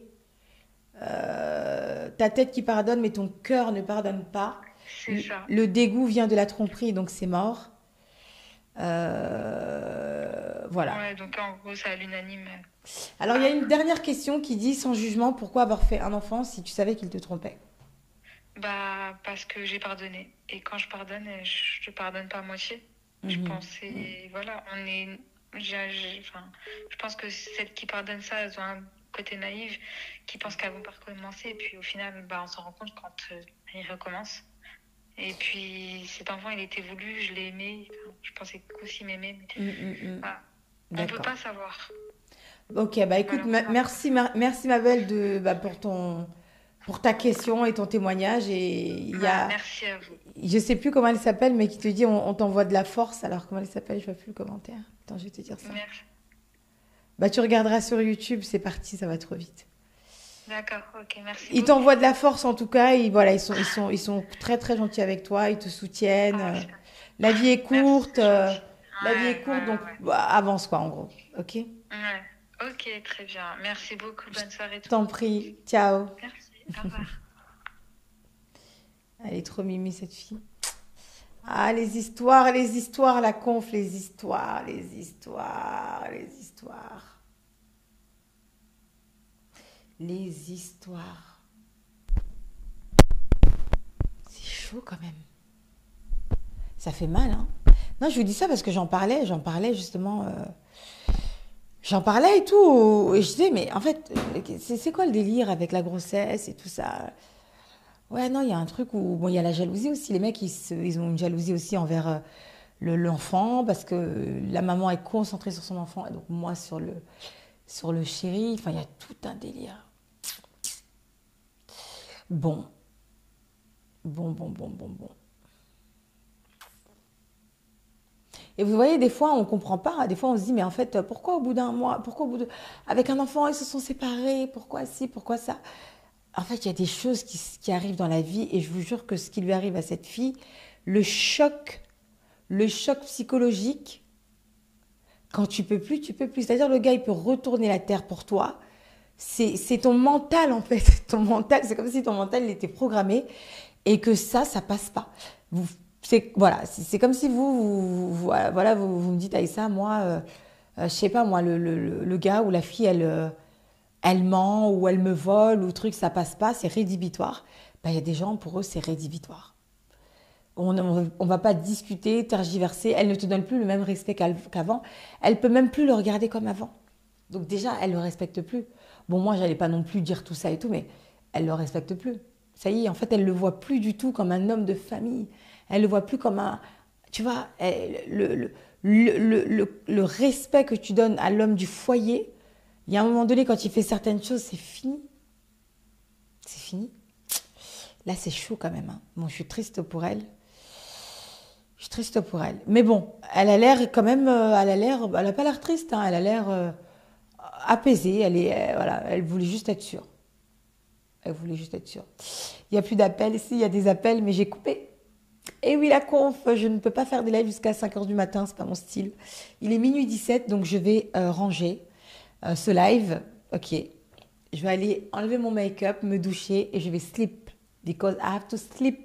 Euh, ta tête qui pardonne, mais ton cœur ne pardonne pas. c'est Le, ça. le dégoût vient de la tromperie, donc c'est mort. Euh, voilà. Ouais, donc en gros, c'est à l'unanime. Alors, il y a Ah, une dernière question qui dit, sans jugement, pourquoi avoir fait un enfant si tu savais qu'il te trompait? bah, parce que j'ai pardonné. Et quand je pardonne, je ne pardonne pas à moitié. Je Mhm. pensais, voilà, on est. j'ai- j'ai- enfin, je pense que celles qui pardonnent ça, elles ont un côté naïf, qui pensent qu'elles vont pas recommencer. Et puis au final, bah, on s'en rend compte quand euh, ils recommencent. Et puis cet enfant, il était voulu, je l'ai aimé. Enfin, je pensais qu'aussi m'aimer. Mais Mm, mm, mm. voilà. On ne peut D'accord. pas savoir. Ok, bah écoute, ma- Malheureusement. merci, ma- merci ma belle de, bah, pour ton, pour ta question et ton témoignage. Et il y Bah, a, merci à vous. je sais plus comment elle s'appelle, mais qui te dit on, on t'envoie de la force. Alors comment elle s'appelle? Je vois plus le commentaire. Attends, je vais te dire ça. Merci. Bah tu regarderas sur YouTube, c'est parti, ça va trop vite. D'accord, ok, merci Ils beaucoup. t'envoient de la force en tout cas. Et voilà, ils sont, ils sont, ils sont très très gentils avec toi. Ils te soutiennent. Ah, euh, c'est- La vie est merci, courte. c'est euh, gentil. La vie Ouais, est courte, ouais, donc ouais. bah, avance quoi en gros. Ok? Ouais. Ok, très bien. Merci beaucoup. Bonne soirée. Je t'en prie. Ciao. Merci. Au revoir. Elle est trop mimi cette fille. Ah, les histoires, les histoires, la conf, les histoires, les histoires, les histoires. Les histoires. C'est chaud quand même. Ça fait mal, hein. Non, je vous dis ça parce que j'en parlais, j'en parlais justement... euh, J'en parlais et tout, et je disais, mais en fait, c'est c'est quoi le délire avec la grossesse et tout ça? Ouais, non, il y a un truc où, bon, il y a la jalousie aussi. Les mecs, ils, se- ils ont une jalousie aussi envers euh, le- l'enfant, parce que la maman est concentrée sur son enfant, et donc moi sur le, sur le chéri. Enfin, il y a tout un délire. Bon, bon, bon, bon, bon, bon. Et vous voyez, des fois, on ne comprend pas. Des fois, on se dit, mais en fait, pourquoi au bout d'un mois, pourquoi au bout de... Avec un enfant, ils se sont séparés, pourquoi ci, pourquoi ça? En fait, il y a des choses qui, qui arrivent dans la vie, et je vous jure que ce qui lui arrive à cette fille, le choc, le choc psychologique, quand tu peux plus, tu peux plus. C'est-à-dire, le gars, il peut retourner la terre pour toi. C'est c'est ton mental, en fait. Ton mental, c'est comme si ton mental, il était programmé, et que ça, ça passe pas. Vous, c'est voilà, c'est c'est comme si vous, vous, vous- voilà, vous, vous me dites, Aïssa, moi, euh, euh, je sais pas, moi, le, le, le- le gars ou la fille, elle, euh, elle ment ou elle me vole ou truc, ça passe pas, c'est rédhibitoire. Ben, il y a des gens, pour eux, c'est rédhibitoire. On ne va pas discuter, tergiverser. Elle ne te donne plus le même respect qu'al- qu'avant. Elle peut même plus le regarder comme avant. Donc déjà, elle ne le respecte plus. Bon, moi, j'allais pas non plus dire tout ça et tout, mais elle ne le respecte plus. Ça y est, en fait, elle ne le voit plus du tout comme un homme de famille. Elle ne le voit plus comme un... Tu vois, elle- le, le, le, le, le- le respect que tu donnes à l'homme du foyer, il y a un moment donné, quand il fait certaines choses, c'est fini. C'est fini. Là, c'est chaud quand même, hein. Bon, je suis triste pour elle. Je suis triste pour elle. Mais bon, elle a l'air quand même... euh, elle a l'air... Elle n'a pas l'air triste, hein. Elle a l'air euh, apaisée. Elle est, euh, voilà, elle voulait juste être sûre. Elle voulait juste être sûre. Il n'y a plus d'appels. Ici, il y a des appels, mais j'ai coupé. Et oui, la conf, je ne peux pas faire des lives jusqu'à cinq heures du matin, c'est pas mon style. Il est minuit dix-sept, donc je vais euh, ranger euh, ce live. Ok. Je vais aller enlever mon make-up, me doucher et je vais sleep. Because I have to sleep.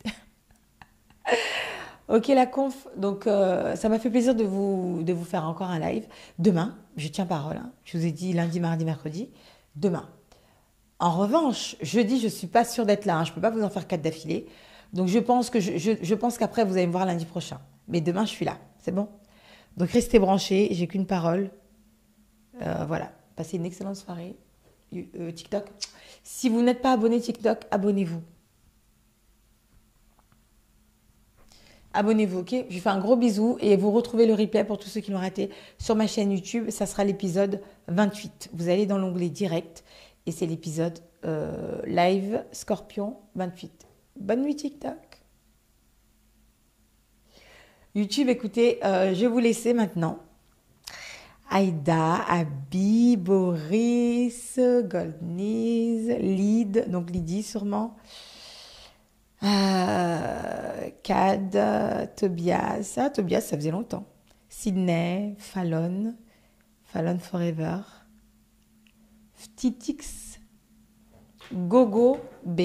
Ok, la conf. Donc, euh, ça m'a fait plaisir de vous, de vous faire encore un live. Demain, je tiens parole, hein. Je vous ai dit lundi, mardi, mercredi. Demain. En revanche, jeudi, je ne suis pas sûre d'être là, hein. Je ne peux pas vous en faire quatre d'affilée. Donc, je pense que je, je, je pense qu'après, vous allez me voir lundi prochain. Mais demain, je suis là. C'est bon? Donc, restez branchés. J'ai qu'une parole. Euh, voilà. Passez une excellente soirée. Euh, TikTok. Si vous n'êtes pas abonné TikTok, abonnez-vous. Abonnez-vous, ok? Je vous fais un gros bisou et vous retrouvez le replay pour tous ceux qui l'ont raté sur ma chaîne YouTube. Ça sera l'épisode vingt-huit. Vous allez dans l'onglet direct et c'est l'épisode euh, live Scorpion vingt-huit. Bonne nuit TikTok. YouTube, écoutez, euh, je vais vous laisser maintenant. Aïda, Abi, Boris, Goldniz, Lyd, donc Lydie sûrement. Euh, Cad, euh, Tobias, ah, Tobias, ça faisait longtemps. Sydney, Fallon, Fallon Forever, Ftitix, Gogo B.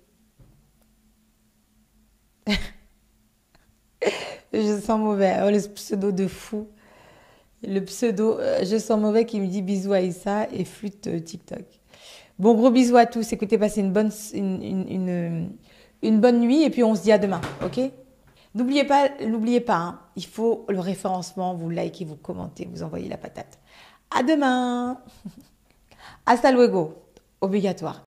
Je sens mauvais, oh, le pseudo de fou. Le pseudo, euh, je sens mauvais qui me dit bisous à Issa et flûte euh, TikTok. Bon, gros bisous à tous. Écoutez, passez une bonne, une, une, une, une bonne nuit et puis on se dit à demain, ok? N'oubliez pas, n'oubliez pas, hein, il faut le référencement, vous likez, vous commentez, vous envoyez la patate. À demain. Hasta luego, obligatoire.